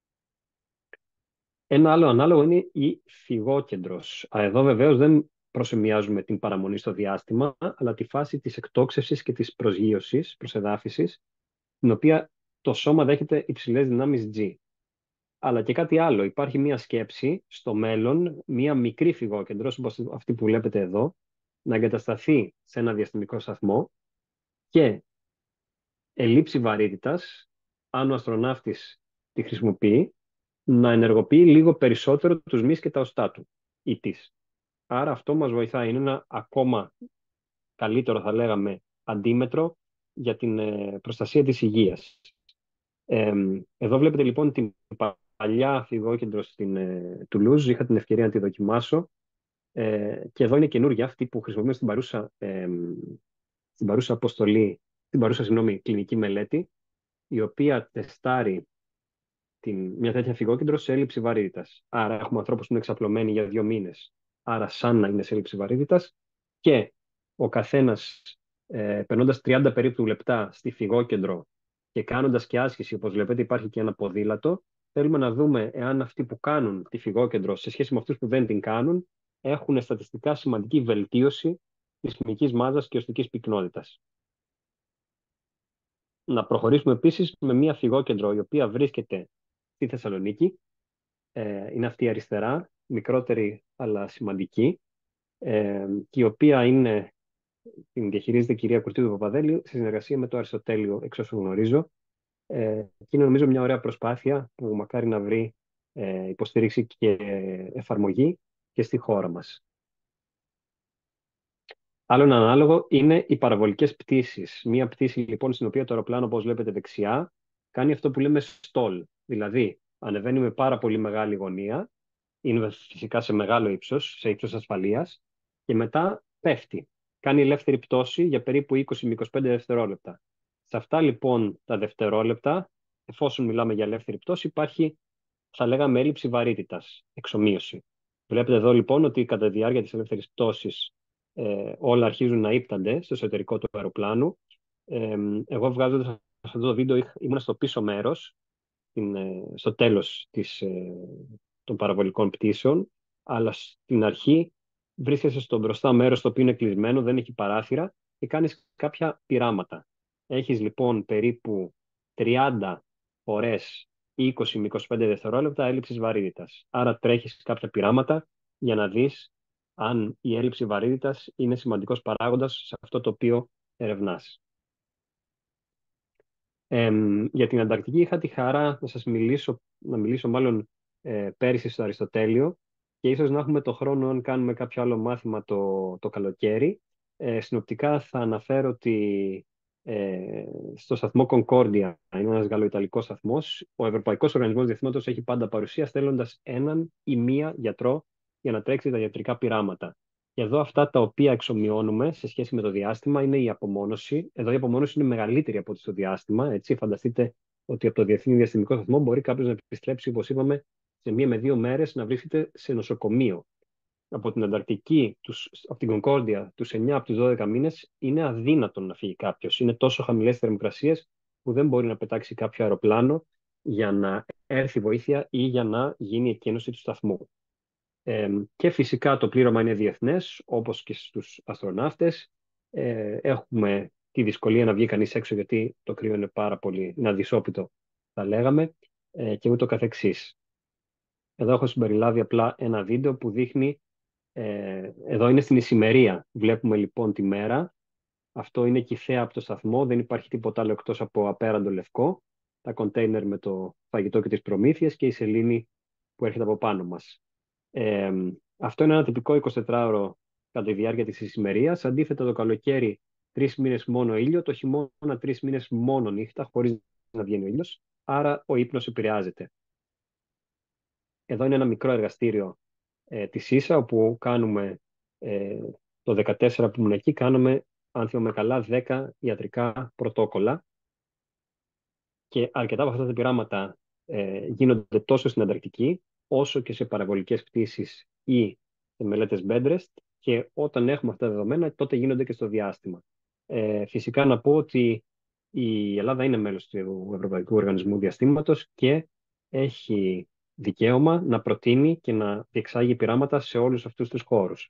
Ένα άλλο ανάλογο είναι η φυγόκεντρος. Α, Εδώ βεβαίως δεν προσημειάζουμε την παραμονή στο διάστημα, αλλά τη φάση της εκτόξευσης και της προσγείωσης, προσεδάφισης, την οποία το σώμα δέχεται υψηλές δυνάμεις G. Αλλά και κάτι άλλο. Υπάρχει μια σκέψη στο μέλλον, μια μικρή φυγόκεντρος, όπως αυτή που βλέπετε εδώ, να εγκατασταθεί σε ένα διαστημικό σταθμό και ελήψη βαρύτητας, αν ο αστροναύτης τη χρησιμοποιεί, να ενεργοποιεί λίγο περισσότερο τους μυς και τα οστά του ή της. Άρα αυτό μας βοηθάει. Είναι ένα ακόμα καλύτερο, θα λέγαμε, αντίμετρο για την ε, προστασία της υγείας. Ε, εδώ βλέπετε λοιπόν την παλιά φυγόκεντρο στην ε, Τουλούζ. Είχα την ευκαιρία να τη δοκιμάσω. Ε, και εδώ είναι καινούργια αυτή που χρησιμοποιούμε στην παρούσα, ε, στην παρούσα αποστολή, στην παρούσα, συγγνώμη, κλινική μελέτη, η οποία τεστάρει την, μια τέτοια φυγόκεντρο σε έλλειψη βαρύτητας. Άρα έχουμε ανθρώπους που είναι εξαπλωμένοι για δύο μήνες, άρα σαν να είναι σε έλλειψη βαρύτητας, και ο καθένας ε, περνώντας τριάντα περίπου λεπτά στη φυγόκεντρο και κάνοντας και άσκηση, όπως βλέπετε υπάρχει και ένα ποδήλατο, θέλουμε να δούμε εάν αυτοί που κάνουν τη φυγόκεντρο σε σχέση με αυτούς που δεν την κάνουν έχουν στατιστικά σημαντική βελτίωση της μυϊκής μάζας και οστικής πυκνότητας. Να προχωρήσουμε επίσης με μια φυγόκεντρο η οποία βρίσκεται στη Θεσσαλονίκη. Ε, είναι αυτή η αριστερά, μικρότερη αλλά σημαντική, ε, και η οποία είναι, την διαχειρίζεται η κυρία Κουρτίδου Παπαδέλη σε συνεργασία με το Αριστοτέλειο, εξ όσων γνωρίζω. Ε, και είναι νομίζω μια ωραία προσπάθεια που μακάρι να βρει ε, υποστήριξη και εφαρμογή και στη χώρα μας. Άλλο ένα ανάλογο είναι οι παραβολικές πτήσεις. Μία πτήση λοιπόν στην οποία το αεροπλάνο, όπως βλέπετε δεξιά, κάνει αυτό που λέμε stall. Δηλαδή ανεβαίνει με πάρα πολύ μεγάλη γωνία, είναι φυσικά σε μεγάλο ύψος, σε ύψος ασφαλείας, και μετά πέφτει. Κάνει ελεύθερη πτώση για περίπου είκοσι με είκοσι πέντε δευτερόλεπτα. Σε αυτά λοιπόν τα δευτερόλεπτα, εφόσον μιλάμε για ελεύθερη πτώση, υπάρχει, θα λέγαμε, έλλειψη βαρύτητας, εξομοίωση. Βλέπετε εδώ λοιπόν ότι κατά τη διάρκεια της ελεύθερης πτώσης ε, όλα αρχίζουν να ύπτανται στο εσωτερικό του αεροπλάνου. Ε, εγώ βγάζοντας αυτό το βίντεο ήμουν στο πίσω μέρος, στην, ε, στο τέλος της, ε, των παραβολικών πτήσεων, αλλά στην αρχή βρίσκεσαι στο μπροστά μέρος το οποίο είναι κλεισμένο, δεν έχει παράθυρα και κάνεις κάποια πειράματα. Έχεις λοιπόν περίπου τριάντα φορές είκοσι με είκοσι πέντε δευτερόλεπτα έλλειψης βαρύτητας. Άρα τρέχεις κάποια πειράματα για να δεις αν η έλλειψη βαρύτητας είναι σημαντικός παράγοντας σε αυτό το οποίο ερευνάς. Ε, για την Ανταρκτική είχα τη χαρά να σας μιλήσω, να μιλήσω μάλλον ε, πέρυσι στο Αριστοτέλειο, και ίσως να έχουμε το χρόνο αν κάνουμε κάποιο άλλο μάθημα το, το καλοκαίρι. Ε, συνοπτικά θα αναφέρω ότι ε, στο σταθμό Concordia, είναι ένας γαλλοϊταλικός σταθμός, ο Ευρωπαϊκός Οργανισμός Διαστήματος έχει πάντα παρουσία στέλνοντας έναν ή μία γιατρό για να τρέξει τα ιατρικά πειράματα. Και εδώ αυτά τα οποία εξομοιώνουμε σε σχέση με το διάστημα είναι η απομόνωση. Εδώ η απομόνωση είναι μεγαλύτερη από ό,τι στο διάστημα. Έτσι, φανταστείτε ότι από το Διεθνή Διαστημικό Σταθμό μπορεί κάποιο να επιστρέψει, όπως είπαμε, σε μία με δύο μέρες να βρίσκεται σε νοσοκομείο. Από την Ανταρκτική, τους, από την Concordia, τους εννιά από τους δώδεκα μήνες, είναι αδύνατον να φύγει κάποιο. Είναι τόσο χαμηλές θερμοκρασίες που δεν μπορεί να πετάξει κάποιο αεροπλάνο για να έρθει βοήθεια ή για να γίνει εκκίνηση του σταθμού. Ε, και φυσικά το πλήρωμα είναι διεθνές, όπως και στους αστροναύτες. Ε, έχουμε τη δυσκολία να βγει κανείς έξω, γιατί το κρύο είναι πάρα πολύ, είναι αδυσόπιτο, θα λέγαμε, ε, και ούτω καθεξής. Εδώ έχω συμπεριλάβει απλά ένα βίντεο που δείχνει, ε, εδώ είναι στην ησημερία. Βλέπουμε λοιπόν τη μέρα. Αυτό είναι κυθέα από το σταθμό, δεν υπάρχει τίποτα άλλο εκτός από απέραντο λευκό, τα κοντέινερ με το φαγητό και τις προμήθειες και η σελήνη που έρχεται από πάνω μας. Ε, αυτό είναι ένα τυπικό εικοσιτετράωρο κατά τη διάρκεια της ησημερίας. Αντίθετα, το καλοκαίρι τρεις μήνες μόνο ήλιο, το χειμώνα τρεις μήνες μόνο νύχτα, χωρίς να βγαίνει ο ήλιος, άρα ο ύπνος επηρεάζεται. Εδώ είναι ένα μικρό εργαστήριο ε, της ίσα, όπου κάνουμε ε, το δεκατέσσερα που ήμουν εκεί, κάνουμε, αν θυμάμαι καλά, δέκα ιατρικά πρωτόκολλα και αρκετά από αυτά τα πειράματα ε, γίνονται τόσο στην Ανταρκτική, όσο και σε παραβολικές πτήσεις ή σε μελέτες Bedrest, και όταν έχουμε αυτά τα δεδομένα, τότε γίνονται και στο διάστημα. Ε, φυσικά να πω ότι η Ελλάδα είναι μέλος του Ευρωπαϊκού Οργανισμού Διαστήματος και έχει δικαίωμα να προτείνει και να διεξάγει πειράματα σε όλους αυτούς τους χώρους.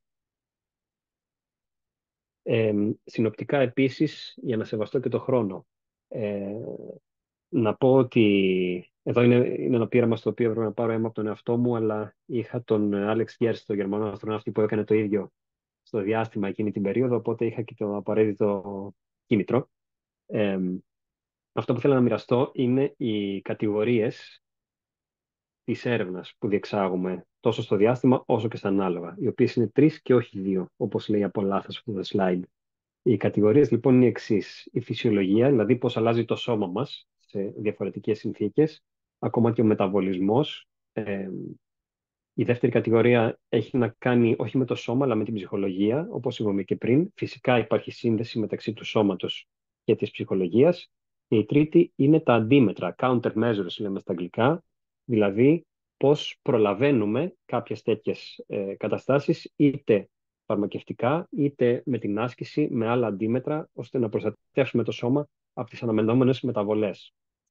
Ε, συνοπτικά επίσης, για να σεβαστώ και το χρόνο, ε, να πω ότι εδώ είναι, είναι ένα πείραμα στο οποίο έπρεπε να πάρω αίμα από τον εαυτό μου, αλλά είχα τον Άλεξ Γκέρς, τον Γερμανό αστροναύτη, που έκανε το ίδιο στο διάστημα εκείνη την περίοδο, οπότε είχα και το απαραίτητο κίνητρο. Ε, αυτό που θέλω να μοιραστώ είναι οι κατηγορίες της έρευνας που διεξάγουμε τόσο στο διάστημα όσο και στα ανάλογα, οι οποίες είναι τρεις και όχι δύο, όπως λέει από λάθος αυτό το slide. Οι κατηγορίες λοιπόν είναι οι εξής. Η φυσιολογία, δηλαδή πώς αλλάζει το σώμα μας σε διαφορετικές συνθήκες, ακόμα και ο μεταβολισμός. Ε, η δεύτερη κατηγορία έχει να κάνει όχι με το σώμα, αλλά με την ψυχολογία, όπως είπαμε και πριν. Φυσικά υπάρχει σύνδεση μεταξύ του σώματος και της ψυχολογίας. Και η τρίτη είναι τα αντίμετρα, countermeasures λέμε στα αγγλικά, δηλαδή πώς προλαβαίνουμε κάποιες τέτοιες ε, καταστάσεις, είτε φαρμακευτικά, είτε με την άσκηση, με άλλα αντίμετρα, ώστε να προστατεύσουμε το σώμα από τις αναμενόμενες μεταβολές.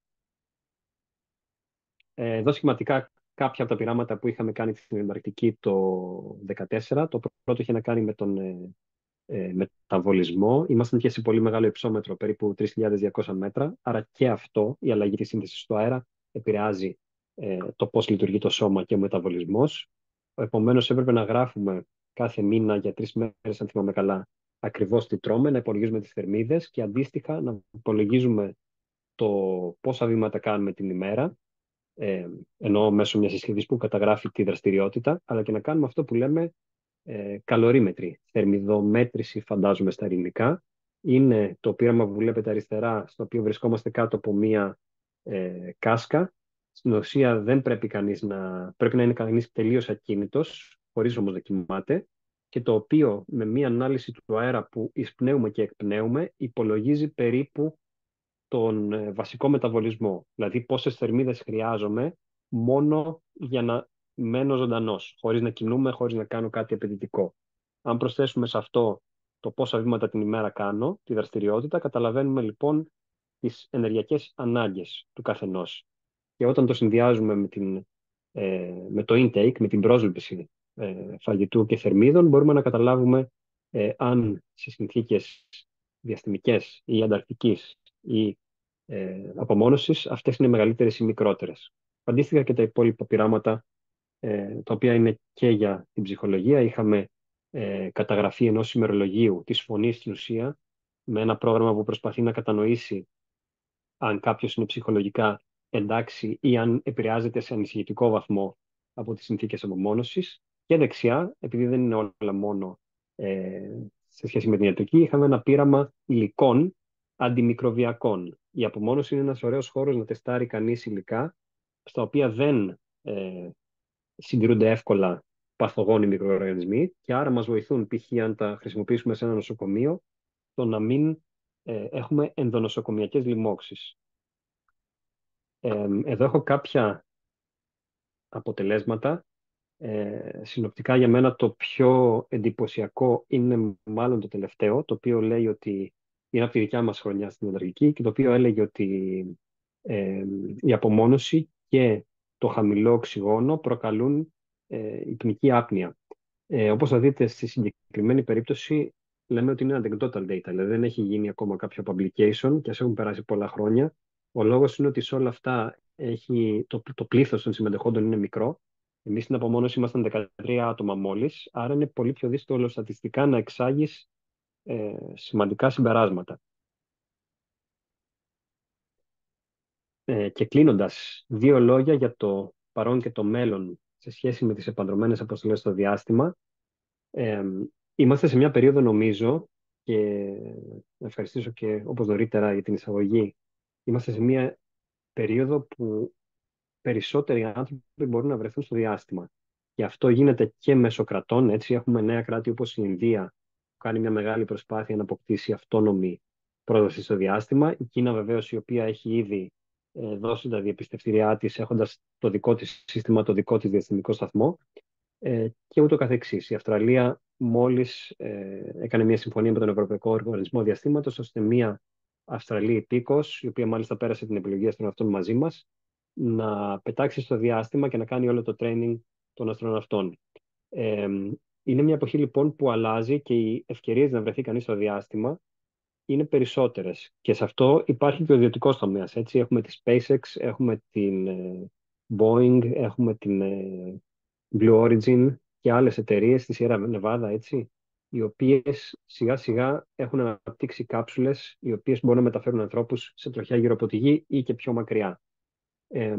Ε, εδώ σχηματικά κάποια από τα πειράματα που είχαμε κάνει στην Ανταρκτική το δύο χιλιάδες δεκατέσσερα. Το πρώτο είχε να κάνει με τον ε, ε, μεταβολισμό. Ήμασταν και σε πολύ μεγάλο υψόμετρο, περίπου τρεις χιλιάδες διακόσια μέτρα, άρα και αυτό, η αλλαγή της σύνθεσης του αέρα, επηρεάζει ε, το πώς λειτουργεί το σώμα και ο μεταβολισμός. Επομένως, έπρεπε να γράφουμε κάθε μήνα για τρεις μέρες, αν θυμάμαι καλά, ακριβώς τι τρώμε, να υπολογίζουμε τις θερμίδες και αντίστοιχα να υπολογίζουμε το πόσα βήματα κάνουμε την ημέρα, ε, ενώ μέσω μιας συσκευής που καταγράφει τη δραστηριότητα, αλλά και να κάνουμε αυτό που λέμε ε, καλορίμετρη, θερμιδομέτρηση, φαντάζομαι στα ελληνικά. Είναι το πείραμα που βλέπετε αριστερά, στο οποίο βρισκόμαστε κάτω από μία ε, κάσκα. Στην ουσία δεν πρέπει κανείς να, πρέπει να είναι κανείς τελείως ακίνητος, χωρίς όμως να κοιμάται, και το οποίο με μία ανάλυση του αέρα που εισπνέουμε και εκπνέουμε υπολογίζει περίπου τον ε, βασικό μεταβολισμό, δηλαδή πόσες θερμίδες χρειάζομαι μόνο για να μένω ζωντανός, χωρίς να κινούμε, χωρίς να κάνω κάτι απαιτητικό. Αν προσθέσουμε σε αυτό το πόσα βήματα την ημέρα κάνω, τη δραστηριότητα, καταλαβαίνουμε λοιπόν τις ενεργειακές ανάγκες του καθενός. Και όταν το συνδυάζουμε με, την, ε, με το intake, με την πρόσληψη ε, φαγητού και θερμίδων, μπορούμε να καταλάβουμε ε, αν σε συνθήκες διαστημικές ή ανταρκτικής ή ε, απομόνωσης, αυτές είναι μεγαλύτερες ή μικρότερες. Αντίστοιχα και τα υπόλοιπα πειράματα, ε, τα οποία είναι και για την ψυχολογία. Είχαμε ε, καταγραφή ενός ημερολογίου της φωνής στην ουσία, με ένα πρόγραμμα που προσπαθεί να κατανοήσει αν κάποιος είναι ψυχολογικά εντάξει ή αν επηρεάζεται σε ανησυχητικό βαθμό από τις συνθήκες απομόνωσης. Και δεξιά, επειδή δεν είναι όλα μόνο ε, σε σχέση με την ιατρική, είχαμε ένα πείραμα υλικών αντιμικροβιακών. Η απομόνωση είναι ένας ωραίος χώρος να τεστάρει κανείς υλικά, στα οποία δεν ε, συντηρούνται εύκολα παθογόνοι μικροοργανισμοί, και άρα μας βοηθούν, π.χ. αν τα χρησιμοποιήσουμε σε ένα νοσοκομείο, το να μην ε, έχουμε ενδονοσοκομιακές λοιμώξεις. Ε, εδώ έχω κάποια αποτελέσματα. Ε, συνοπτικά για μένα το πιο εντυπωσιακό είναι μάλλον το τελευταίο, το οποίο λέει ότι είναι από τη δικιά μας χρονιά στην ανταρκτική, και το οποίο έλεγε ότι ε, η απομόνωση και το χαμηλό οξυγόνο προκαλούν ε, υπνική άπνοια. Ε, όπως θα δείτε στη συγκεκριμένη περίπτωση, λέμε ότι είναι anecdotal data, δηλαδή δεν έχει γίνει ακόμα κάποιο publication και ας έχουν περάσει πολλά χρόνια. Ο λόγος είναι ότι σε όλα αυτά έχει, το, το πλήθος των συμμετεχόντων είναι μικρό. Εμείς στην απομόνωση ήμασταν δεκατρία άτομα μόλις, άρα είναι πολύ πιο δύσκολο στατιστικά να εξάγεις ε, σημαντικά συμπεράσματα. Ε, και κλείνοντας, δύο λόγια για το παρόν και το μέλλον σε σχέση με τις επανδρωμένες αποστολές στο διάστημα. Ε, είμαστε σε μια περίοδο, νομίζω, και να ευχαριστήσω και όπως νωρίτερα για την εισαγωγή. Είμαστε σε μια περίοδο που περισσότεροι άνθρωποι μπορούν να βρεθούν στο διάστημα. Και αυτό γίνεται και μέσω κρατών. Έτσι, έχουμε νέα κράτη όπως η Ινδία, που κάνει μια μεγάλη προσπάθεια να αποκτήσει αυτόνομη πρόσβαση στο διάστημα. Η Κίνα, βεβαίως, η οποία έχει ήδη ε, δώσει τα διεπιστευτήριά της, έχοντας το δικό της σύστημα, το δικό της διαστημικό σταθμό, ε, και ούτω καθεξής. Η Αυστραλία μόλις ε, έκανε μια συμφωνία με τον Ευρωπαϊκό Οργανισμό Διαστήματος, ώστε μια Αυστραλή υπήκος, η οποία μάλιστα πέρασε την επιλογή αστροναυτών μαζί μας, να πετάξει στο διάστημα και να κάνει όλο το training των αστροναυτών. Ε, είναι μια εποχή λοιπόν που αλλάζει και οι ευκαιρίες να βρεθεί κανείς στο διάστημα είναι περισσότερες. Και σε αυτό υπάρχει και ο ιδιωτικός τομέας. Έτσι, έχουμε τη SpaceX, έχουμε την ε, Boeing, έχουμε την ε, Blue Origin και άλλες εταιρείες στη Sierra Nevada, έτσι, οι οποίες σιγά σιγά έχουν αναπτύξει κάψουλες οι οποίες μπορούν να μεταφέρουν ανθρώπους σε τροχιά γύρω από τη γη ή και πιο μακριά. Ε,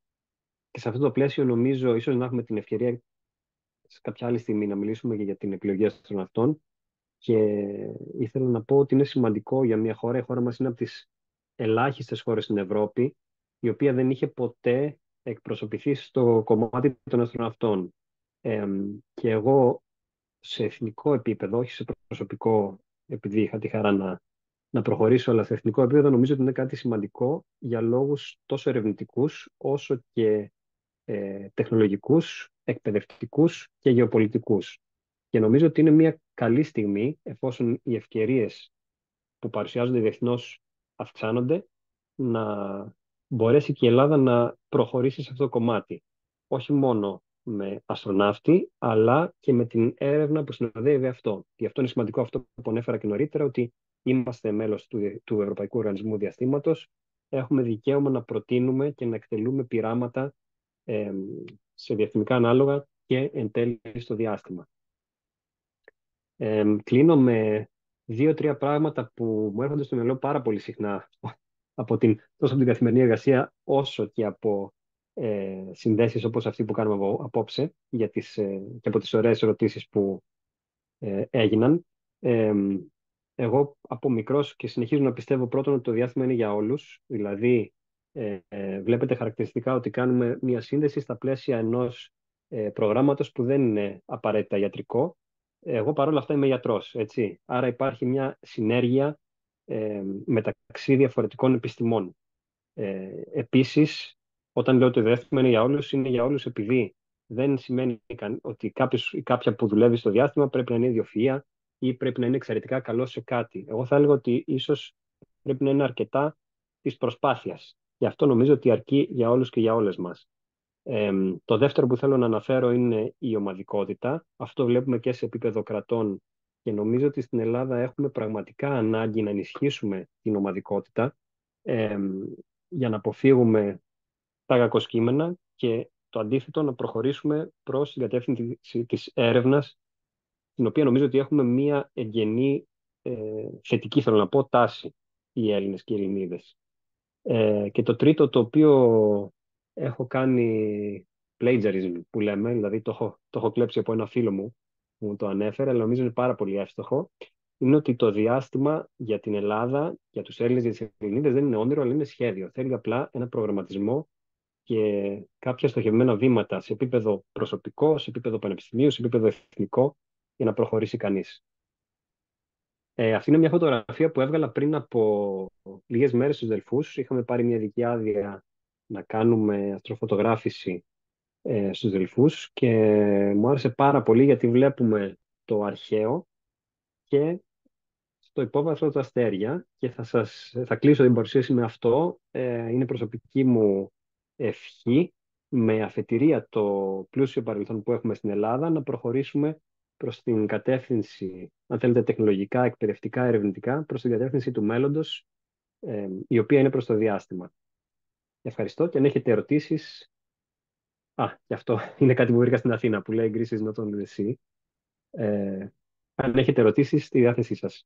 και σε αυτό το πλαίσιο νομίζω ίσως να έχουμε την ευκαιρία σε κάποια άλλη στιγμή να μιλήσουμε και για την επιλογή αστροναυτών, και ήθελα να πω ότι είναι σημαντικό για μια χώρα. Η χώρα μας είναι από τις ελάχιστες χώρες στην Ευρώπη η οποία δεν είχε ποτέ εκπροσωπηθεί στο κομμάτι των αστροναυτών. Ε, και εγώ σε εθνικό επίπεδο, όχι σε προσωπικό, επειδή είχα τη χαρά να, να προχωρήσω, αλλά σε εθνικό επίπεδο νομίζω ότι είναι κάτι σημαντικό για λόγους τόσο ερευνητικούς όσο και ε, τεχνολογικούς, εκπαιδευτικούς και γεωπολιτικούς. Και νομίζω ότι είναι μια καλή στιγμή, εφόσον οι ευκαιρίες που παρουσιάζονται διεθνώς αυξάνονται, να μπορέσει και η Ελλάδα να προχωρήσει σε αυτό το κομμάτι. Όχι μόνο με αστροναύτη, αλλά και με την έρευνα που συνοδεύει αυτό. Και αυτό είναι σημαντικό, αυτό που ανέφερα και νωρίτερα, ότι είμαστε μέλος του, του Ευρωπαϊκού Οργανισμού Διαστήματος. Έχουμε δικαίωμα να προτείνουμε και να εκτελούμε πειράματα ε, σε διαστημικά ανάλογα και εν τέλει στο διάστημα. Ε, κλείνω με δύο-τρία πράγματα που μου έρχονται στο μυαλό πάρα πολύ συχνά, από την, τόσο από την καθημερινή εργασία, όσο και από ε, συνδέσεις όπως αυτή που κάνουμε από, απόψε, για τις, ε, και από τις ωραίες ερωτήσεις που ε, έγιναν. Ε, εγώ από μικρός και συνεχίζω να πιστεύω πρώτον ότι το διάστημα είναι για όλους. Δηλαδή, ε, ε, βλέπετε χαρακτηριστικά ότι κάνουμε μια σύνδεση στα πλαίσια ενός ε, προγράμματος που δεν είναι απαραίτητα ιατρικό. Εγώ παρόλα αυτά είμαι γιατρός, έτσι. Άρα υπάρχει μια συνέργεια ε, μεταξύ διαφορετικών επιστημών. Ε, επίσης, όταν λέω ότι το διάστημα είναι για όλους, είναι για όλους επειδή δεν σημαίνει ότι κάποιος ή κάποια που δουλεύει στο διάστημα πρέπει να είναι ιδιοφυΐα ή πρέπει να είναι εξαιρετικά καλό σε κάτι. Εγώ θα έλεγα ότι ίσως πρέπει να είναι αρκετά της προσπάθειας. Γι' αυτό νομίζω ότι αρκεί για όλους και για όλες μας. Ε, το δεύτερο που θέλω να αναφέρω είναι η ομαδικότητα. Αυτό βλέπουμε και σε επίπεδο κρατών και νομίζω ότι στην Ελλάδα έχουμε πραγματικά ανάγκη να ενισχύσουμε την ομαδικότητα ε, για να αποφύγουμε τα κακοσκήμενα και το αντίθετο να προχωρήσουμε προς την κατεύθυνση της έρευνας, την οποία νομίζω ότι έχουμε μία εγγενή ε, θετική, θέλω να πω, τάση οι Έλληνες και οι Ελληνίδες. Ε, και το τρίτο, το οποίο έχω κάνει plagiarism που λέμε, δηλαδή το έχω, το έχω κλέψει από ένα φίλο μου που μου το ανέφερε, αλλά νομίζω είναι πάρα πολύ εύστοχο, είναι ότι το διάστημα για την Ελλάδα, για τους Έλληνες, για τις Ελληνίδες δεν είναι όνειρο, αλλά είναι σχέδιο. Θέλει απλά ένα προγραμματισμό και κάποια στοχευμένα βήματα σε επίπεδο προσωπικό, σε επίπεδο πανεπιστημίου, σε επίπεδο εθνικό, για να προχωρήσει κανείς. Ε, αυτή είναι μια φωτογραφία που έβγαλα πριν από λίγες μέρες στους Δελφούς. Είχαμε πάρει μια ειδική άδεια να κάνουμε αστροφωτογράφηση ε, στους Δελφούς και μου άρεσε πάρα πολύ γιατί βλέπουμε το αρχαίο και στο υπόβαθρο τα αστέρια, και θα, σας, θα κλείσω την παρουσίαση με αυτό. Ε, είναι προσωπική μου ευχή, με αφετηρία το πλούσιο παρελθόν που έχουμε στην Ελλάδα, να προχωρήσουμε προς την κατεύθυνση, αν θέλετε τεχνολογικά, εκπαιδευτικά, ερευνητικά, προς την κατεύθυνση του μέλλοντος, ε, η οποία είναι προς το διάστημα. Ευχαριστώ, και αν έχετε ερωτήσεις... Α, και αυτό είναι κάτι που βρήκα στην Αθήνα, που λέει «Greece is not only the sea». Ε, αν έχετε ερωτήσεις, στη διάθεσή σας.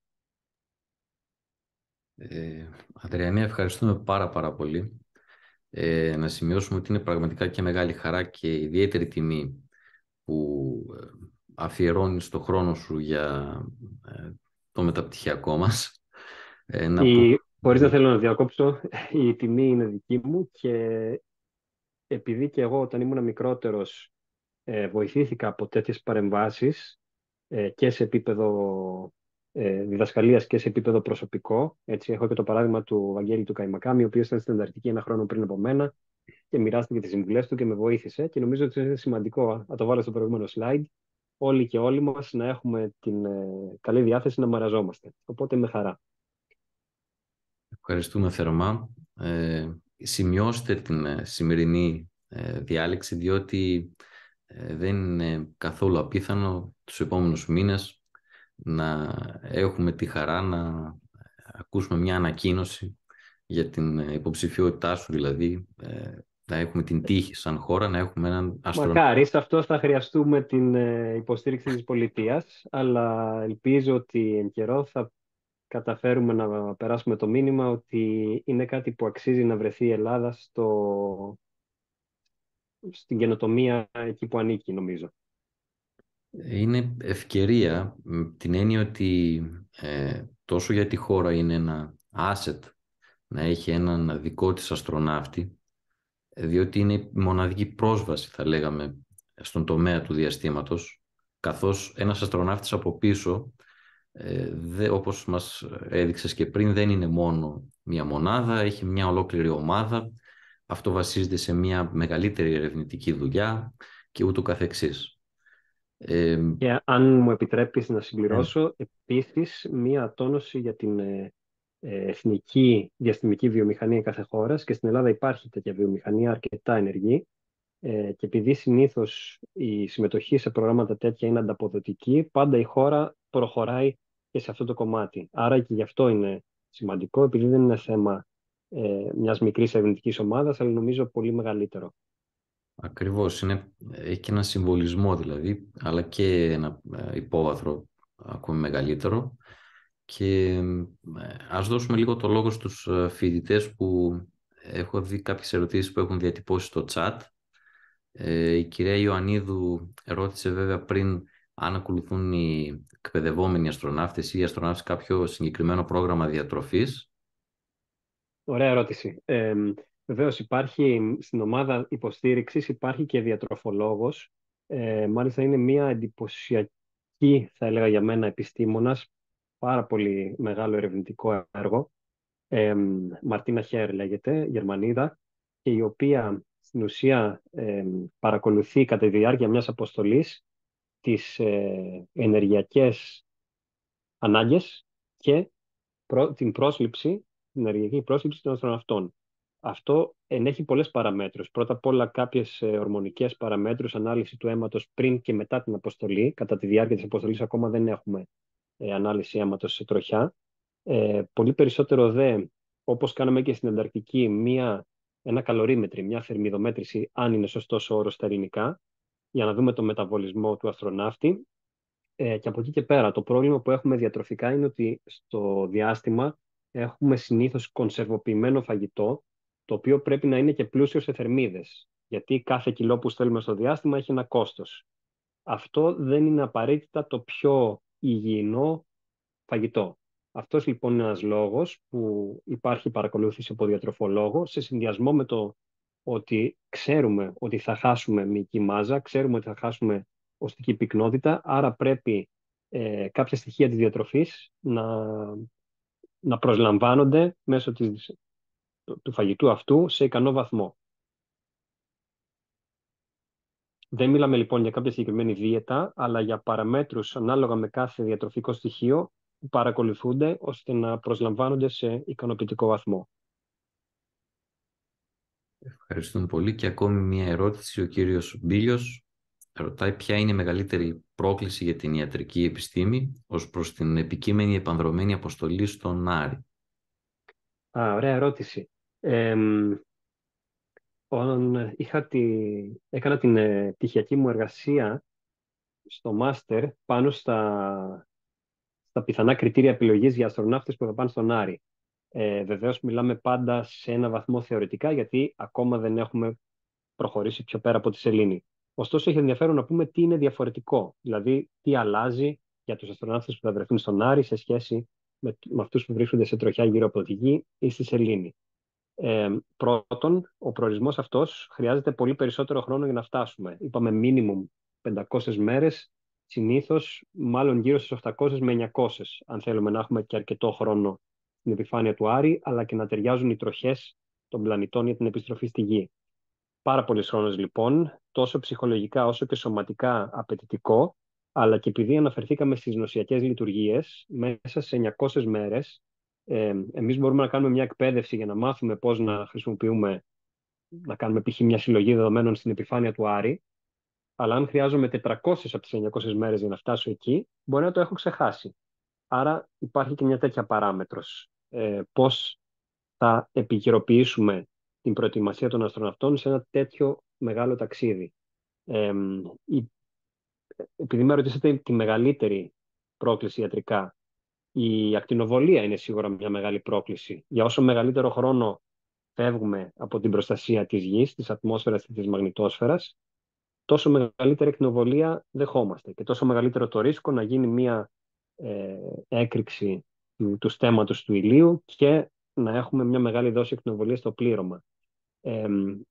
Ε, Αδριανή, ευχαριστούμε πάρα πάρα πολύ. Ε, να σημειώσουμε ότι είναι πραγματικά και μεγάλη χαρά και ιδιαίτερη τιμή που αφιερώνεις το χρόνο σου για ε, το μεταπτυχιακό μας. Ε, να πούμε, Η, χωρίς να ναι. θέλω να διακόψω, η τιμή είναι δική μου και επειδή και εγώ όταν ήμουν μικρότερος ε, βοηθήθηκα από τέτοιες παρεμβάσεις ε, και σε επίπεδο ε, διδασκαλίας και σε επίπεδο προσωπικό. Έτσι, έχω και το παράδειγμα του Βαγγέλη του Καϊμακάμι, ο οποίος ήταν στην Ανταρκτική ένα χρόνο πριν από μένα και μοιράστηκε τις συμβουλές του και με βοήθησε και νομίζω ότι είναι σημαντικό, να το βάλω στο προηγούμενο slide, όλοι και όλοι μας να έχουμε την ε, καλή διάθεση να μοιραζόμαστε. Οπότε με χαρά. Ευχαριστούμε θερμά. Ε, σημειώστε την ε, σημερινή ε, διάλεξη, διότι ε, δεν είναι καθόλου απίθανο τους επόμενους μήνες να έχουμε τη χαρά να ακούσουμε μια ανακοίνωση για την ε, υποψηφιότητά σου, δηλαδή ε, να έχουμε την τύχη σαν χώρα να έχουμε έναν αστροναύτη. Μακάρι, σε αυτό θα χρειαστούμε την ε, υποστήριξη της πολιτείας, αλλά ελπίζω ότι εν καιρό θα καταφέρουμε να περάσουμε το μήνυμα ότι είναι κάτι που αξίζει να βρεθεί η Ελλάδα στο, στην καινοτομία εκεί που ανήκει, νομίζω. Είναι ευκαιρία με την έννοια ότι ε, τόσο για τη χώρα είναι ένα asset να έχει έναν δικό της αστροναύτη, διότι είναι η μοναδική πρόσβαση, θα λέγαμε, στον τομέα του διαστήματος, καθώς ένας αστροναύτης από πίσω, ε, δε, όπως μας έδειξες και πριν, δεν είναι μόνο μία μονάδα, έχει μια ολόκληρη ομάδα, αυτό βασίζεται σε μια μεγαλύτερη ερευνητική δουλειά και ούτω καθεξής. Ε, Και αν μου επιτρέπεις να ναι. συμπληρώσω, επίσης, μία τόνωση για την ε, ε, εθνική διαστημική βιομηχανία κάθε χώρας και στην Ελλάδα υπάρχει τέτοια βιομηχανία αρκετά ενεργή ε, και επειδή συνήθως η συμμετοχή σε προγράμματα τέτοια είναι ανταποδοτική, πάντα η χώρα προχωράει και σε αυτό το κομμάτι. Άρα και γι' αυτό είναι σημαντικό, επειδή δεν είναι θέμα ε, μιας μικρής ερευνητικής ομάδας, αλλά νομίζω πολύ μεγαλύτερο. Ακριβώς, είναι, έχει και ένα συμβολισμό δηλαδή, αλλά και ένα ε, υπόβαθρο ακόμη μεγαλύτερο. Και ε, ας δώσουμε λίγο το λόγο στους ε, φοιτητές που έχω δει κάποιες ερωτήσεις που έχουν διατυπώσει στο chat. Ε, η κυρία Ιωαννίδου ρώτησε βέβαια πριν αν ακολουθούν οι εκπαιδευόμενοι αστροναύτες ή οι αστροναύτες κάποιο συγκεκριμένο πρόγραμμα διατροφής. Ωραία ερώτηση. Ε, βεβαίως υπάρχει στην ομάδα υποστήριξης υπάρχει και διατροφολόγος. Ε, μάλιστα είναι μια εντυπωσιακή, θα έλεγα για μένα, επιστήμονας. Πάρα πολύ μεγάλο ερευνητικό έργο. Ε, Μαρτίνα Χέρ λέγεται, Γερμανίδα, και η οποία στην ουσία ε, παρακολουθεί κατά τη διάρκεια μιας αποστολής τις ε, ενεργειακές ανάγκες και πρό- την πρόσληψη, την ενεργειακή πρόσληψη των αστροναυτών. Αυτό ενέχει πολλές παραμέτρους. Πρώτα απ' όλα κάποιες ε, ορμονικές παραμέτρους, ανάλυση του αίματος πριν και μετά την αποστολή. Κατά τη διάρκεια της αποστολής ακόμα δεν έχουμε ε, ανάλυση αίματος σε τροχιά. Ε, πολύ περισσότερο δε, όπως κάναμε και στην Ανταρκτική, μία, ένα καλορίμετρη, μια θερμιδομέτρηση, αν είναι σωστός ο όρος στα ελληνικά, για να δούμε το μεταβολισμό του αστροναύτη. Ε, και από εκεί και πέρα, το πρόβλημα που έχουμε διατροφικά είναι ότι στο διάστημα έχουμε συνήθως κονσερβοποιημένο φαγητό, το οποίο πρέπει να είναι και πλούσιο σε θερμίδες, γιατί κάθε κιλό που στέλνουμε στο διάστημα έχει ένα κόστος. Αυτό δεν είναι απαραίτητα το πιο υγιεινό φαγητό. Αυτός λοιπόν είναι ένας λόγος που υπάρχει παρακολούθηση από διατροφολόγο σε συνδυασμό με το ότι ξέρουμε ότι θα χάσουμε μυϊκή μάζα, ξέρουμε ότι θα χάσουμε οστική πυκνότητα, άρα πρέπει ε, κάποια στοιχεία της διατροφής να, να προσλαμβάνονται μέσω της, του, του φαγητού αυτού σε ικανό βαθμό. Δεν μιλάμε λοιπόν για κάποια συγκεκριμένη δίαιτα, αλλά για παραμέτρους ανάλογα με κάθε διατροφικό στοιχείο που παρακολουθούνται ώστε να προσλαμβάνονται σε ικανοποιητικό βαθμό. Ευχαριστούμε πολύ. Και ακόμη μια ερώτηση. Ο κύριος Μπίλιος ρωτάει ποια είναι η μεγαλύτερη πρόκληση για την ιατρική επιστήμη ως προς την επικείμενη επανδρωμένη αποστολή στον Άρη. Α, ωραία ερώτηση. Ε, όταν είχα τη, έκανα την ε, πτυχιακή μου εργασία στο μάστερ πάνω στα, στα πιθανά κριτήρια επιλογής για αστροναύτες που θα πάνε στον Άρη. Ε, βεβαίως μιλάμε πάντα σε ένα βαθμό θεωρητικά, γιατί ακόμα δεν έχουμε προχωρήσει πιο πέρα από τη σελήνη. Ωστόσο, έχει ενδιαφέρον να πούμε τι είναι διαφορετικό, δηλαδή τι αλλάζει για τους αστροναύτες που θα βρεθούν στον Άρη σε σχέση με, με αυτούς που βρίσκονται σε τροχιά γύρω από τη Γη ή στη Σελήνη. Ε, πρώτον, ο προορισμός αυτός χρειάζεται πολύ περισσότερο χρόνο για να φτάσουμε. Είπαμε minimum πεντακόσιες μέρες, συνήθως μάλλον γύρω στις οκτακόσιες με εννιακόσιες, αν θέλουμε να έχουμε και αρκετό χρόνο στην επιφάνεια του Άρη, αλλά και να ταιριάζουν οι τροχές των πλανητών για την επιστροφή στη Γη. Πάρα πολλής χρόνος λοιπόν, τόσο ψυχολογικά όσο και σωματικά απαιτητικό, αλλά και επειδή αναφερθήκαμε στις νοσιακές λειτουργίες, μέσα σε εννιακόσιες μέρες, ε, εμείς μπορούμε να κάνουμε μια εκπαίδευση για να μάθουμε πώς να χρησιμοποιούμε, να κάνουμε π.χ. μια συλλογή δεδομένων στην επιφάνεια του Άρη, αλλά αν χρειάζομαι τετρακόσιες από τις εννιακόσιες μέρες για να φτάσω εκεί, μπορεί να το έχω ξεχάσει. Άρα υπάρχει και μια τέτοια παράμετρος. Ε, πώς θα επικαιροποιήσουμε την προετοιμασία των αστροναυτών σε ένα τέτοιο μεγάλο ταξίδι. Ε, η, επειδή με ρωτήσατε τη μεγαλύτερη πρόκληση ιατρικά, η ακτινοβολία είναι σίγουρα μια μεγάλη πρόκληση. Για όσο μεγαλύτερο χρόνο φεύγουμε από την προστασία της Γης, της ατμόσφαιρας και της μαγνητόσφαιρας, τόσο μεγαλύτερη ακτινοβολία δεχόμαστε και τόσο μεγαλύτερο το ρίσκο να γίνει μια ε, έκρηξη του, του στέμματος του ηλίου και να έχουμε μια μεγάλη δόση ακτινοβολίας στο πλήρωμα. Ε,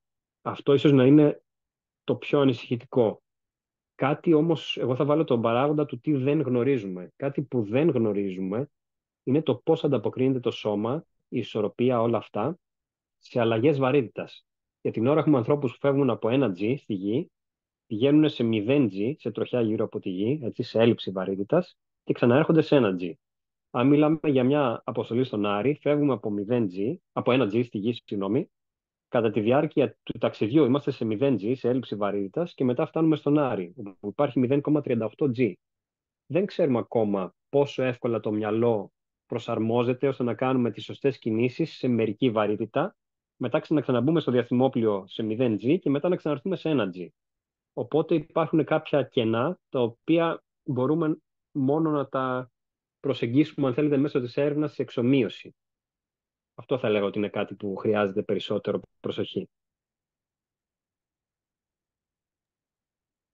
αυτό ίσως να είναι το πιο ανησυχητικό. Κάτι όμως, εγώ θα βάλω τον παράγοντα του τι δεν γνωρίζουμε. Κάτι που δεν γνωρίζουμε είναι το πώς ανταποκρίνεται το σώμα, η ισορροπία, όλα αυτά, σε αλλαγές βαρύτητας. Για την ώρα έχουμε ανθρώπους που φεύγουν από ένα G στη Γη, πηγαίνουν σε μηδέν G, σε τροχιά γύρω από τη Γη, έτσι, σε έλλειψη βαρύτητας, και ξαναέρχονται σε ένα G. Αν μιλάμε για μια αποστολή στον Άρη, φεύγουμε από μηδέν G, από ένα G στη Γη, συγγνώμη, κατά τη διάρκεια του ταξιδιού είμαστε σε μηδέν G, σε έλλειψη βαρύτητας, και μετά φτάνουμε στον Άρη, όπου υπάρχει μηδέν κόμμα τριάντα οκτώ G. Δεν ξέρουμε ακόμα πόσο εύκολα το μυαλό προσαρμόζεται ώστε να κάνουμε τις σωστές κινήσεις σε μερική βαρύτητα, μετά να ξαναμπούμε στο διαστημόπλιο σε μηδέν G και μετά να ξαναρθούμε σε ένα G. Οπότε υπάρχουν κάποια κενά τα οποία μπορούμε μόνο να τα προσεγγίσουμε, αν θέλετε, μέσω της έρευνας σε εξομοίωση. Αυτό θα λέγω ότι είναι κάτι που χρειάζεται περισσότερο προσοχή.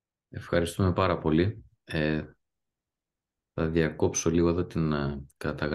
Ευχαριστούμε πάρα πολύ. Ε, θα διακόψω λίγο εδώ την ε, καταγραφή.